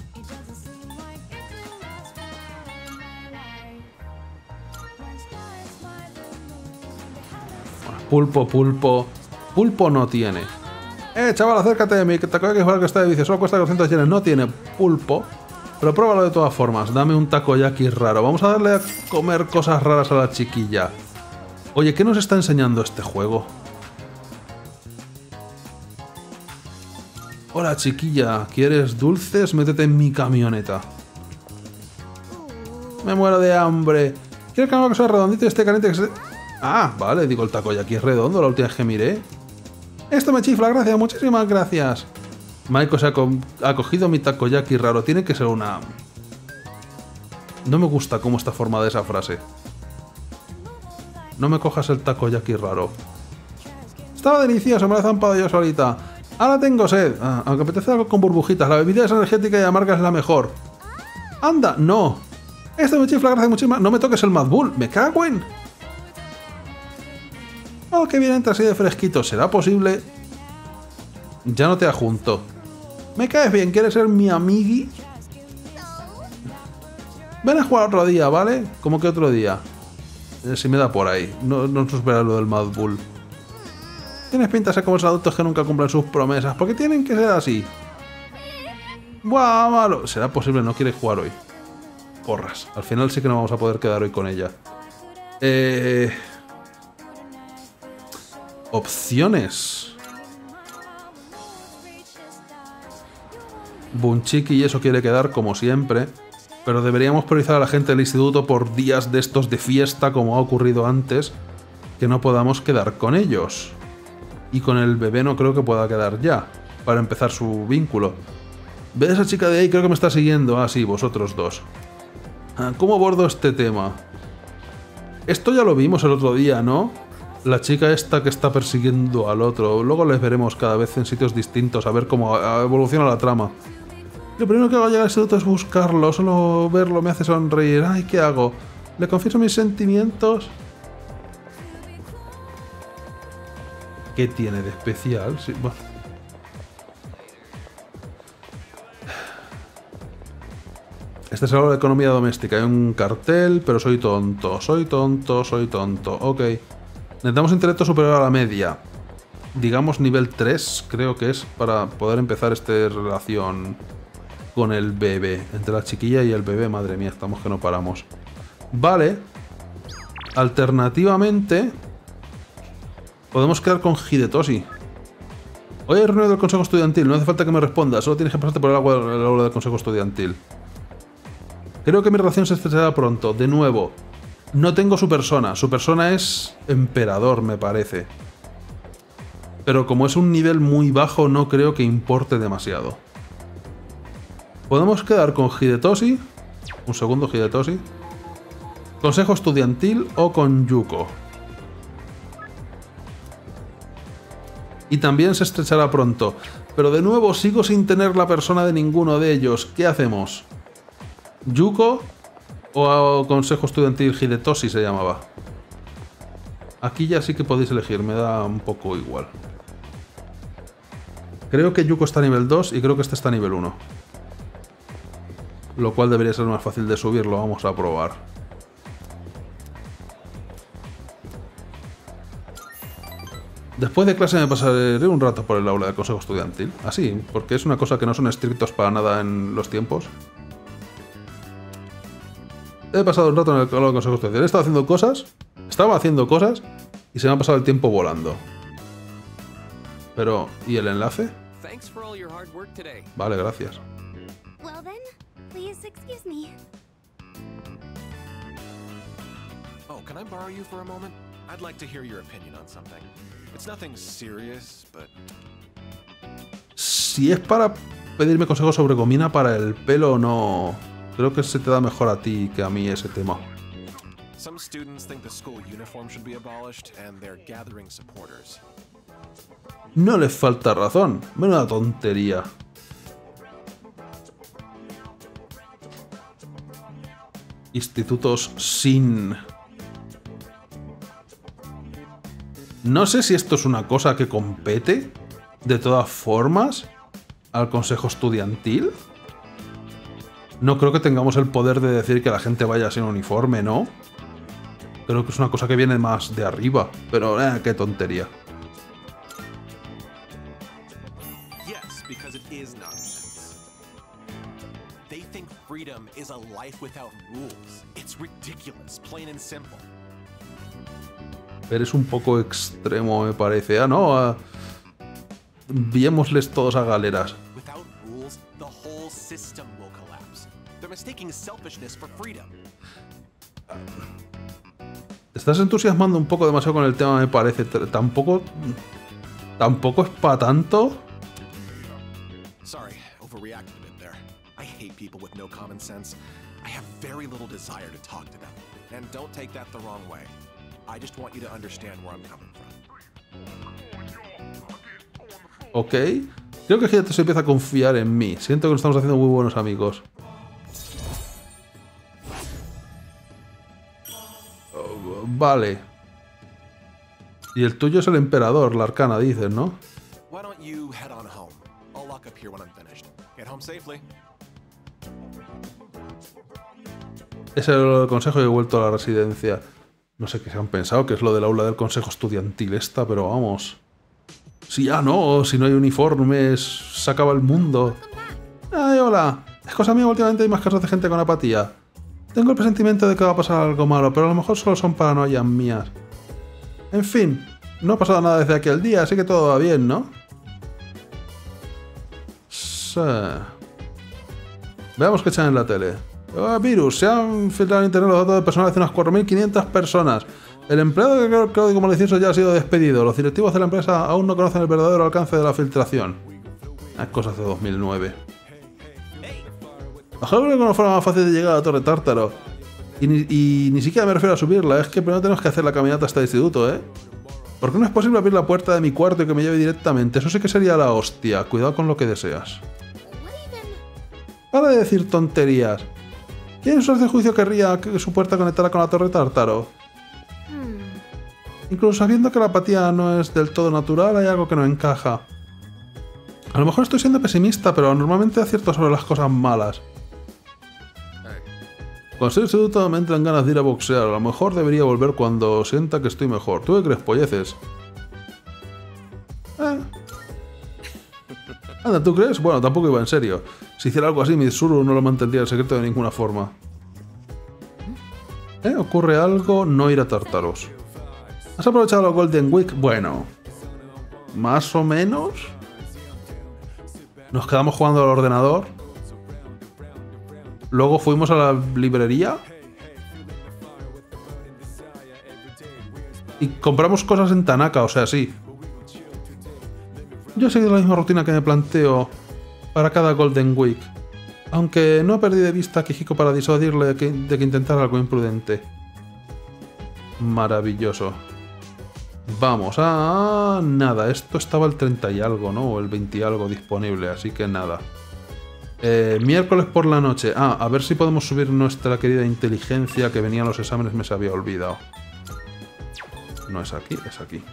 Pulpo, pulpo. Pulpo no tiene. Eh, chaval, acércate de mí, que te acabo de jugar que está de vicio. Solo cuesta doscientos yenes. No tiene pulpo. Pero pruébalo de todas formas. Dame un takoyaki raro. Vamos a darle a comer cosas raras a la chiquilla. Oye, ¿qué nos está enseñando este juego? Hola, chiquilla. ¿Quieres dulces? Métete en mi camioneta. Me muero de hambre. ¿Quieres que algo que sea redondito y esté caliente? Que se... Ah, vale. Digo, el takoyaki es redondo la última vez que miré. Esto me chifla, gracias. Muchísimas gracias. Maiko se ha, co ha cogido mi takoyaki raro. Tiene que ser una... No me gusta cómo está formada esa frase. No me cojas el takoyaki raro. Estaba delicioso, me lo he zampado yo solita. Ahora tengo sed. Ah, aunque apetece algo con burbujitas. La bebida es energética y amarga es la mejor. ¡Anda! ¡No! Esto me chifla, gracias muchísimas. No me toques el Mad Bull. ¡Me cago en! Oh, qué bien entra así de fresquito. ¿Será posible? Ya no te ajunto. Me caes bien. ¿Quieres ser mi amigui? Ven a jugar otro día, ¿vale? ¿Cómo que otro día? Eh, si me da por ahí. No, no supera lo del Mad Bull. Tienes pinta de ser como esos adultos que nunca cumplen sus promesas, porque tienen que ser así. ¡Buah, malo! ¿Será posible? No quiere jugar hoy. Porras. Al final sí que no vamos a poder quedar hoy con ella. Eh... Opciones. Bunchiki y eso quiere quedar como siempre, pero deberíamos priorizar a la gente del instituto por días de estos de fiesta, como ha ocurrido antes, que no podamos quedar con ellos. Y con el bebé no creo que pueda quedar ya, para empezar su vínculo. ¿Ve a esa chica de ahí? Creo que me está siguiendo. Ah, sí, vosotros dos. ¿Cómo abordo este tema? Esto ya lo vimos el otro día, ¿no? La chica esta que está persiguiendo al otro. Luego les veremos cada vez en sitios distintos, a ver cómo evoluciona la trama. Lo primero que hago al llegar al instituto es buscarlo. Solo verlo me hace sonreír. Ay, ¿qué hago? ¿Le confieso mis sentimientos? ¿Qué tiene de especial? Sí, bueno. Este es algo de economía doméstica. Hay un cartel, pero soy tonto. Soy tonto, soy tonto. Ok. Necesitamos intelecto superior a la media. Digamos nivel tres, creo que es, para poder empezar esta relación con el bebé. Entre la chiquilla y el bebé, madre mía, estamos que no paramos. Vale. Alternativamente, podemos quedar con Hidetoshi. Hoy hay reunión del consejo estudiantil. No hace falta que me respondas. Solo tienes que pasarte por el agua el aula del consejo estudiantil. Creo que mi relación se estrechará pronto. De nuevo, no tengo su persona. Su persona es emperador, me parece. Pero como es un nivel muy bajo, no creo que importe demasiado. Podemos quedar con Hidetoshi. Un segundo, Hidetoshi. Consejo estudiantil o con Yuko. Y también se estrechará pronto. Pero de nuevo, sigo sin tener la persona de ninguno de ellos. ¿Qué hacemos? ¿Yuko o Consejo Estudiantil Hidetoshi se llamaba? Aquí ya sí que podéis elegir, me da un poco igual. Creo que Yuko está a nivel dos y creo que este está a nivel uno. Lo cual debería ser más fácil de subirlo, vamos a probar. Después de clase me pasaré un rato por el aula del Consejo Estudiantil. Así, porque es una cosa que no son estrictos para nada en los tiempos. He pasado un rato en el aula del Consejo Estudiantil. He estado haciendo cosas, estaba haciendo cosas y se me ha pasado el tiempo volando. Pero, ¿y el enlace? Vale, gracias. Well then, please excuse me. Oh, can I borrow you for a moment? I'd like to hear your opinion on something. It's nothing serious, but... Si es para pedirme consejos sobre gomina para el pelo, no... Creo que se te da mejor a ti que a mí ese tema. Some students think the school uniform should be abolished and they're gathering supporters. No les falta razón. Menuda tontería. Institutos sin... No sé si esto es una cosa que compete, de todas formas, al consejo estudiantil. No creo que tengamos el poder de decir que la gente vaya sin uniforme, ¿no? Creo que es una cosa que viene más de arriba, pero eh, qué tontería. Yes, because it is nonsense. They think freedom is a life without rules. It's ridiculous, plain and simple. Eres un poco extremo, me parece. Ah, no. Uh, enviémosles todos a galeras. Without rules, the whole system will collapse. They're mistaking selfishness for freedom. Te estás entusiasmando un poco demasiado con el tema, me parece. Tampoco... Tampoco es para tanto. Sorry, overreacted a bit there. I hate people with no common sense. I have very little desire to talk to them. And don't take that the wrong way. I just want you to understand where I'm coming from. Ok. Creo que Hidetoshi empieza a confiar en mí. Siento que nos estamos haciendo muy buenos amigos. Oh, vale. Y el tuyo es el emperador, la arcana, dices, ¿no? Why don't you head on home? I'll lock up here when I'm finished. Get home safely. Es el consejo y he vuelto a la residencia. No sé qué se han pensado, que es lo del aula del consejo estudiantil esta, pero vamos. Si ya no, si no hay uniformes, se acaba el mundo. Ay, hola. Es cosa mía, últimamente hay más casos de gente con apatía. Tengo el presentimiento de que va a pasar algo malo, pero a lo mejor solo son paranoias mías. En fin, no ha pasado nada desde aquel día, así que todo va bien, ¿no? Sí. Veamos qué echan en la tele. Oh, virus, se han filtrado en internet los datos de personas de unas cuatro mil quinientas personas. El empleado que creó el código malicioso ya ha sido despedido. Los directivos de la empresa aún no conocen el verdadero alcance de la filtración. Es cosas de dos mil nueve. Ojalá que no fuera más fácil de llegar a la Torre Tártaro. Y ni, y ni siquiera me refiero a subirla, es que primero tenemos que hacer la caminata hasta el instituto, ¿eh? ¿Por qué no es posible abrir la puerta de mi cuarto y que me lleve directamente? Eso sí que sería la hostia. Cuidado con lo que deseas. Para de decir tonterías. ¿Quién en su de juicio querría que su puerta conectara con la Torre Tártaro? Hmm. Incluso sabiendo que la apatía no es del todo natural, hay algo que no encaja. A lo mejor estoy siendo pesimista, pero normalmente acierto sobre las cosas malas. Cuando soy instituto me entran ganas de ir a boxear. A lo mejor debería volver cuando sienta que estoy mejor. ¿Tú qué crees, polleces? Eh. Anda, ¿tú crees? Bueno, tampoco iba en serio. Si hiciera algo así, Mitsuru no lo mantendría en secreto de ninguna forma. ¿Eh? ¿Ocurre algo? No ir a Tártaros. ¿Has aprovechado la Golden Week? Bueno, más o menos. Nos quedamos jugando al ordenador. Luego fuimos a la librería. Y compramos cosas en Tanaka, o sea, sí. Yo he seguido la misma rutina que me planteo para cada Golden Week. Aunque no perdí de vista a Kihiko para disuadirle de que, de que intentara algo imprudente. Maravilloso. Vamos a... nada, esto estaba el treinta y algo, ¿no? O el veinte y algo disponible, así que nada. Eh, miércoles por la noche. Ah, a ver si podemos subir nuestra querida inteligencia que venía a los exámenes, me se había olvidado. No es aquí, es aquí.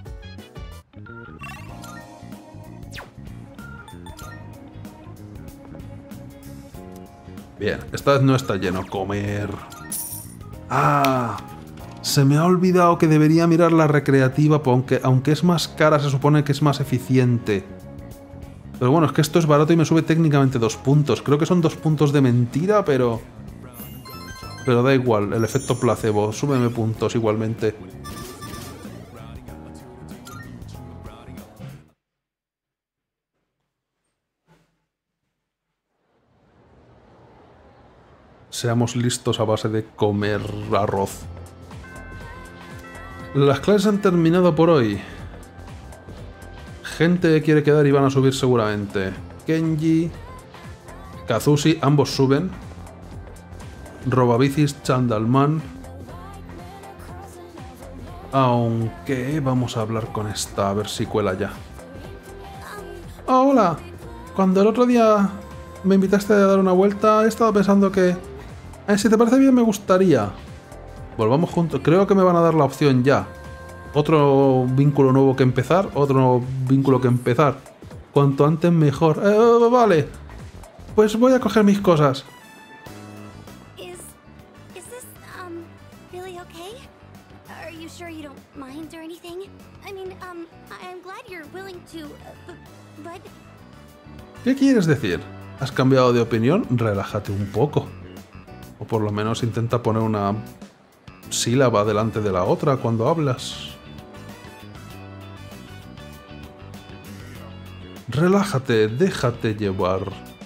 Bien, esta vez no está lleno. Comer. Ah, se me ha olvidado que debería mirar la recreativa, aunque, aunque es más cara, se supone que es más eficiente. Pero bueno, es que esto es barato y me sube técnicamente dos puntos. Creo que son dos puntos de mentira, pero... Pero da igual, el efecto placebo. Súbeme puntos igualmente. Seamos listos a base de comer arroz. Las clases han terminado por hoy. Gente quiere quedar y van a subir seguramente. Kenji, Kazushi, ambos suben. Robabicis, Chandalman. Aunque vamos a hablar con esta, a ver si cuela ya. Oh, hola. Cuando el otro día me invitaste a dar una vuelta, he estado pensando que... Eh, si te parece bien, me gustaría. Volvamos juntos. Creo que me van a dar la opción ya. Otro vínculo nuevo que empezar, otro vínculo que empezar. Cuanto antes mejor. Eh, vale. Pues voy a coger mis cosas. Is is this um really okay? Are you sure you don't mind or anything? I mean, um I'm glad you're willing to uh, but ¿Qué quieres decir? ¿Has cambiado de opinión? Relájate un poco. O por lo menos intenta poner una sílaba delante de la otra cuando hablas. Relájate, déjate llevar.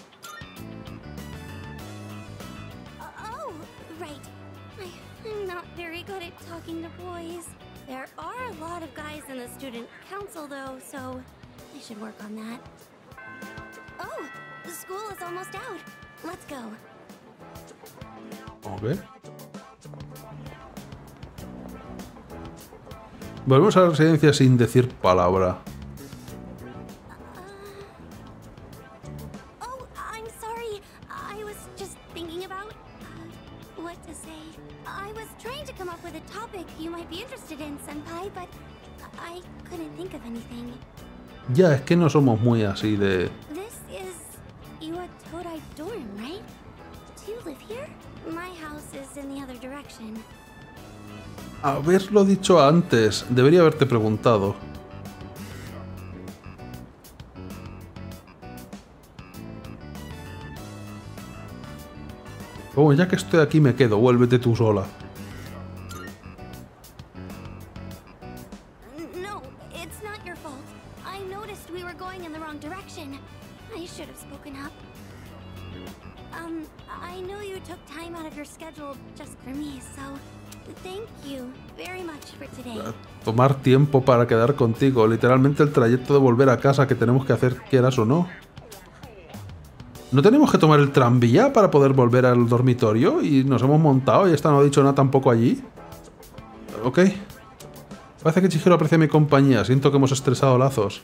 oh, right. I, I'm not very good at talking to boys. There are a lot of guys in the student council though, so I should work on that. Oh, the school is almost out. Let's go. Ok. Volvemos a la residencia sin decir palabra. Oh, I'm sorry. I was just thinking about uh, what to say. I was trying to come up with a topic you might be interested in, Senpai, but I couldn't think of anything. Ya, es que no somos muy así de... This is Iwa Todai dorm, right? Do you live here? My house is in the other direction. Haberlo dicho antes. Debería haberte preguntado. bueno, ya que estoy aquí me quedo, vuélvete tú sola. No, it's not your fault. I noticed we were going in the wrong direction. I should have spoken up. Um, I know you took time out of your schedule just for me, so thank you very much for today. Tomar tiempo para quedar contigo, literalmente el trayecto de volver a casa que tenemos que hacer, quieras o no. ¿No tenemos que tomar el tranvía para poder volver al dormitorio? Y nos hemos montado y esta no ha dicho nada tampoco allí. Ok. Parece que Chihiro aprecia mi compañía. Siento que hemos estresado lazos.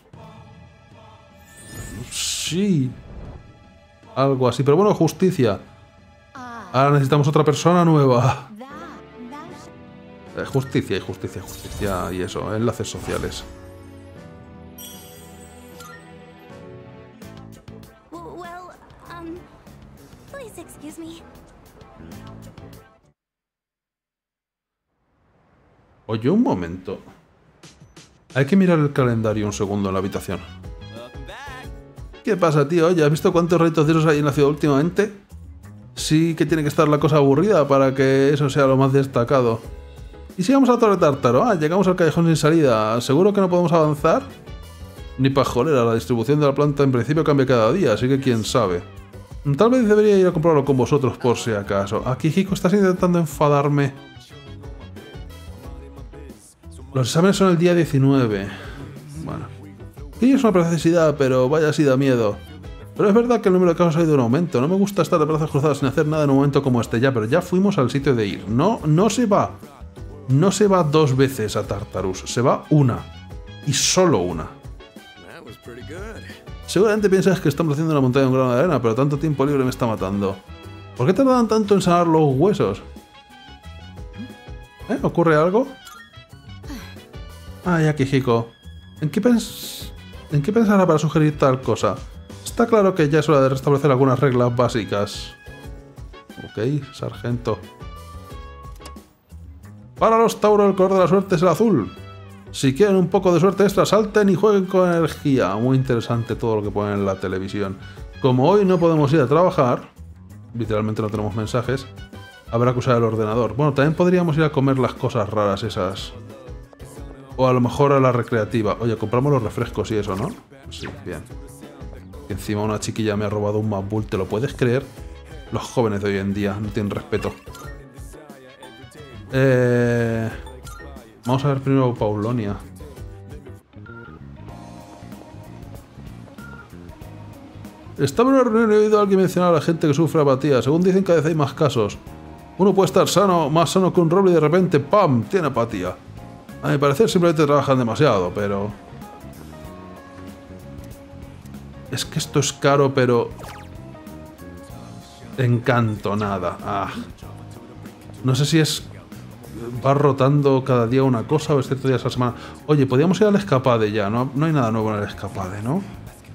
Sí. Algo así. Pero bueno, justicia. Ahora necesitamos otra persona nueva. Eh, justicia y justicia, justicia y eso. Enlaces sociales. Excuse me. Oye, un momento. Hay que mirar el calendario un segundo en la habitación. ¿Qué pasa, tío? Oye, ¿has visto cuántos retos de esos hay en la ciudad últimamente? Sí que tiene que estar la cosa aburrida para que eso sea lo más destacado. ¿Y si vamos a la Torre Tártaro? Ah, llegamos al callejón sin salida. ¿Seguro que no podemos avanzar? Ni pajolera, la distribución de la planta en principio cambia cada día, así que quién sabe. Tal vez debería ir a comprarlo con vosotros por si acaso. Aquí, Hiko, estás intentando enfadarme. Los exámenes son el día diecinueve. Bueno. Sí, es una necesidad, pero vaya si da miedo. Pero es verdad que el número de casos ha ido en aumento. No me gusta estar de brazos cruzados sin hacer nada en un momento como este ya, pero ya fuimos al sitio de ir. No, no se va. No se va dos veces a Tartarus. Se va una. Y solo una. Seguramente piensas que estamos haciendo una montaña de un grano de arena, pero tanto tiempo libre me está matando. ¿Por qué tardan tanto en sanar los huesos? ¿Eh? ¿Ocurre algo? Ay, Akihiko. ¿En qué pens... ¿En qué pensará para sugerir tal cosa? Está claro que ya es hora de restablecer algunas reglas básicas. Ok, sargento. Para los Tauro, el color de la suerte es el azul. Si quieren un poco de suerte extra, salten y jueguen con energía. Muy interesante todo lo que ponen en la televisión. Como hoy no podemos ir a trabajar, literalmente no tenemos mensajes, habrá que usar el ordenador. Bueno, también podríamos ir a comer las cosas raras esas. O a lo mejor a la recreativa. Oye, compramos los refrescos y eso, ¿no? Sí, bien. Que encima una chiquilla me ha robado un Mabul, ¿te lo puedes creer? Los jóvenes de hoy en día no tienen respeto. Eh... Vamos a ver primero Paulonia. Estaba en una reunión y he oído a alguien mencionar a la gente que sufre apatía. Según dicen, cada vez hay más casos. Uno puede estar sano, más sano que un roble y de repente ¡pam! Tiene apatía. A mi parecer simplemente trabajan demasiado, pero... Es que esto es caro, pero... Encanto, nada. Ah. No sé si es... Va rotando cada día una cosa o es cierto días a la semana. Oye, podríamos ir al escapade ya, ¿no? No hay nada nuevo en el escapade, ¿no?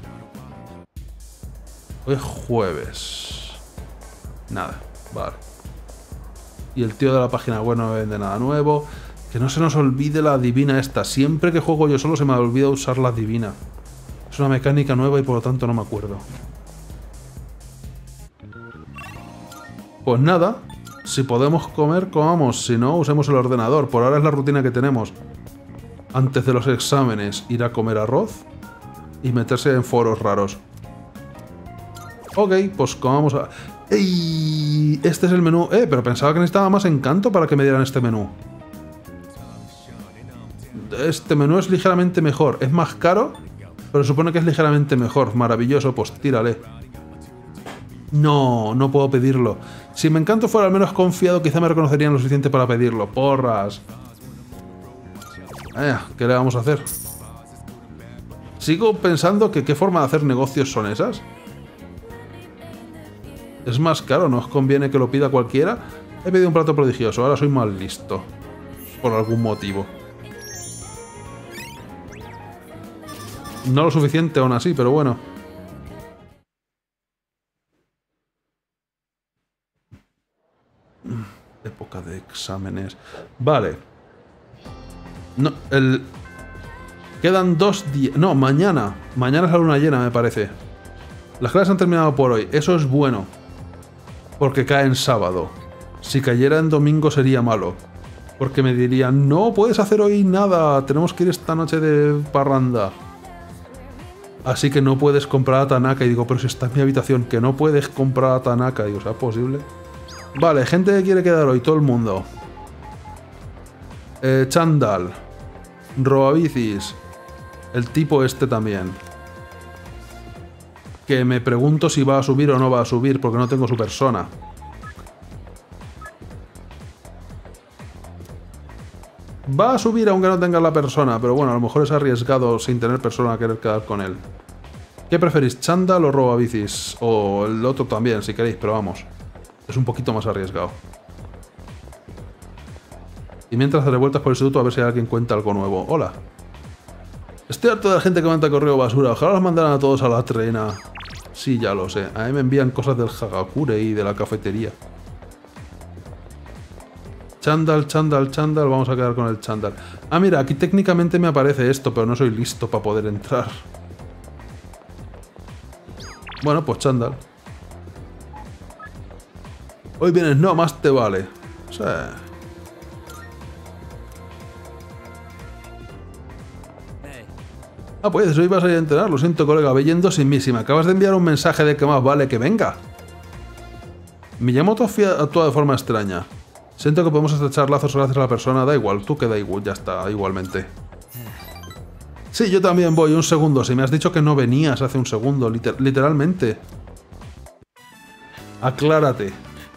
Hoy es jueves. Nada, vale. Y el tío de la página web no me vende nada nuevo. Que no se nos olvide la divina esta. Siempre que juego yo solo se me olvida usar la divina. Es una mecánica nueva y por lo tanto no me acuerdo. Pues nada. Si podemos comer, comamos. Si no, usemos el ordenador. Por ahora es la rutina que tenemos. Antes de los exámenes, ir a comer arroz y meterse en foros raros. Ok, pues comamos a... ¡Ey! Este es el menú. Eh, pero pensaba que necesitaba más encanto para que me dieran este menú. Este menú es ligeramente mejor. Es más caro, pero supone que es ligeramente mejor. Maravilloso, pues tírale. No, no puedo pedirlo. Si mi encanto fuera al menos confiado, quizá me reconocerían lo suficiente para pedirlo. Porras. Eh, ¿qué le vamos a hacer? Sigo pensando que qué forma de hacer negocios son esas. Es más caro, ¿no os conviene que lo pida cualquiera? He pedido un plato prodigioso, ahora soy más listo. Por algún motivo. No lo suficiente aún así, pero bueno. Época de exámenes. Vale. No, el... Quedan dos días... No, mañana. Mañana es la luna llena, me parece. Las clases han terminado por hoy. Eso es bueno. porque cae en sábado. Si cayera en domingo sería malo. Porque me dirían, no puedes hacer hoy nada, tenemos que ir esta noche de parranda. Así que no puedes comprar a Tanaka. Y digo, pero si está en mi habitación, que no puedes comprar a Tanaka. Digo, ¿será posible? Vale, gente que quiere quedar hoy, todo el mundo. Eh, Chandal. Robabicis. El tipo este también. Que me pregunto si va a subir o no va a subir, porque no tengo su persona. Va a subir aunque no tenga la persona, pero bueno, a lo mejor es arriesgado sin tener persona a querer quedar con él. ¿Qué preferís, Chandal o Robabicis? O el otro también, si queréis, pero vamos. Es un poquito más arriesgado. Y mientras daré vueltas por el instituto a ver si alguien cuenta algo nuevo. Hola. Estoy harto de la gente que manda correo basura. Ojalá los mandaran a todos a la trena. Sí, ya lo sé. A mí me envían cosas del Hagakure y de la cafetería. Chandal, Chandal, Chandal. Vamos a quedar con el Chandal. Ah, mira, aquí técnicamente me aparece esto, pero no soy listo para poder entrar. Bueno, pues Chandal. Hoy vienes, no, más te vale. O sea... Ah, pues hoy vas a ir a entrenar. Lo siento, colega, ve yendo sin mí. Si me acabas de enviar un mensaje de que más vale que venga. Miyamoto actúa de forma extraña. Siento que podemos estrechar lazos gracias a la persona. Da igual, tú queda igual, ya está, igualmente. Sí, yo también voy. Un segundo. Si me has dicho que no venías hace un segundo, liter literalmente. Aclárate.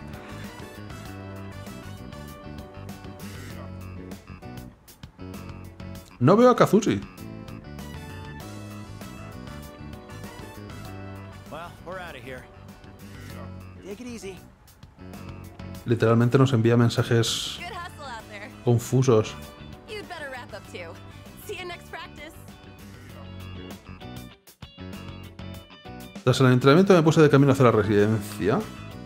No veo a Kazushi. Literalmente nos envía mensajes confusos. Tras el entrenamiento me puse de camino hacia la residencia.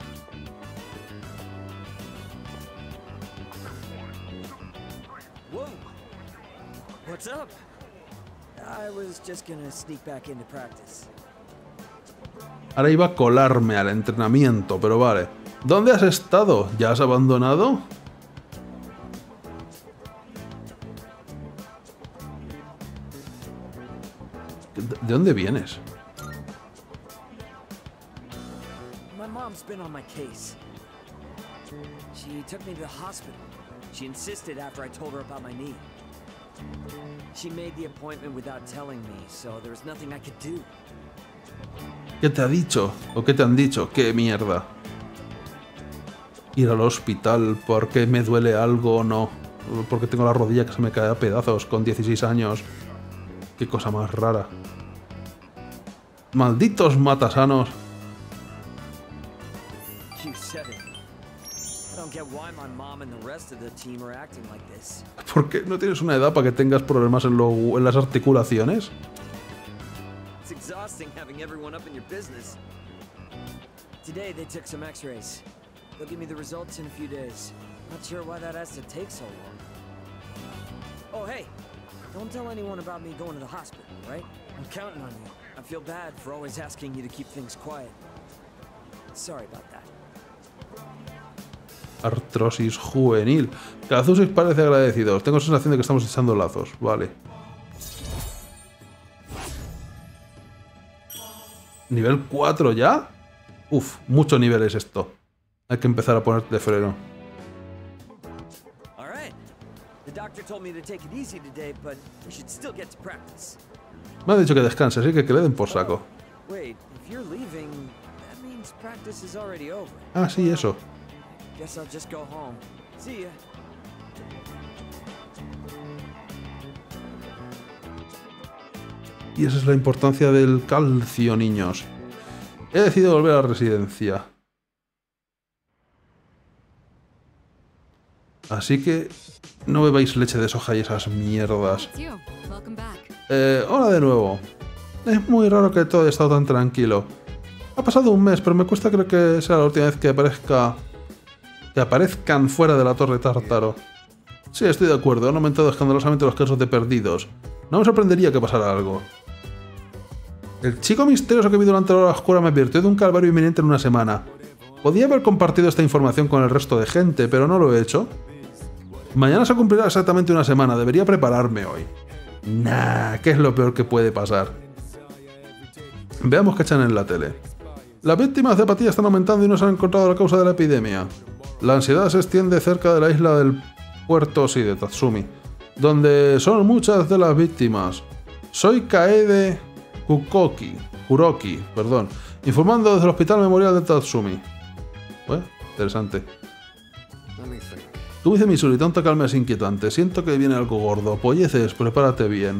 Ahora iba a colarme al entrenamiento, pero vale. ¿Dónde has estado? ¿Ya has abandonado? ¿De dónde vienes? My mom's been on my case. She took me to the hospital. She insisted after I told her about my knee. She made the appointment without telling me, so there was nothing I could do. ¿Qué te ha dicho? ¿O qué te han dicho? ¿Qué mierda? Ir al hospital porque me duele algo o no. Porque tengo la rodilla que se me cae a pedazos con dieciséis años. Qué cosa más rara. Malditos matasanos. ¿Por qué no tienes una edad para que tengas problemas en, lo, en las articulaciones? It's exhausting having everyone up in your business. Today they took some x-rays. They'll give me the results in a few days. Not sure why that has to take so long. Oh, hey, don't tell anyone about me going to the hospital, right? I'm counting on you. I feel bad for always asking you to keep things quiet. Sorry about that. Artrosis juvenil. Kazushi parece agradecido. Tengo la sensación de que estamos echando lazos. Vale. ¿Nivel cuatro ya? Uf, mucho nivel es esto. Hay que empezar a ponerte de freno. Me ha dicho que descanse, así que que le den por saco. Ah, sí, eso. Y esa es la importancia del calcio, niños. He decidido volver a la residencia. Así que no bebáis leche de soja y esas mierdas. Eh, hola de nuevo. Es muy raro que todo haya estado tan tranquilo. Ha pasado un mes, pero me cuesta creer que sea la última vez que aparezca... que aparezcan fuera de la Torre Tártaro. Sí, estoy de acuerdo. Han aumentado escandalosamente los casos de perdidos. No me sorprendería que pasara algo. El chico misterioso que vi durante la hora oscura me advirtió de un calvario inminente en una semana. Podía haber compartido esta información con el resto de gente, pero no lo he hecho. Mañana se cumplirá exactamente una semana. Debería prepararme hoy. Nah, ¿qué es lo peor que puede pasar? Veamos qué echan en la tele. Las víctimas de apatía están aumentando y no se han encontrado la causa de la epidemia. La ansiedad se extiende cerca de la isla del puerto, sí, de Tatsumi, donde son muchas de las víctimas. Soy Kaede Kukoki, Kuroki, perdón, informando desde el Hospital Memorial de Tatsumi. Bueno, interesante. Tú dice Missouri, tanta calma es inquietante. Siento que viene algo gordo. Polleces, prepárate bien.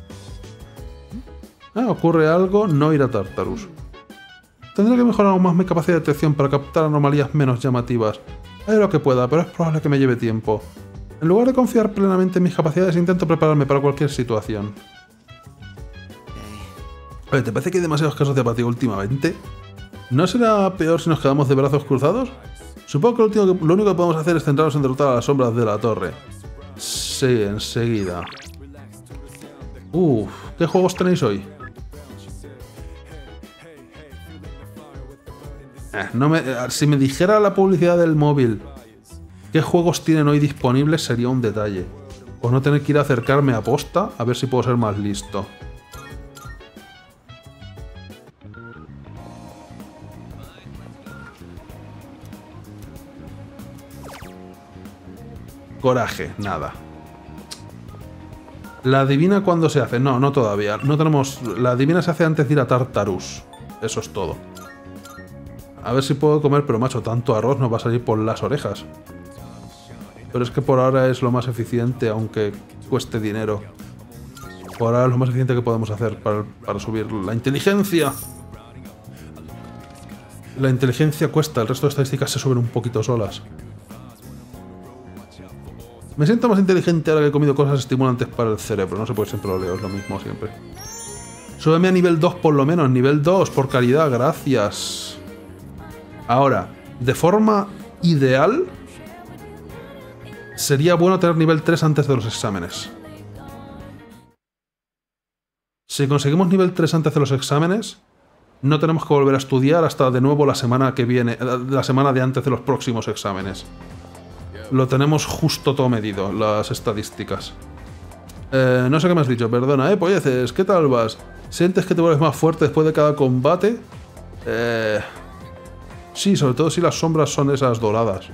Ah, ocurre algo, no ir a Tartarus. Tendré que mejorar aún más mi capacidad de detección para captar anomalías menos llamativas. Haré lo que pueda, pero es probable que me lleve tiempo. En lugar de confiar plenamente en mis capacidades, intento prepararme para cualquier situación. Oye, ¿te parece que hay demasiados casos de apatía últimamente? ¿No será peor si nos quedamos de brazos cruzados? Supongo que lo, último que lo único que podemos hacer es centrarnos en derrotar a las sombras de la torre. Sí, enseguida. Uff, ¿qué juegos tenéis hoy? Eh, no me, si me dijera la publicidad del móvil qué juegos tienen hoy disponibles sería un detalle. Pues no tener que ir a acercarme a posta a ver si puedo ser más listo. Coraje, nada. La adivina cuándo se hace. No, no todavía. No tenemos. La adivina se hace antes de ir a Tartarus. Eso es todo. A ver si puedo comer, pero macho, tanto arroz nos va a salir por las orejas. Pero es que por ahora es lo más eficiente, aunque cueste dinero. Por ahora es lo más eficiente que podemos hacer para, para subir la inteligencia. La inteligencia cuesta, el resto de estadísticas se suben un poquito solas. Me siento más inteligente ahora que he comido cosas estimulantes para el cerebro. No sé por qué siempre lo leo, es lo mismo siempre. Súbeme a nivel dos por lo menos. Nivel dos, por caridad, gracias. Ahora, de forma ideal, sería bueno tener nivel tres antes de los exámenes. Si conseguimos nivel tres antes de los exámenes, no tenemos que volver a estudiar hasta de nuevo la semana que viene, la semana de antes de los próximos exámenes. Lo tenemos justo todo medido, las estadísticas. Eh, no sé qué me has dicho, perdona, eh, polleces, ¿qué tal vas? ¿Sientes que te vuelves más fuerte después de cada combate? Eh... Sí, sobre todo si las sombras son esas doradas.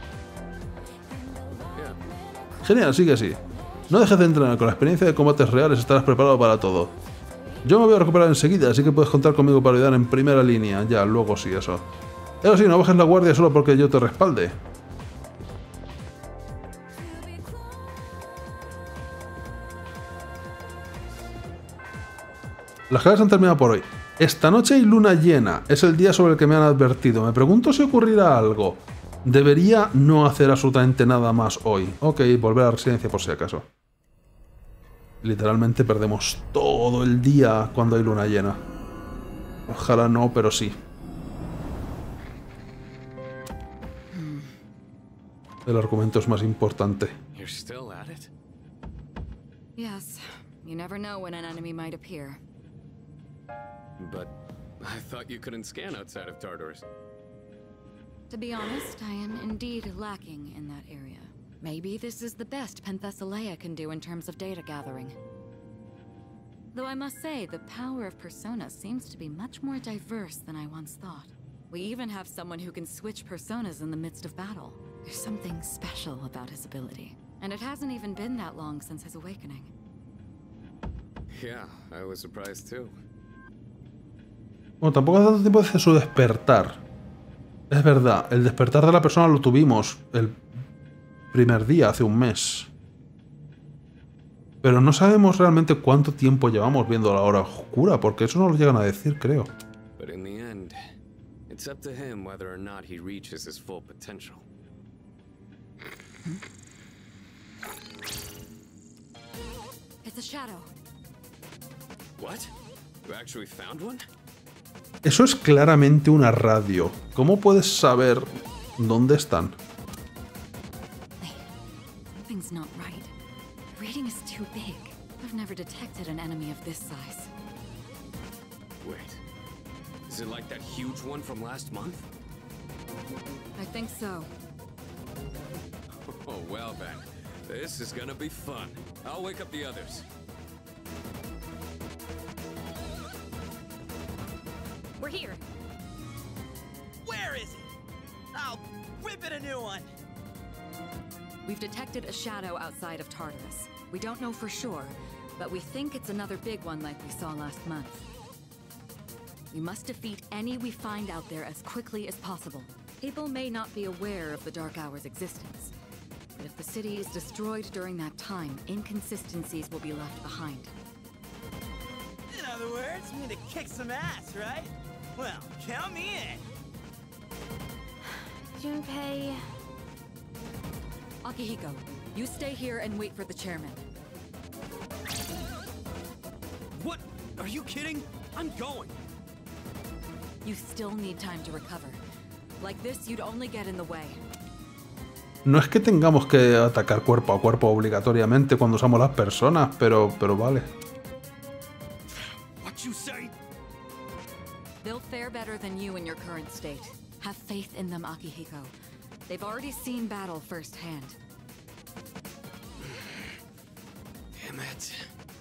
Genial, sí que sí. No dejes de entrenar, con la experiencia de combates reales estarás preparado para todo. Yo me voy a recuperar enseguida, así que puedes contar conmigo para ayudar en primera línea. Ya, luego sí, eso. Eso sí, no bajes la guardia solo porque yo te respalde. Las clases han terminado por hoy. Esta noche hay luna llena. Es el día sobre el que me han advertido. Me pregunto si ocurrirá algo. Debería no hacer absolutamente nada más hoy. Ok, volver a la residencia por si acaso. Literalmente perdemos todo el día cuando hay luna llena. Ojalá no, pero sí. El argumento es más importante. You're still at it? Yes. You never know when an enemy might appear. But I thought you couldn't scan outside of Tartarus. To be honest, I am indeed lacking in that area. Maybe this is the best Penthesilea can do in terms of data gathering. Though I must say, the power of Persona seems to be much more diverse than I once thought. We even have someone who can switch personas in the midst of battle. There's something special about his ability. And it hasn't even been that long since his awakening. Yeah, I was surprised too. Bueno, tampoco hace tanto tiempo desde su despertar. Es verdad, el despertar de la persona lo tuvimos el primer día, hace un mes. Pero no sabemos realmente cuánto tiempo llevamos viendo la hora oscura, porque eso no lo llegan a decir, creo. But in the end, it's up to him whether or not he reaches his full potential. It's a shadow. What? You actually found one? Eso es claramente una radio. ¿Cómo puedes saber dónde están? Something's not right. The rating is too big. I've never detected an enemy of this size. Wait. Is it like that huge one from last month? I think so. Oh, well then. This is gonna be fun. I'll wake up the others. We're here. Where is it? I'll whip it a new one. We've detected a shadow outside of Tartarus. We don't know for sure, but we think it's another big one like we saw last month. We must defeat any we find out there as quickly as possible. People may not be aware of the Dark Hour's existence, but if the city is destroyed during that time, inconsistencies will be left behind. In other words, we need to kick some ass, right? Well, count me in. Junpei... Akihiko, you stay here and wait for the chairman. What? Are you kidding? I'm going. You still need time to recover. Like this, you'd only get in the way. No es que tengamos que atacar cuerpo a cuerpo obligatoriamente cuando usamos las personas, pero, pero vale. What you say? They'll fare better than you in your current state. Have faith in them, Akihiko. They've already seen battle firsthand. Damn it.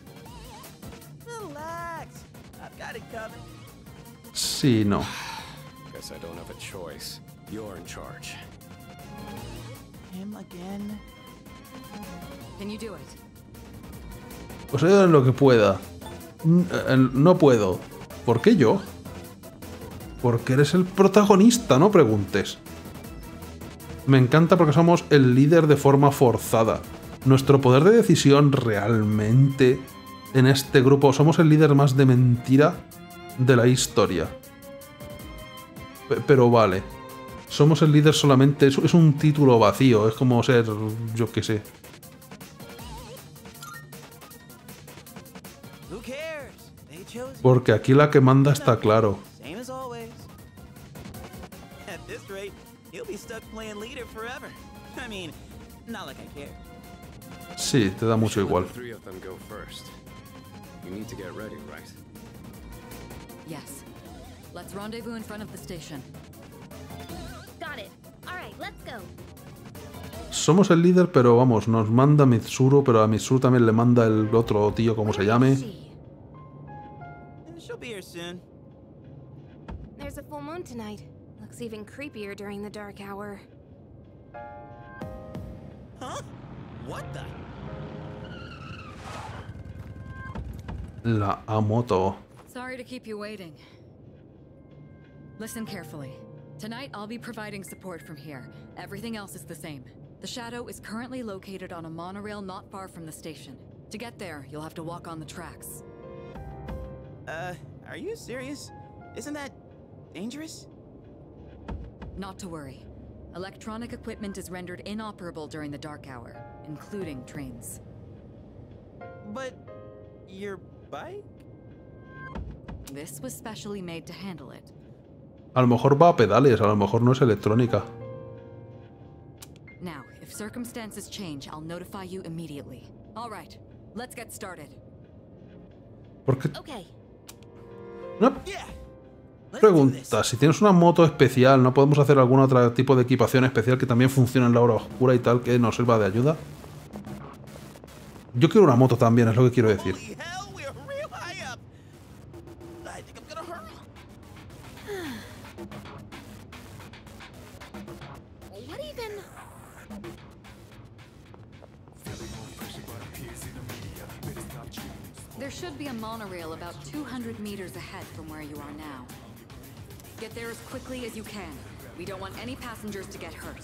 Relax. I've got it covered. Sí, no. Guess I don't have a choice. You're in charge. Him again? Can you do it? Pues ayuda en lo que pueda. No puedo. ¿Por qué yo? Porque eres el protagonista, no preguntes. Me encanta porque somos el líder de forma forzada. Nuestro poder de decisión realmente en este grupo somos el líder más de mentira de la historia. P- pero vale. Somos el líder solamente... Es, es un título vacío. Es como ser... yo qué sé. Porque aquí la que manda está claro. Sí, te da mucho igual. Yes. Let's rendezvous in front of the station. Got it. All right, let's go. Somos el líder, pero vamos, nos manda Mitsuru, pero a Mitsuru también le manda el otro tío, como se llame. She'll be here soon. There's a full moon tonight. Looks even creepier during the dark hour. Huh? What the? La Amoto. Sorry to keep you waiting. Listen carefully. Tonight I'll be providing support from here. Everything else is the same. The Shadow is currently located on a monorail not far from the station. To get there, you'll have to walk on the tracks. Uh, are you serious? Isn't that dangerous? Not to worry. Electronic equipment is rendered inoperable during the dark hour, including trains. But your bike? This was specially made to handle it. A lo mejor va a pedales, a lo mejor no es electrónica. Now, if circumstances change, I'll notify you immediately. All right, let's get started. Porque... Okay. Una pregunta, si tienes una moto especial, ¿no podemos hacer algún otro tipo de equipación especial que también funcione en la hora oscura y tal, que nos sirva de ayuda? Yo quiero una moto también, es lo que quiero decir. What even? There should be a monorail about two hundred meters ahead from where you are now. Get there as quickly as you can. We don't want any passengers to get hurt.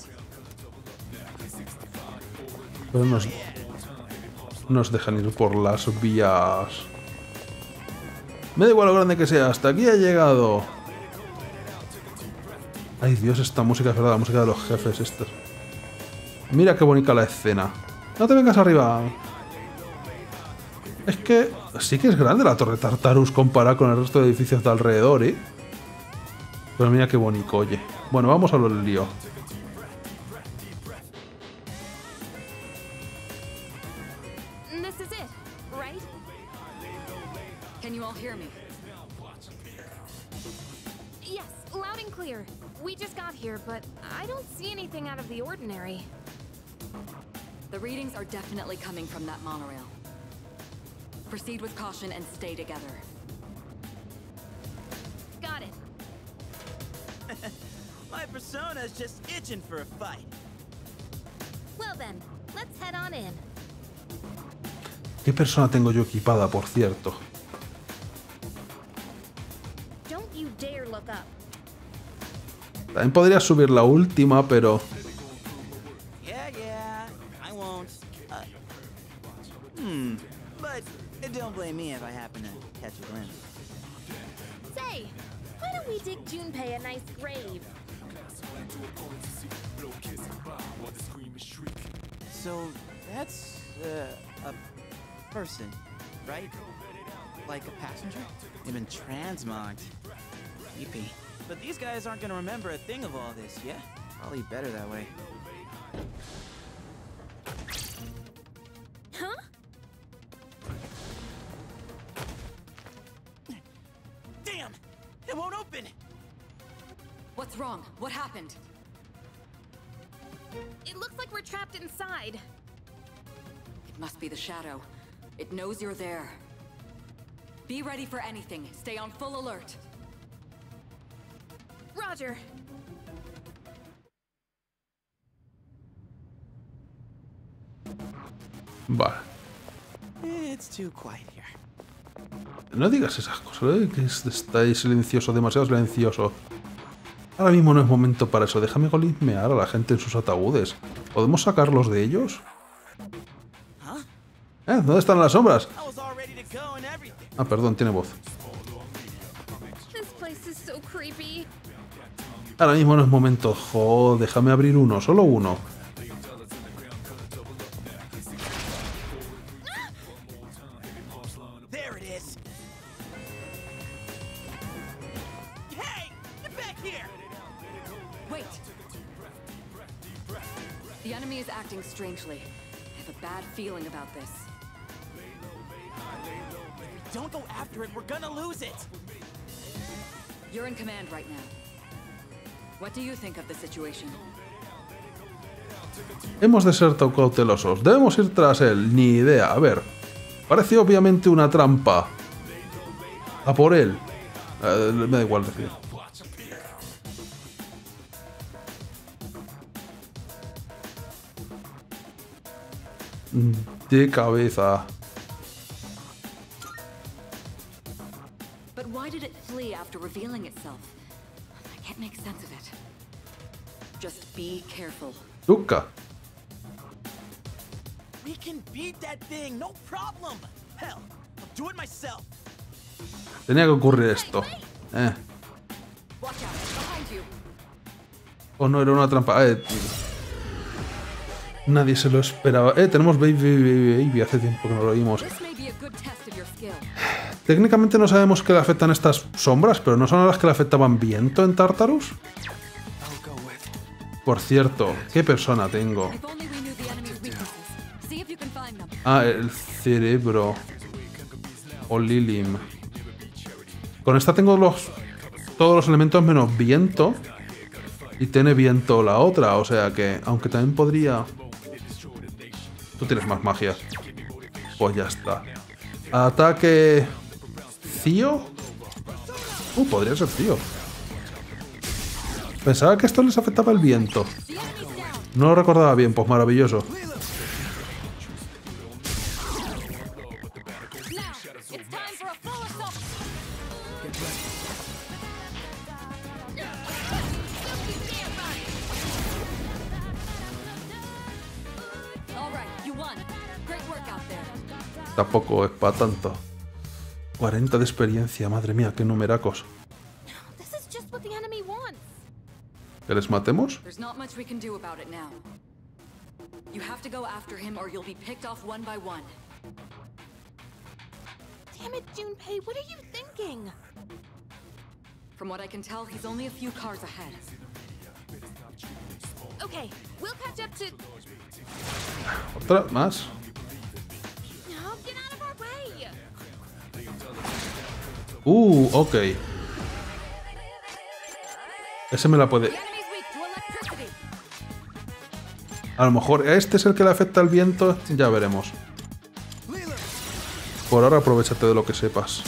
Pero nos, nos dejan ir por las vías. Me da igual lo grande que sea, hasta aquí ha llegado. Ay Dios, esta música es verdad, la música de los jefes estos. Mira qué bonita la escena. No te vengas arriba. Es que sí que es grande la Torre Tartarus comparada con el resto de edificios de alrededor, ¿eh? Pero mira qué bonito, oye. Bueno, vamos a lo del lío. This is it, right? Can you all hear me? Yes, Loud and clear. We just got here, but I don't see anything out of the ordinary. The readings are definitely coming from that monorail. Proceed with caution and stay together. Got it. My persona's just itching for a fight. Well then, let's head on in. ¿Qué persona tengo yo equipada, por cierto? Don't you dare look up. También podría subir la última, pero... Yeah, yeah, I won't. Uh, hmm, but don't blame me if I happen to catch a glimpse. Say, why don't we dig Junpei a nice grave? So that's uh, a person, right? Like a passenger? They've been transmogged. Creepy. But these guys aren't gonna remember a thing of all this, yeah? Probably better that way. Huh? Damn! It won't open! What's wrong? What happened? It looks like we're trapped inside. It must be the shadow. It knows you're there. Be ready for anything. Stay on full alert. Roger. Vale. It's too quiet here. No digas esas cosas, ¿eh? Que está ahí silencioso, demasiado silencioso. Ahora mismo no es momento para eso. Déjame golismear a la gente en sus ataúdes. ¿Podemos sacarlos de ellos? ¿Eh? ¿Dónde están las sombras? Ah, perdón, tiene voz. This place is so creepy. Ahora mismo no es momento. Jo, déjame abrir uno, solo uno. There it is. Hey, get back here. Wait. The enemy is acting strangely. I have a bad feeling about this. Don't go after it. We're gonna lose it. You're in command right now. What do you think of the situation? Hemos de ser cautelosos. Debemos ir tras él. Ni idea. A ver. Parece obviamente una trampa. A por él. Eh, me da igual decir. De cabeza. But why did it flee after revealing itself? I can't make sense of it. Just be careful. Luca. We can beat that thing, no problem. Hell, I'll do it myself. Tenía que ocurrir esto. Eh. Watch out, behind you. Oh, no, era una trampa. Eh. Nadie se lo esperaba. Eh, tenemos Baby Baby Baby. Hace tiempo que no lo oímos. Técnicamente no sabemos qué le afectan estas sombras, pero ¿no son las que le afectaban viento en Tartarus? Por cierto, ¿qué persona tengo? Ah, el cerebro. O Lilim. Con esta tengo los todos los elementos menos viento. Y tiene viento la otra, o sea que, aunque también podría... Tú tienes más magia. Pues ya está. Ataque... ¿Cío? Uh, podría ser Cío. Pensaba que esto les afectaba el viento. No lo recordaba bien, pues maravilloso. Tampoco es para tanto. cuarenta de experiencia, madre mía, qué numeracos. ¿Que les matemos? You have to go after him or you'll be picked off one by one. Damn it, Junpei, what are you thinking? From what I can tell, he's only a few cars ahead. Okay, we'll catch up to... ¿Otra más? No, get out of our way. Uh, ok. Ese me la puede... A lo mejor este es el que le afecta el viento. Ya veremos. Por ahora aprovechate de lo que sepas.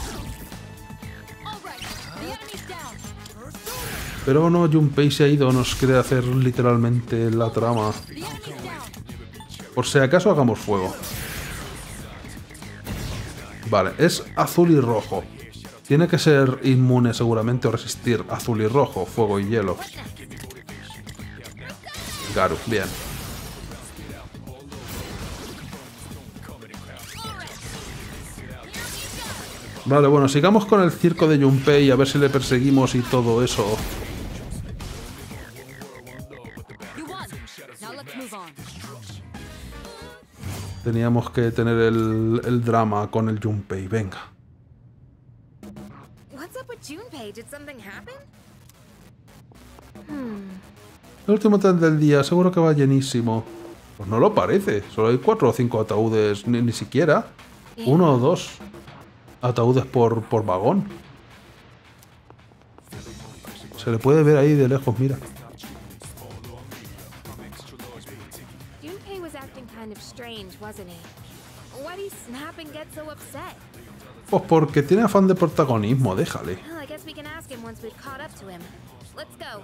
Pero no, Junpei se ha ido. Nos quiere hacer literalmente la trama. Por si acaso hagamos fuego. Vale, es azul y rojo. Tiene que ser inmune seguramente o resistir azul y rojo, fuego y hielo. Garu, bien. Vale, bueno, sigamos con el circo de Junpei a ver si le perseguimos y todo eso. Teníamos que tener el, el drama con el Junpei, venga. What's up with Junpei? Did something happen? El último tren del día, seguro que va llenísimo. Pues no lo parece, solo hay cuatro o cinco ataúdes, ni, ni siquiera. Uno o dos ataúdes por, por vagón. Se le puede ver ahí de lejos, mira. Junpei was acting kind of strange, wasn't he? Why'd he snap and get so upset? Pues porque tiene afán de protagonismo, déjale. Well, I guess we can ask him once we've caught up to him. Let's go.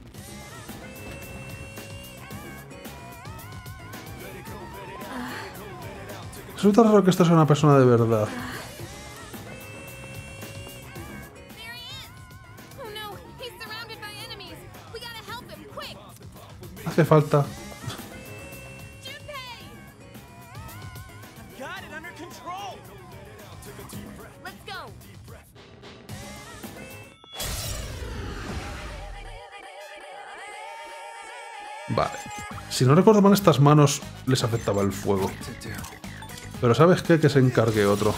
Resulta raro que esta sea una persona de verdad. Hace falta. Vale. Si no recuerdo mal, estas manos les afectaba el fuego. Pero ¿sabes qué? Que se encargue otro.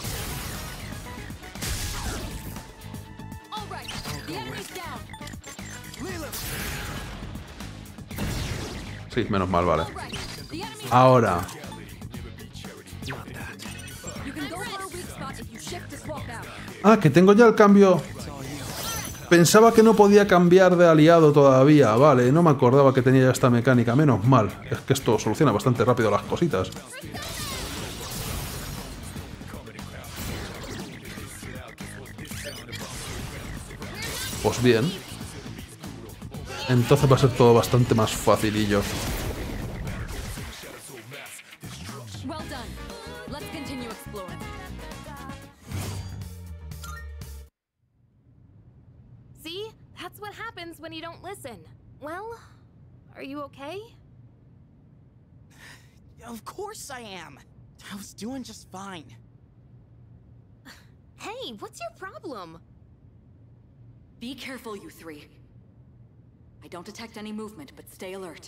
Sí, menos mal, vale. Ahora. Ah, que tengo ya el cambio. Pensaba que no podía cambiar de aliado todavía. Vale, no me acordaba que tenía ya esta mecánica. Menos mal. Es que esto soluciona bastante rápido las cositas. Pues bien. Entonces va a ser todo bastante más facilillo. See? That's what happens when you don't listen. Well, are you okay? Of course I am. I was doing just fine. Hey, what's your problem? Be careful, you three. I don't detect any movement, but stay alert.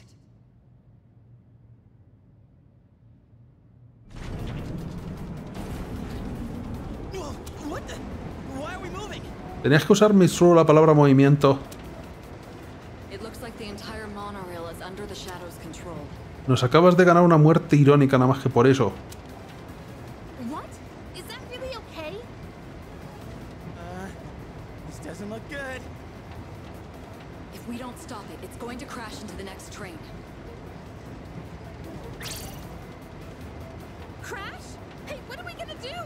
What the? Why are we moving? Tenías que usar Mitsuru la palabra movimiento. It looks like the entire monorail is under the Shadow's control. Nos acabas de ganar una muerte irónica nada más que por eso. What? Is that really okay? Uh, this doesn't look good. If we don't stop it, it's going to crash into the next train. Crash? Hey, what are we gonna do?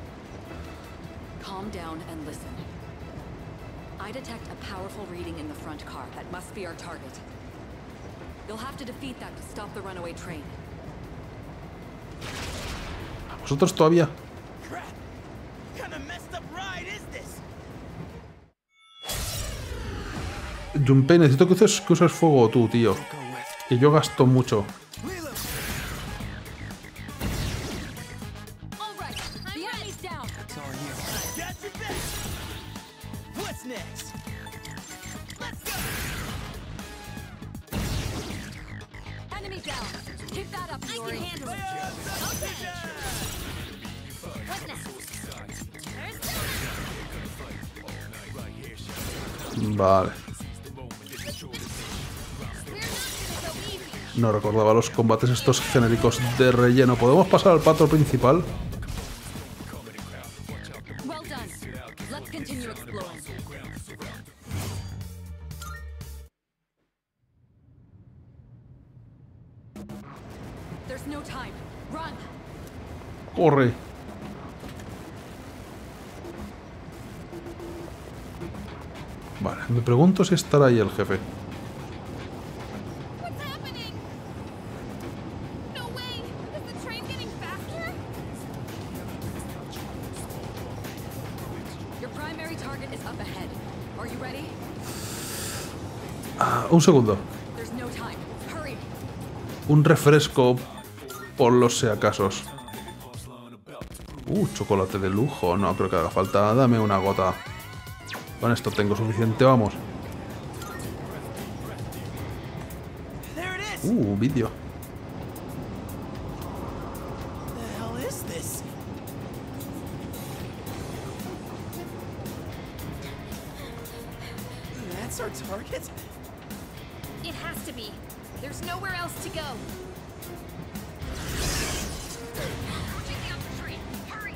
Calm down and listen. I detect a powerful reading in the front car. That must be our target. You'll have to defeat that to stop the runaway train. Vosotros todavía. Crap! What kind of messed up ride is this? Junpei, necesito que uses, que uses fuego tú, tío. Que yo gasto mucho. What's next? Let's go! Enemy down. Keep that up, Yori. I can handle it. Okay. What now? Vale. No recordaba los combates estos genéricos de relleno. ¿Podemos pasar al pato principal? Corre. Vale, me pregunto si estará ahí el jefe. Ah, un segundo. Un refresco por los seacasos. Uh, chocolate de lujo. No creo que haga falta. Dame una gota. Con esto tengo suficiente, vamos. Uh, vídeo. That's our target? It has to be. There's nowhere else to go. Hurry!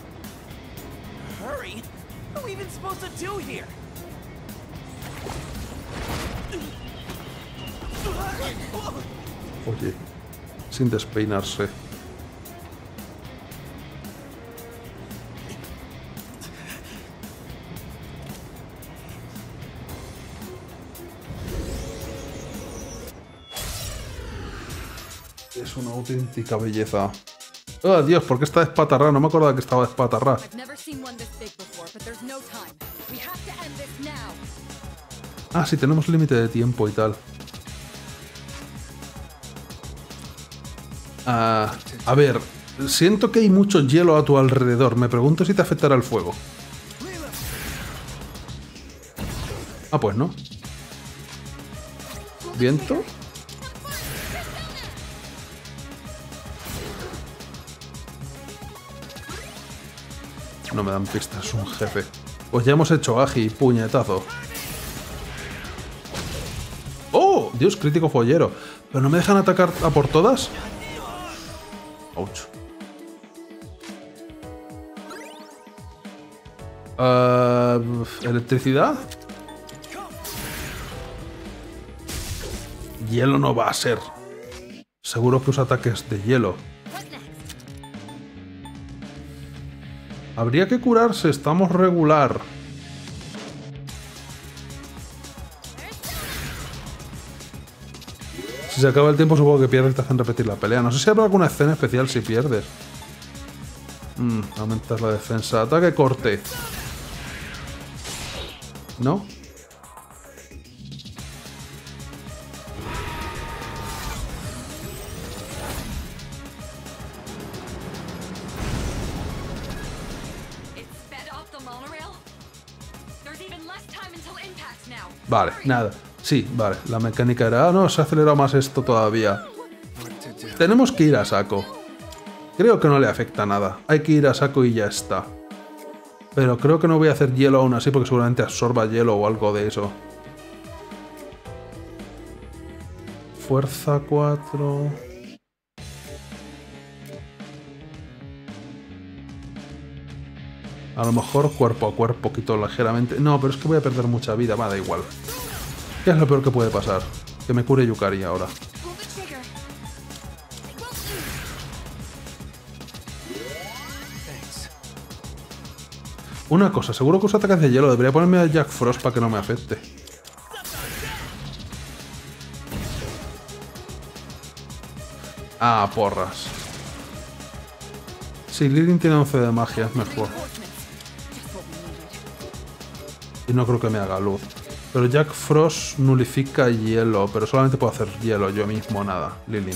Hurry? What are we even supposed to do here? Oye, sin despeinarse. Es una auténtica belleza. ¡Oh, Dios! ¿Por qué está despatarrada? No me acordaba que estaba despatarrada. Ah, sí, tenemos límite de tiempo y tal. Ah, a ver, siento que hay mucho hielo a tu alrededor. Me pregunto si te afectará el fuego. Ah, pues no. ¿Viento? No me dan pistas, es un jefe. Pues ya hemos hecho agi, puñetazo. ¡Oh! Dios, crítico follero. ¿Pero no me dejan atacar a por todas? Ouch. Uh, ¿Electricidad? Hielo no va a ser. Seguro que usa ataques de hielo. Habría que curarse, estamos regular. Si se acaba el tiempo supongo que pierdes y te hacen repetir la pelea. No sé si habrá alguna escena especial si pierdes. Mm, aumentas la defensa. Ataque corte. ¿No? Vale, nada. Sí, vale. La mecánica era... Ah, no, se ha acelerado más esto todavía. Tenemos que ir a saco. Creo que no le afecta nada. Hay que ir a saco y ya está. Pero creo que no voy a hacer hielo aún así porque seguramente absorba hielo o algo de eso. Fuerza cuatro... A lo mejor cuerpo a cuerpo quito ligeramente... No, pero es que voy a perder mucha vida. Va, da igual. ¿Qué es lo peor que puede pasar? Que me cure Yukari ahora. Una cosa, seguro que usa ataques de hielo. Debería ponerme a Jack Frost para que no me afecte. Ah, porras. Sí, Lilin tiene once de magia, es mejor. Y no creo que me haga luz. Pero Jack Frost nulifica hielo, pero solamente puedo hacer hielo yo mismo, nada. Lilin.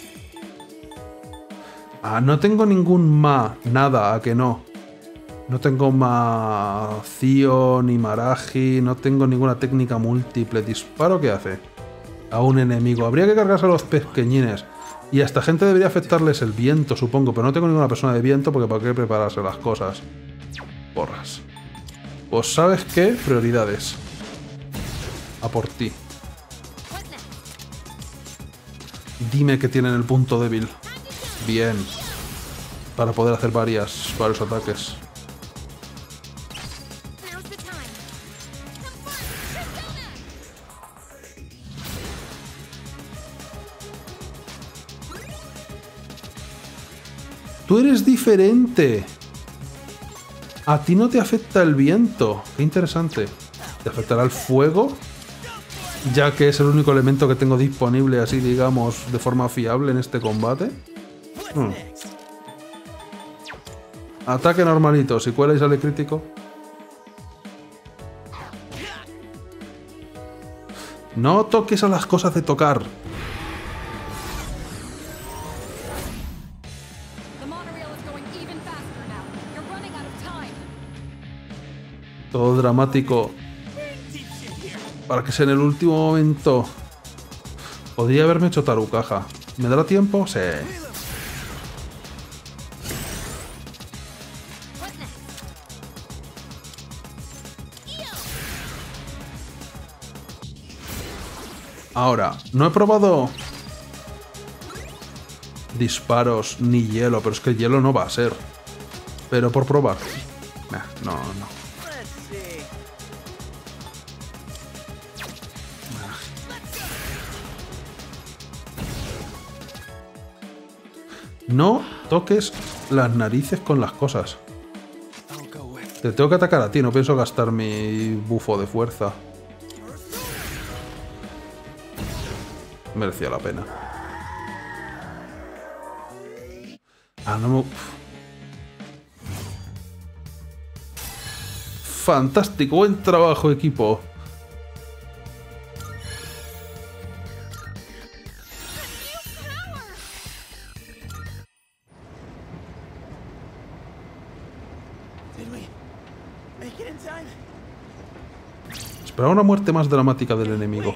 Ah, no tengo ningún ma, nada, a que no. No tengo ma Cio ni Maraji, no tengo ninguna técnica múltiple. ¿Disparo qué hace? A un enemigo. Habría que cargarse a los pequeñines. Y a esta gente debería afectarles el viento, supongo, pero no tengo ninguna persona de viento porque para qué prepararse las cosas. Porras. Pues ¿sabes qué? Prioridades. A por ti. Dime que tienen el punto débil. Bien. Para poder hacer varias, varios ataques. Tú eres diferente. A ti no te afecta el viento. Qué interesante. ¿Te afectará el fuego? Ya que es el único elemento que tengo disponible, así digamos, de forma fiable en este combate. Hmm. Ataque normalito. Si cuela y sale crítico. No toques a las cosas de tocar. Todo dramático. Para que sea en el último momento. Podría haberme hecho Tarukaja. ¿Me dará tiempo? Sí. Ahora, no he probado disparos ni hielo, pero es que el hielo no va a ser. Pero por probar. Nah, no, no. No toques las narices con las cosas. Te tengo que atacar a ti, no pienso gastar mi bufo de fuerza. Merecía la pena. Ah, no me... Fantástico, buen trabajo, equipo. Esperaba una muerte más dramática del enemigo.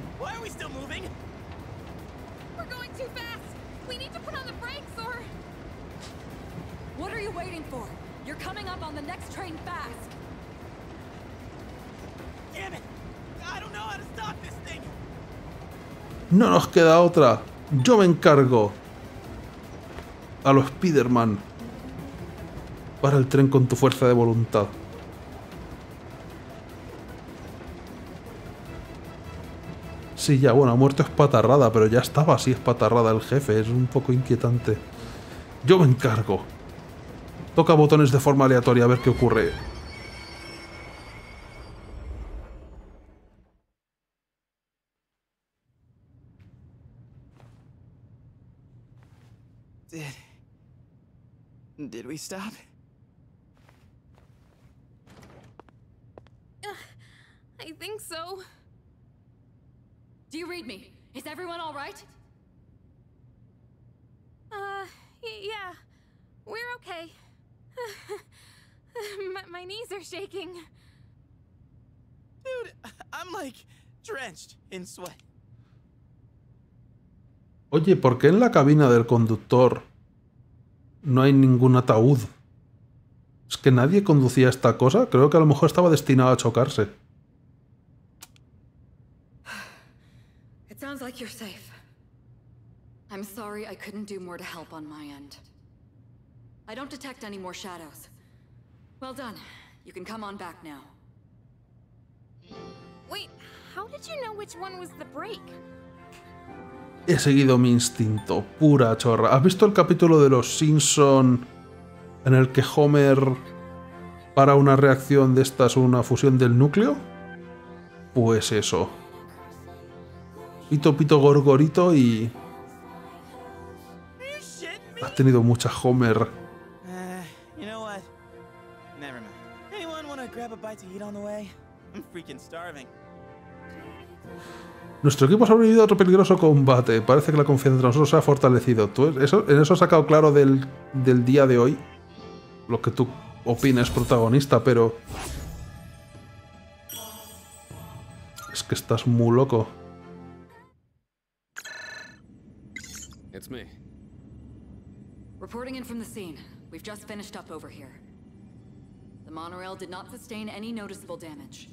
No nos queda otra. Yo me encargo. A los Spider-Man. Para el tren con tu fuerza de voluntad. Sí, ya, bueno, ha muerto espatarrada, pero ya estaba así espatarrada el jefe. Es un poco inquietante. Yo me encargo. Toca botones de forma aleatoria a ver qué ocurre. Did... Did we stop? Uh, I think so. Do you read me? Is everyone all right? Uh, yeah. We're okay. my, my knees are shaking. Dude, I'm like drenched in sweat. Oye, ¿por qué en la cabina del conductor no hay ningún ataúd? ¿Es que nadie conducía esta cosa? Creo que a lo mejor estaba destinado a chocarse. It sounds like you're safe. I'm sorry I couldn't do more to help on my end. I don't detect any more shadows. Well done. You can come on back now. Wait, how did you know which one was the break? He seguido mi instinto, pura chorra. ¿Has visto el capítulo de los Simpson en el que Homer para una reacción de estas, una fusión del núcleo? Pues eso. Pito, pito, gorgorito y... Has tenido mucha Homer. Uh, you know what? Never mind. Anyone want to grab a bite to eat on the way? I'm freaking starving. Nuestro equipo ha sobrevivido a otro peligroso combate. Parece que la confianza entre nosotros se ha fortalecido. ¿Tú eso, en eso has sacado claro del, del día de hoy? Lo que tú opinas, protagonista, pero... Es que estás muy loco. It's me. Reporting in from the scene. We've just finished up over here. The monorail did not sustain any noticeable damage.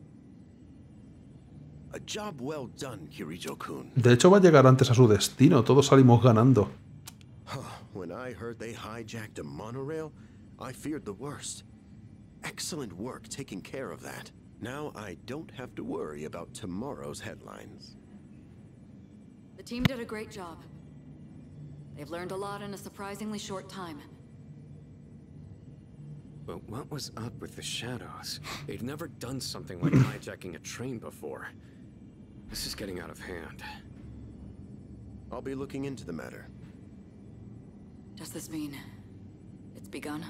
A job well done, Kirijo-kun. De hecho, va a llegar antes a su destino. Todos salimos ganando. When I heard they hijacked a monorail, I feared the worst. Excellent work taking care of that. Now I don't have to worry about tomorrow's headlines. The team did a great job. They've learned a lot in a surprisingly short time. But what was up with the Shadows? They've never done something like hijacking a train before. This is getting out of hand. I'll be looking into the matter. Does this mean it's begun?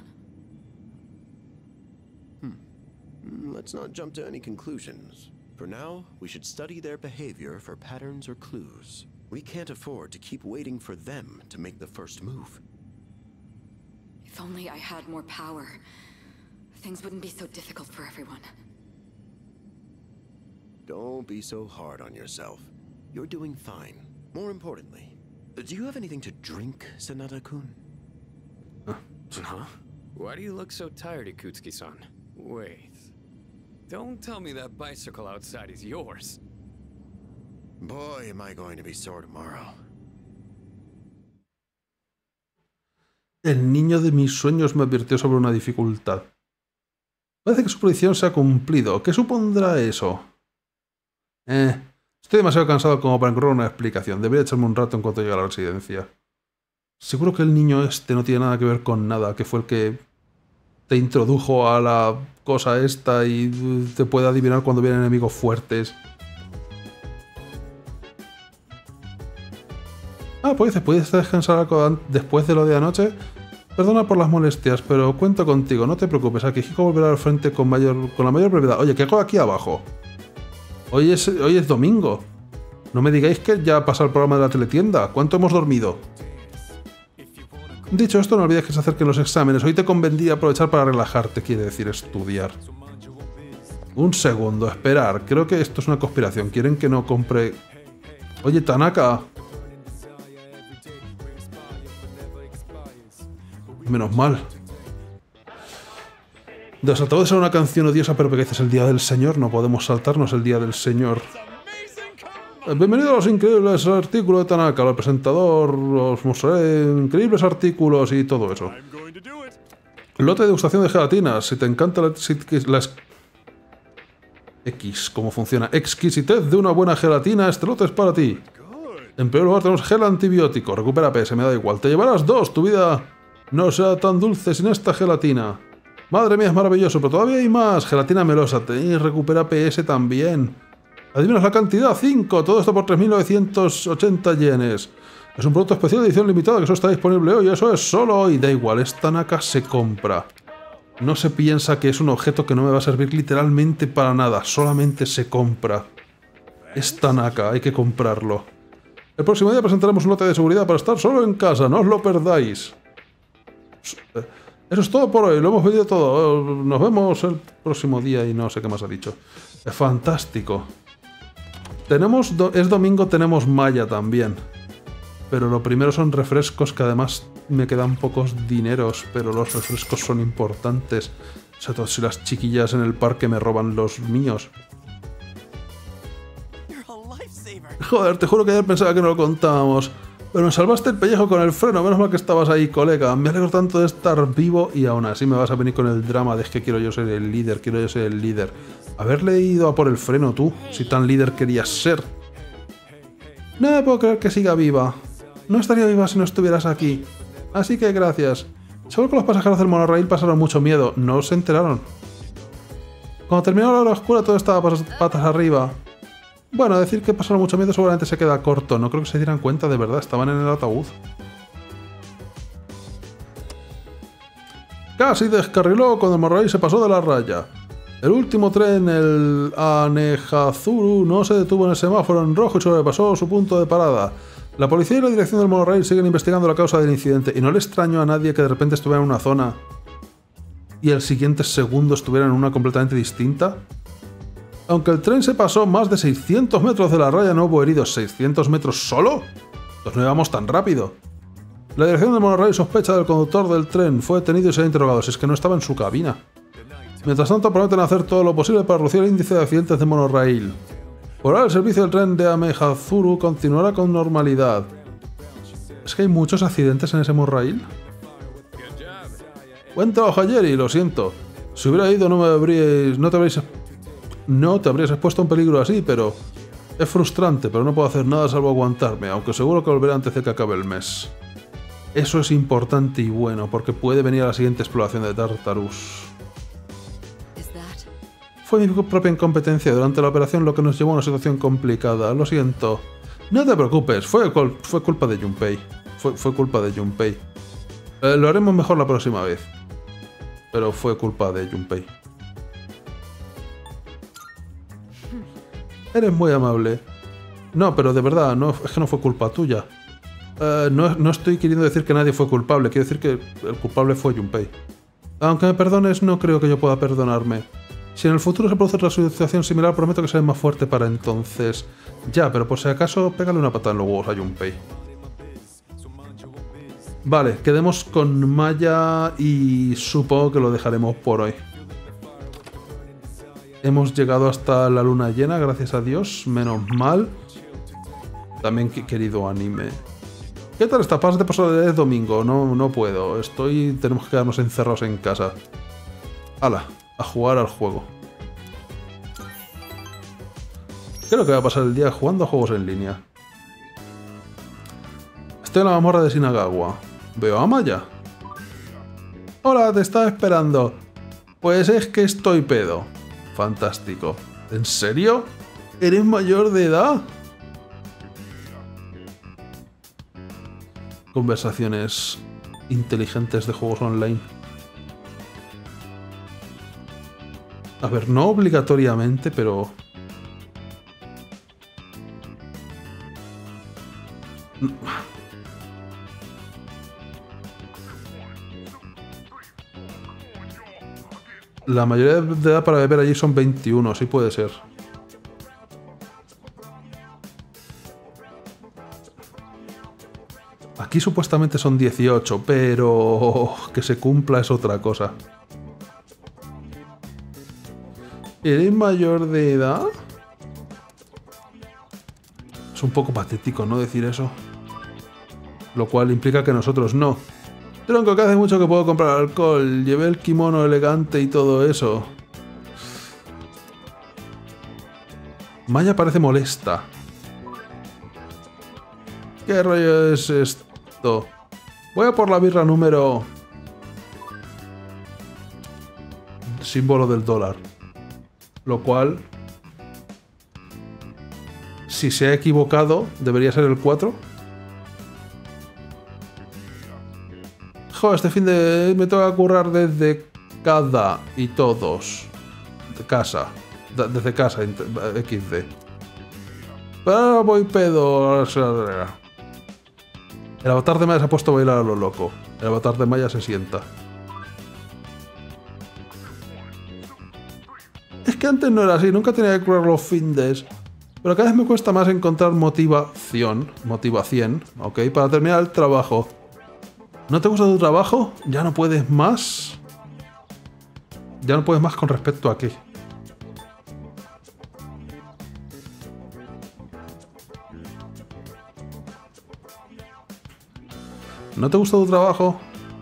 Hmm. Let's not jump to any conclusions. For now, we should study their behavior for patterns or clues. We can't afford to keep waiting for them to make the first move. If only I had more power, things wouldn't be so difficult for everyone. Don't be so hard on yourself. You're doing fine. More importantly, do you have anything to drink, Sanada-kun? Huh? Why do you look so tired, Ikutsuki-san? Wait. Don't tell me that bicycle outside is yours. Boy, am I going to be sore tomorrow. El niño de mis sueños me advirtió sobre una dificultad. Parece que su predicción se ha cumplido. ¿Qué supondrá eso? Eh, estoy demasiado cansado como para encontrar una explicación. Debería echarme un rato en cuanto llegue a la residencia. Seguro que el niño este no tiene nada que ver con nada, que fue el que te introdujo a la cosa esta y te puede adivinar cuando vienen enemigos fuertes. Ah, pues dices, ¿puedes descansar algo después de lo de anoche? Perdona por las molestias, pero cuento contigo, no te preocupes, Akihiko volverá al frente con, mayor, con la mayor brevedad. Oye, ¿qué hago aquí abajo? Hoy es, hoy es domingo. No me digáis que ya ha pasado el programa de la teletienda. ¿Cuánto hemos dormido? Dicho esto, no olvides que se acerquen los exámenes. Hoy te convendría aprovechar para relajarte, quiere decir estudiar. Un segundo, esperar. Creo que esto es una conspiración. Quieren que no compre... Oye, Tanaka. Menos mal. Desatado de ser una canción odiosa, pero porque este es el Día del Señor, no podemos saltarnos el Día del Señor. Bienvenido a los increíbles artículos de Tanaka, el presentador, os mostraré increíbles artículos y todo eso. Lote de degustación de gelatinas, si te encanta la, si, la X, cómo funciona, exquisitez de una buena gelatina, este lote es para ti. En primer lugar tenemos gel antibiótico, recupera P S, me da igual, te llevarás dos, tu vida no será tan dulce sin esta gelatina. Madre mía, es maravilloso, pero todavía hay más, gelatina melosa, te recupera P S también. ¿Adivinas la cantidad? cinco. Todo esto por tres mil novecientos ochenta yenes. Es un producto especial de edición limitada que solo está disponible hoy. Eso es solo hoy. Da igual, es Tanaka, se compra. No se piensa que es un objeto que no me va a servir literalmente para nada. Solamente se compra. Es Tanaka, hay que comprarlo. El próximo día presentaremos un lote de seguridad para estar solo en casa. No os lo perdáis. Eso es todo por hoy. Lo hemos vendido todo. Nos vemos el próximo día y no sé qué más ha dicho. Es fantástico. Tenemos do es domingo, tenemos malla también. Pero lo primero son refrescos, que además me quedan pocos dineros, pero los refrescos son importantes. Sobre todo si las chiquillas en el parque me roban los míos. Joder, te juro que ayer pensaba que no lo contábamos. Pero me salvaste el pellejo con el freno, menos mal que estabas ahí, colega. Me alegro tanto de estar vivo y aún así me vas a venir con el drama de es que quiero yo ser el líder, quiero yo ser el líder. Haberle ido a por el freno tú, si tan líder querías ser. No me puedo creer que siga viva. No estaría viva si no estuvieras aquí. Así que gracias. Seguro que los pasajeros del monorraíl pasaron mucho miedo, no se enteraron. Cuando terminó la hora oscura todo estaba patas arriba. Bueno, decir que pasaron mucho miedo seguramente se queda corto. No creo que se dieran cuenta, de verdad. Estaban en el ataúd. Casi descarriló cuando el monorraíl se pasó de la raya. El último tren, el Anehazuru, no se detuvo en el semáforo en rojo y sobrepasó su punto de parada. La policía y la dirección del monorraíl siguen investigando la causa del incidente y no le extrañó a nadie que de repente estuviera en una zona y el siguiente segundo estuviera en una completamente distinta. Aunque el tren se pasó más de seiscientos metros de la raya, no hubo heridos. ¿seiscientos metros solo? Pues no íbamos tan rápido. La dirección del monorraíl sospecha del conductor del tren. Fue detenido y será interrogado, si es que no estaba en su cabina. Mientras tanto, prometen hacer todo lo posible para reducir el índice de accidentes de monorraíl. Por ahora, el servicio del tren de Anehazuru continuará con normalidad. ¿Es que hay muchos accidentes en ese monorraíl? Buen trabajo ayer y lo siento. Si hubiera ido no me habríais... no te habríais... No te habrías expuesto a un peligro así, pero... Es frustrante, pero no puedo hacer nada salvo aguantarme, aunque seguro que volveré antes de que acabe el mes. Eso es importante y bueno, porque puede venir a la siguiente exploración de Tartarus. Fue mi propia incompetencia durante la operación lo que nos llevó a una situación complicada. Lo siento. No te preocupes, fue, fue culpa de Junpei. Fue, fue culpa de Junpei. Eh, lo haremos mejor la próxima vez. Pero fue culpa de Junpei. Eres muy amable. No, pero de verdad, no, es que no fue culpa tuya. Uh, no, no estoy queriendo decir que nadie fue culpable, quiero decir que el culpable fue Junpei. Aunque me perdones, no creo que yo pueda perdonarme. Si en el futuro se produce otra situación similar, prometo que seré más fuerte para entonces. Ya, pero por si acaso, pégale una patada en los huevos a Junpei. Vale, quedemos con Maya y supongo que lo dejaremos por hoy. Hemos llegado hasta la luna llena, gracias a Dios, menos mal. También querido anime. ¿Qué tal esta paz de pasada es domingo? No, no puedo. Estoy. Tenemos que quedarnos encerrados en casa. ¡Hala! A jugar al juego. Creo que voy a pasar el día jugando a juegos en línea. Estoy en la mazmorra de Shinagawa. Veo a Maya. Hola, te estaba esperando. Pues es que estoy pedo. Fantástico. ¿En serio? ¿Eres mayor de edad? Conversaciones inteligentes de juegos online. A ver, no obligatoriamente, pero... La mayoría de edad para beber allí son veintiuno, sí puede ser. Aquí supuestamente son dieciocho, pero que se cumpla es otra cosa. ¿Eres mayor de edad? Es un poco patético, ¿no? Decir eso. Lo cual implica que nosotros no. Tronco, que hace mucho que puedo comprar alcohol. Llevé el kimono elegante y todo eso. Maya parece molesta. ¿Qué rollo es esto? Voy a por la birra número... Símbolo del dólar. Lo cual... Si se ha equivocado, debería ser el cuatro. Jo, este fin de... me toca currar desde cada y todos. De casa. De, desde casa, equis de. Pero ahora voy pedo. El avatar de Maya se ha puesto a bailar a lo loco. El avatar de Maya se sienta. Es que antes no era así, nunca tenía que curar los findes. Pero cada vez me cuesta más encontrar motivación. Motivación, ok, para terminar el trabajo. ¿No te gusta tu trabajo? ¿Ya no puedes más? ¿Ya no puedes más con respecto a qué? ¿No te gusta tu trabajo?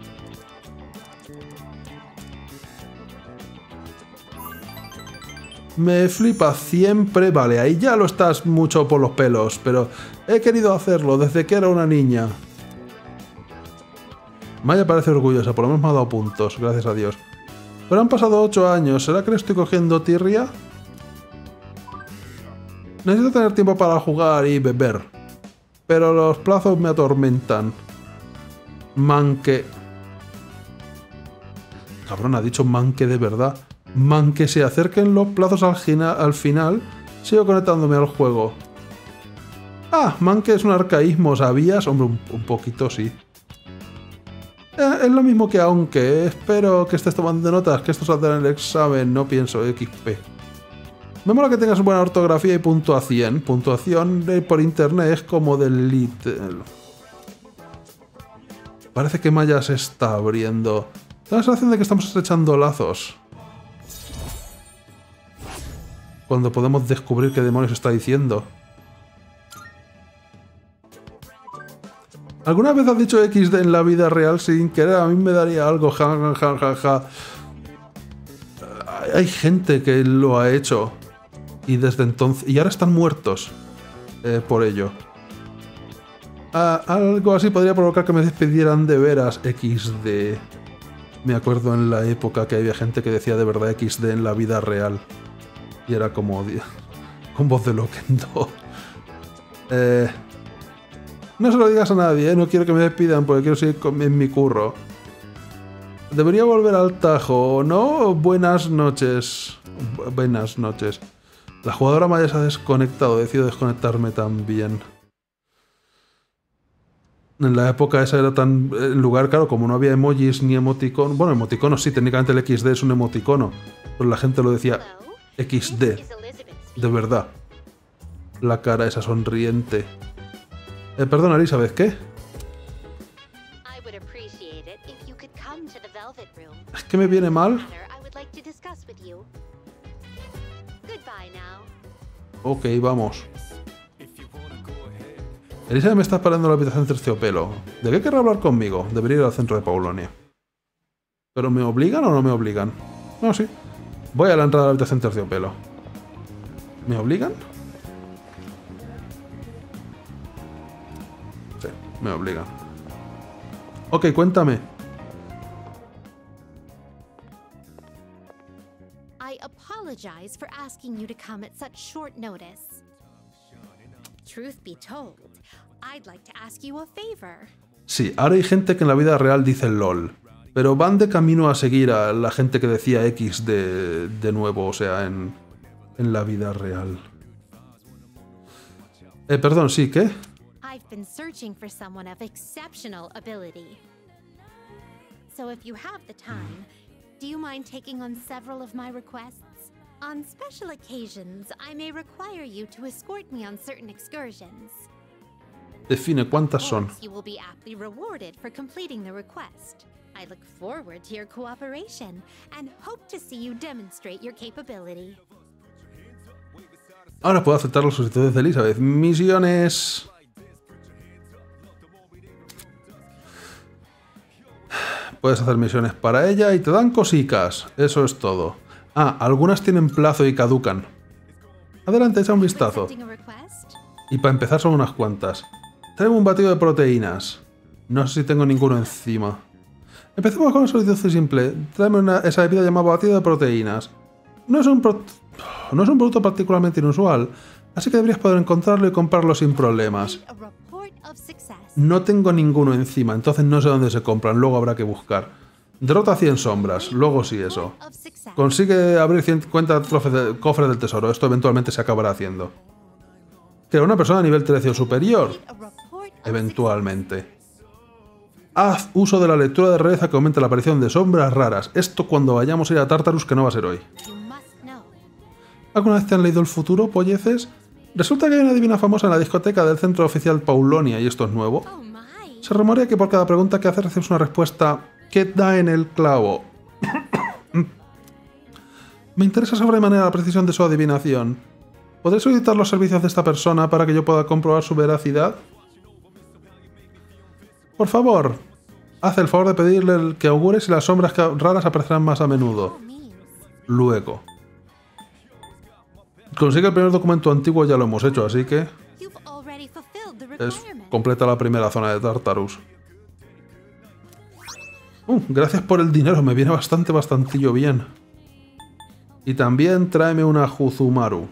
Me flipa siempre. Vale, ahí ya lo estás mucho por los pelos, pero he querido hacerlo desde que era una niña. Maya parece orgullosa, por lo menos me ha dado puntos, gracias a Dios. Pero han pasado ocho años, ¿será que le estoy cogiendo tirria? Necesito tener tiempo para jugar y beber. Pero los plazos me atormentan. Manque. Cabrón, ha dicho manque de verdad. Manque se acerquen los plazos al, al final, sigo conectándome al juego. Ah, manque es un arcaísmo, ¿sabías? Hombre, un, un poquito sí. Eh, es lo mismo que aunque. Espero que estés tomando notas, que esto saldrá en el examen, no pienso, equis pe. Me mola que tengas buena ortografía y puntuación. Puntuación eh, por internet es como del lit. Parece que Maya se está abriendo. Da la sensación de que estamos estrechando lazos. Cuando podemos descubrir qué demonios está diciendo. ¿Alguna vez has dicho equis de en la vida real sin querer? A mí me daría algo. Ja, ja, ja, ja, ja. Hay gente que lo ha hecho. Y desde entonces... Y ahora están muertos. Eh, por ello. Ah, algo así podría provocar que me despidieran de veras. equis de. Me acuerdo en la época que había gente que decía de verdad equis de en la vida real. Y era como... con voz de Loquendo. Eh, no se lo digas a nadie, ¿eh? No quiero que me despidan porque quiero seguir con, en mi curro. Debería volver al Tajo, ¿no? Buenas noches. Buenas noches. La jugadora Maya se ha desconectado, decido desconectarme también. En la época esa era tan... En lugar, claro, como no había emojis ni emoticonos... Bueno, emoticonos sí, técnicamente el equis de es un emoticono. Pero la gente lo decía equis de. De verdad. La cara esa sonriente. Eh, perdona, Elizabeth, ¿qué? ¿Es que me viene mal? Ok, vamos. Elizabeth me está esperando en la habitación terciopelo. ¿De qué querrá hablar conmigo? Debería ir al centro de Paulonia. ¿Pero me obligan o no me obligan? No, sí. Voy a la entrada de la habitación terciopelo. ¿Me obligan? Sí, me obligan. Ok, cuéntame. I apologize for asking you to come at such short notice. Truth be told, I'd like to ask you a favor. Sí, ahora hay gente que en la vida real dice LOL, pero van de camino a seguir a la gente que decía X de, de nuevo, o sea, en, en la vida real. Eh, perdón, ¿sí? ¿Qué? I've been searching for someone of exceptional ability. So if you have the time, do you mind taking on several of my requests? On special occasions, I may require you to escort me on certain excursions. Define cuántas son. You will be aptly rewarded for completing the request. I look forward to your cooperation and hope to see you demonstrate your capability. Ahora puedo aceptar las solicitudes de Elizabeth. Misiones. Puedes hacer misiones para ella y te dan cosicas. Eso es todo. Ah, algunas tienen plazo y caducan. Adelante, echa un vistazo. Y para empezar son unas cuantas. Tráeme un batido de proteínas. No sé si tengo ninguno encima. Empecemos con una solicitud simple. Tráeme una, esa bebida llamada batido de proteínas. No es, un pro, no es un producto particularmente inusual, así que deberías poder encontrarlo y comprarlo sin problemas. No tengo ninguno encima, entonces no sé dónde se compran, luego habrá que buscar. Derrota cien sombras, luego sí eso. Consigue abrir cincuenta cofres del tesoro, esto eventualmente se acabará haciendo. Crea una persona a nivel trece o superior. Eventualmente. Haz uso de la lectura de rareza que aumenta la aparición de sombras raras. Esto cuando vayamos a ir a Tartarus, que no va a ser hoy. ¿Alguna vez te han leído el futuro, polleces? Resulta que hay una divina famosa en la discoteca del centro oficial Paulonia, y esto es nuevo. Se rumorea que por cada pregunta que haces recibes una respuesta que da en el clavo. Me interesa sobremanera la precisión de su adivinación. ¿Podré solicitar los servicios de esta persona para que yo pueda comprobar su veracidad? Por favor, haz el favor de pedirle que augure si las sombras raras aparecerán más a menudo. Luego. Consigue el primer documento antiguo, ya lo hemos hecho, así que... Es completa la primera zona de Tartarus. Uh, gracias por el dinero, me viene bastante, bastantillo bien. Y también tráeme una Juzumaru.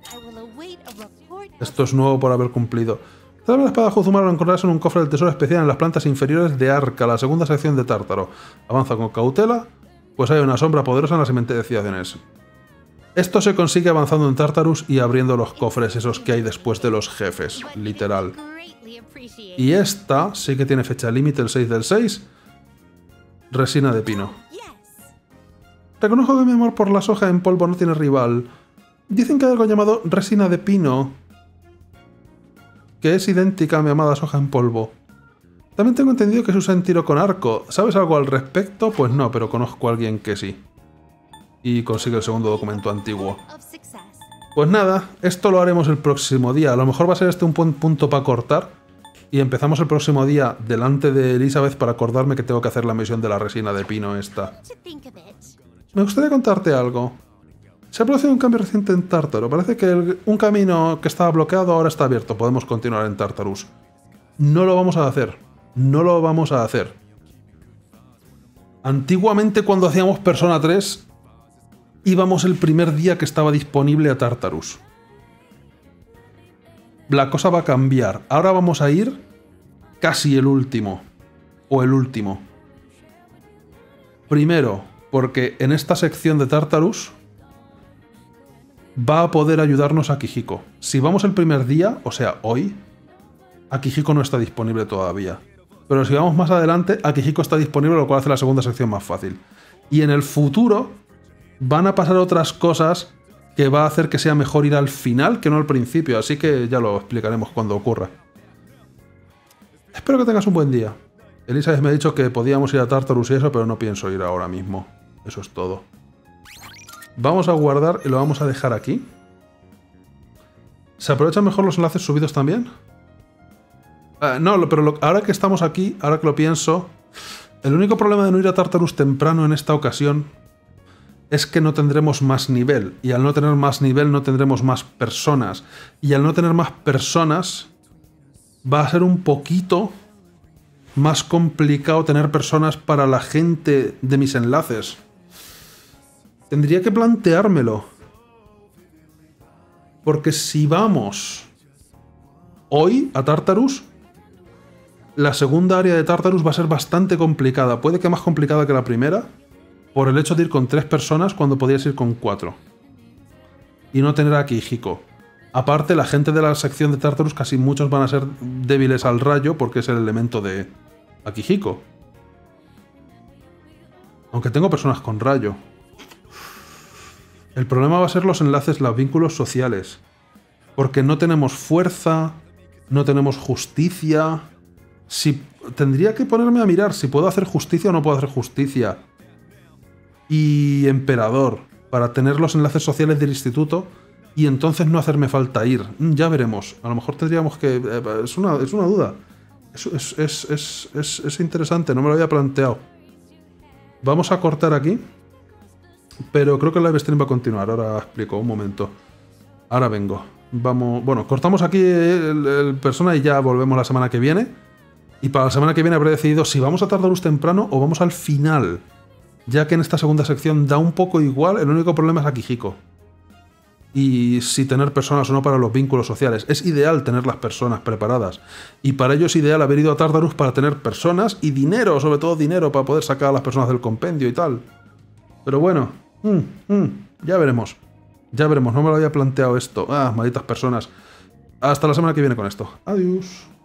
Esto es nuevo por haber cumplido. Tráeme la espada Juzumaru, la encontrarás en un cofre del tesoro especial en las plantas inferiores de Arca, la segunda sección de Tártaro. Avanza con cautela, pues hay una sombra poderosa en las investigaciones. Esto se consigue avanzando en Tartarus y abriendo los cofres esos que hay después de los jefes, literal. Y esta sí que tiene fecha límite, el seis del seis. Resina de pino. Reconozco que mi amor por la soja en polvo no tiene rival. Dicen que hay algo llamado resina de pino, que es idéntica a mi amada soja en polvo. También tengo entendido que se usa en tiro con arco. ¿Sabes algo al respecto? Pues no, pero conozco a alguien que sí. Y consigue el segundo documento antiguo. Pues nada, esto lo haremos el próximo día. A lo mejor va a ser este un buen punto para cortar. Y empezamos el próximo día delante de Elizabeth para acordarme que tengo que hacer la misión de la resina de pino esta. Me gustaría contarte algo. Se ha producido un cambio reciente en Tártaro. Parece que el, un camino que estaba bloqueado ahora está abierto. Podemos continuar en Tartarus. no lo vamos a hacer. No lo vamos a hacer. Antiguamente, cuando hacíamos Persona tres, íbamos el primer día que estaba disponible a Tartarus. La cosa va a cambiar. Ahora vamos a ir casi el último. O el último. Primero, porque en esta sección de Tartarus va a poder ayudarnos Akihiko. Si vamos el primer día, o sea, hoy, Akihiko no está disponible todavía. Pero si vamos más adelante, Akihiko está disponible, lo cual hace la segunda sección más fácil. Y en el futuro van a pasar otras cosas que va a hacer que sea mejor ir al final que no al principio, así que ya lo explicaremos cuando ocurra. Espero que tengas un buen día. Elizabeth me ha dicho que podíamos ir a Tartarus y eso, pero no pienso ir ahora mismo. Eso es todo. Vamos a guardar y lo vamos a dejar aquí. ¿Se aprovechan mejor los enlaces subidos también? Uh, no, pero lo, ahora que estamos aquí, ahora que lo pienso, el único problema de no ir a Tartarus temprano en esta ocasión es que no tendremos más nivel. Y al no tener más nivel no tendremos más personas. Y al no tener más personas va a ser un poquito más complicado tener personas para la gente de mis enlaces. Tendría que planteármelo. Porque si vamos hoy a Tartarus, la segunda área de Tartarus va a ser bastante complicada. Puede que más complicada que la primera, por el hecho de ir con tres personas cuando podías ir con cuatro. Y no tener a Akihiko. Aparte, la gente de la sección de Tartarus, casi muchos van a ser débiles al rayo, porque es el elemento de Akihiko. Aunque tengo personas con rayo. El problema va a ser los enlaces, los vínculos sociales. Porque no tenemos fuerza, no tenemos justicia. Si, tendría que ponerme a mirar si puedo hacer justicia o no puedo hacer justicia. Y emperador, para tener los enlaces sociales del instituto y entonces no hacerme falta ir. Ya veremos. A lo mejor tendríamos que... Eh, es, una, es una duda. Es, es, es, es, es, es interesante, no me lo había planteado. Vamos a cortar aquí. Pero creo que el live stream va a continuar. Ahora explico, un momento. Ahora vengo. Vamos... Bueno, cortamos aquí el, el Persona y ya volvemos la semana que viene. Y para la semana que viene habré decidido si vamos a Tartarus temprano o vamos al final. Ya que en esta segunda sección da un poco igual, el único problema es Akihiko. Y si tener personas o no para los vínculos sociales. Es ideal tener las personas preparadas. Y para ello es ideal haber ido a Tartarus para tener personas y dinero, sobre todo dinero, para poder sacar a las personas del compendio y tal. Pero bueno, mm, mm, ya veremos. Ya veremos, no me lo había planteado esto. Ah, malditas personas. Hasta la semana que viene con esto. Adiós.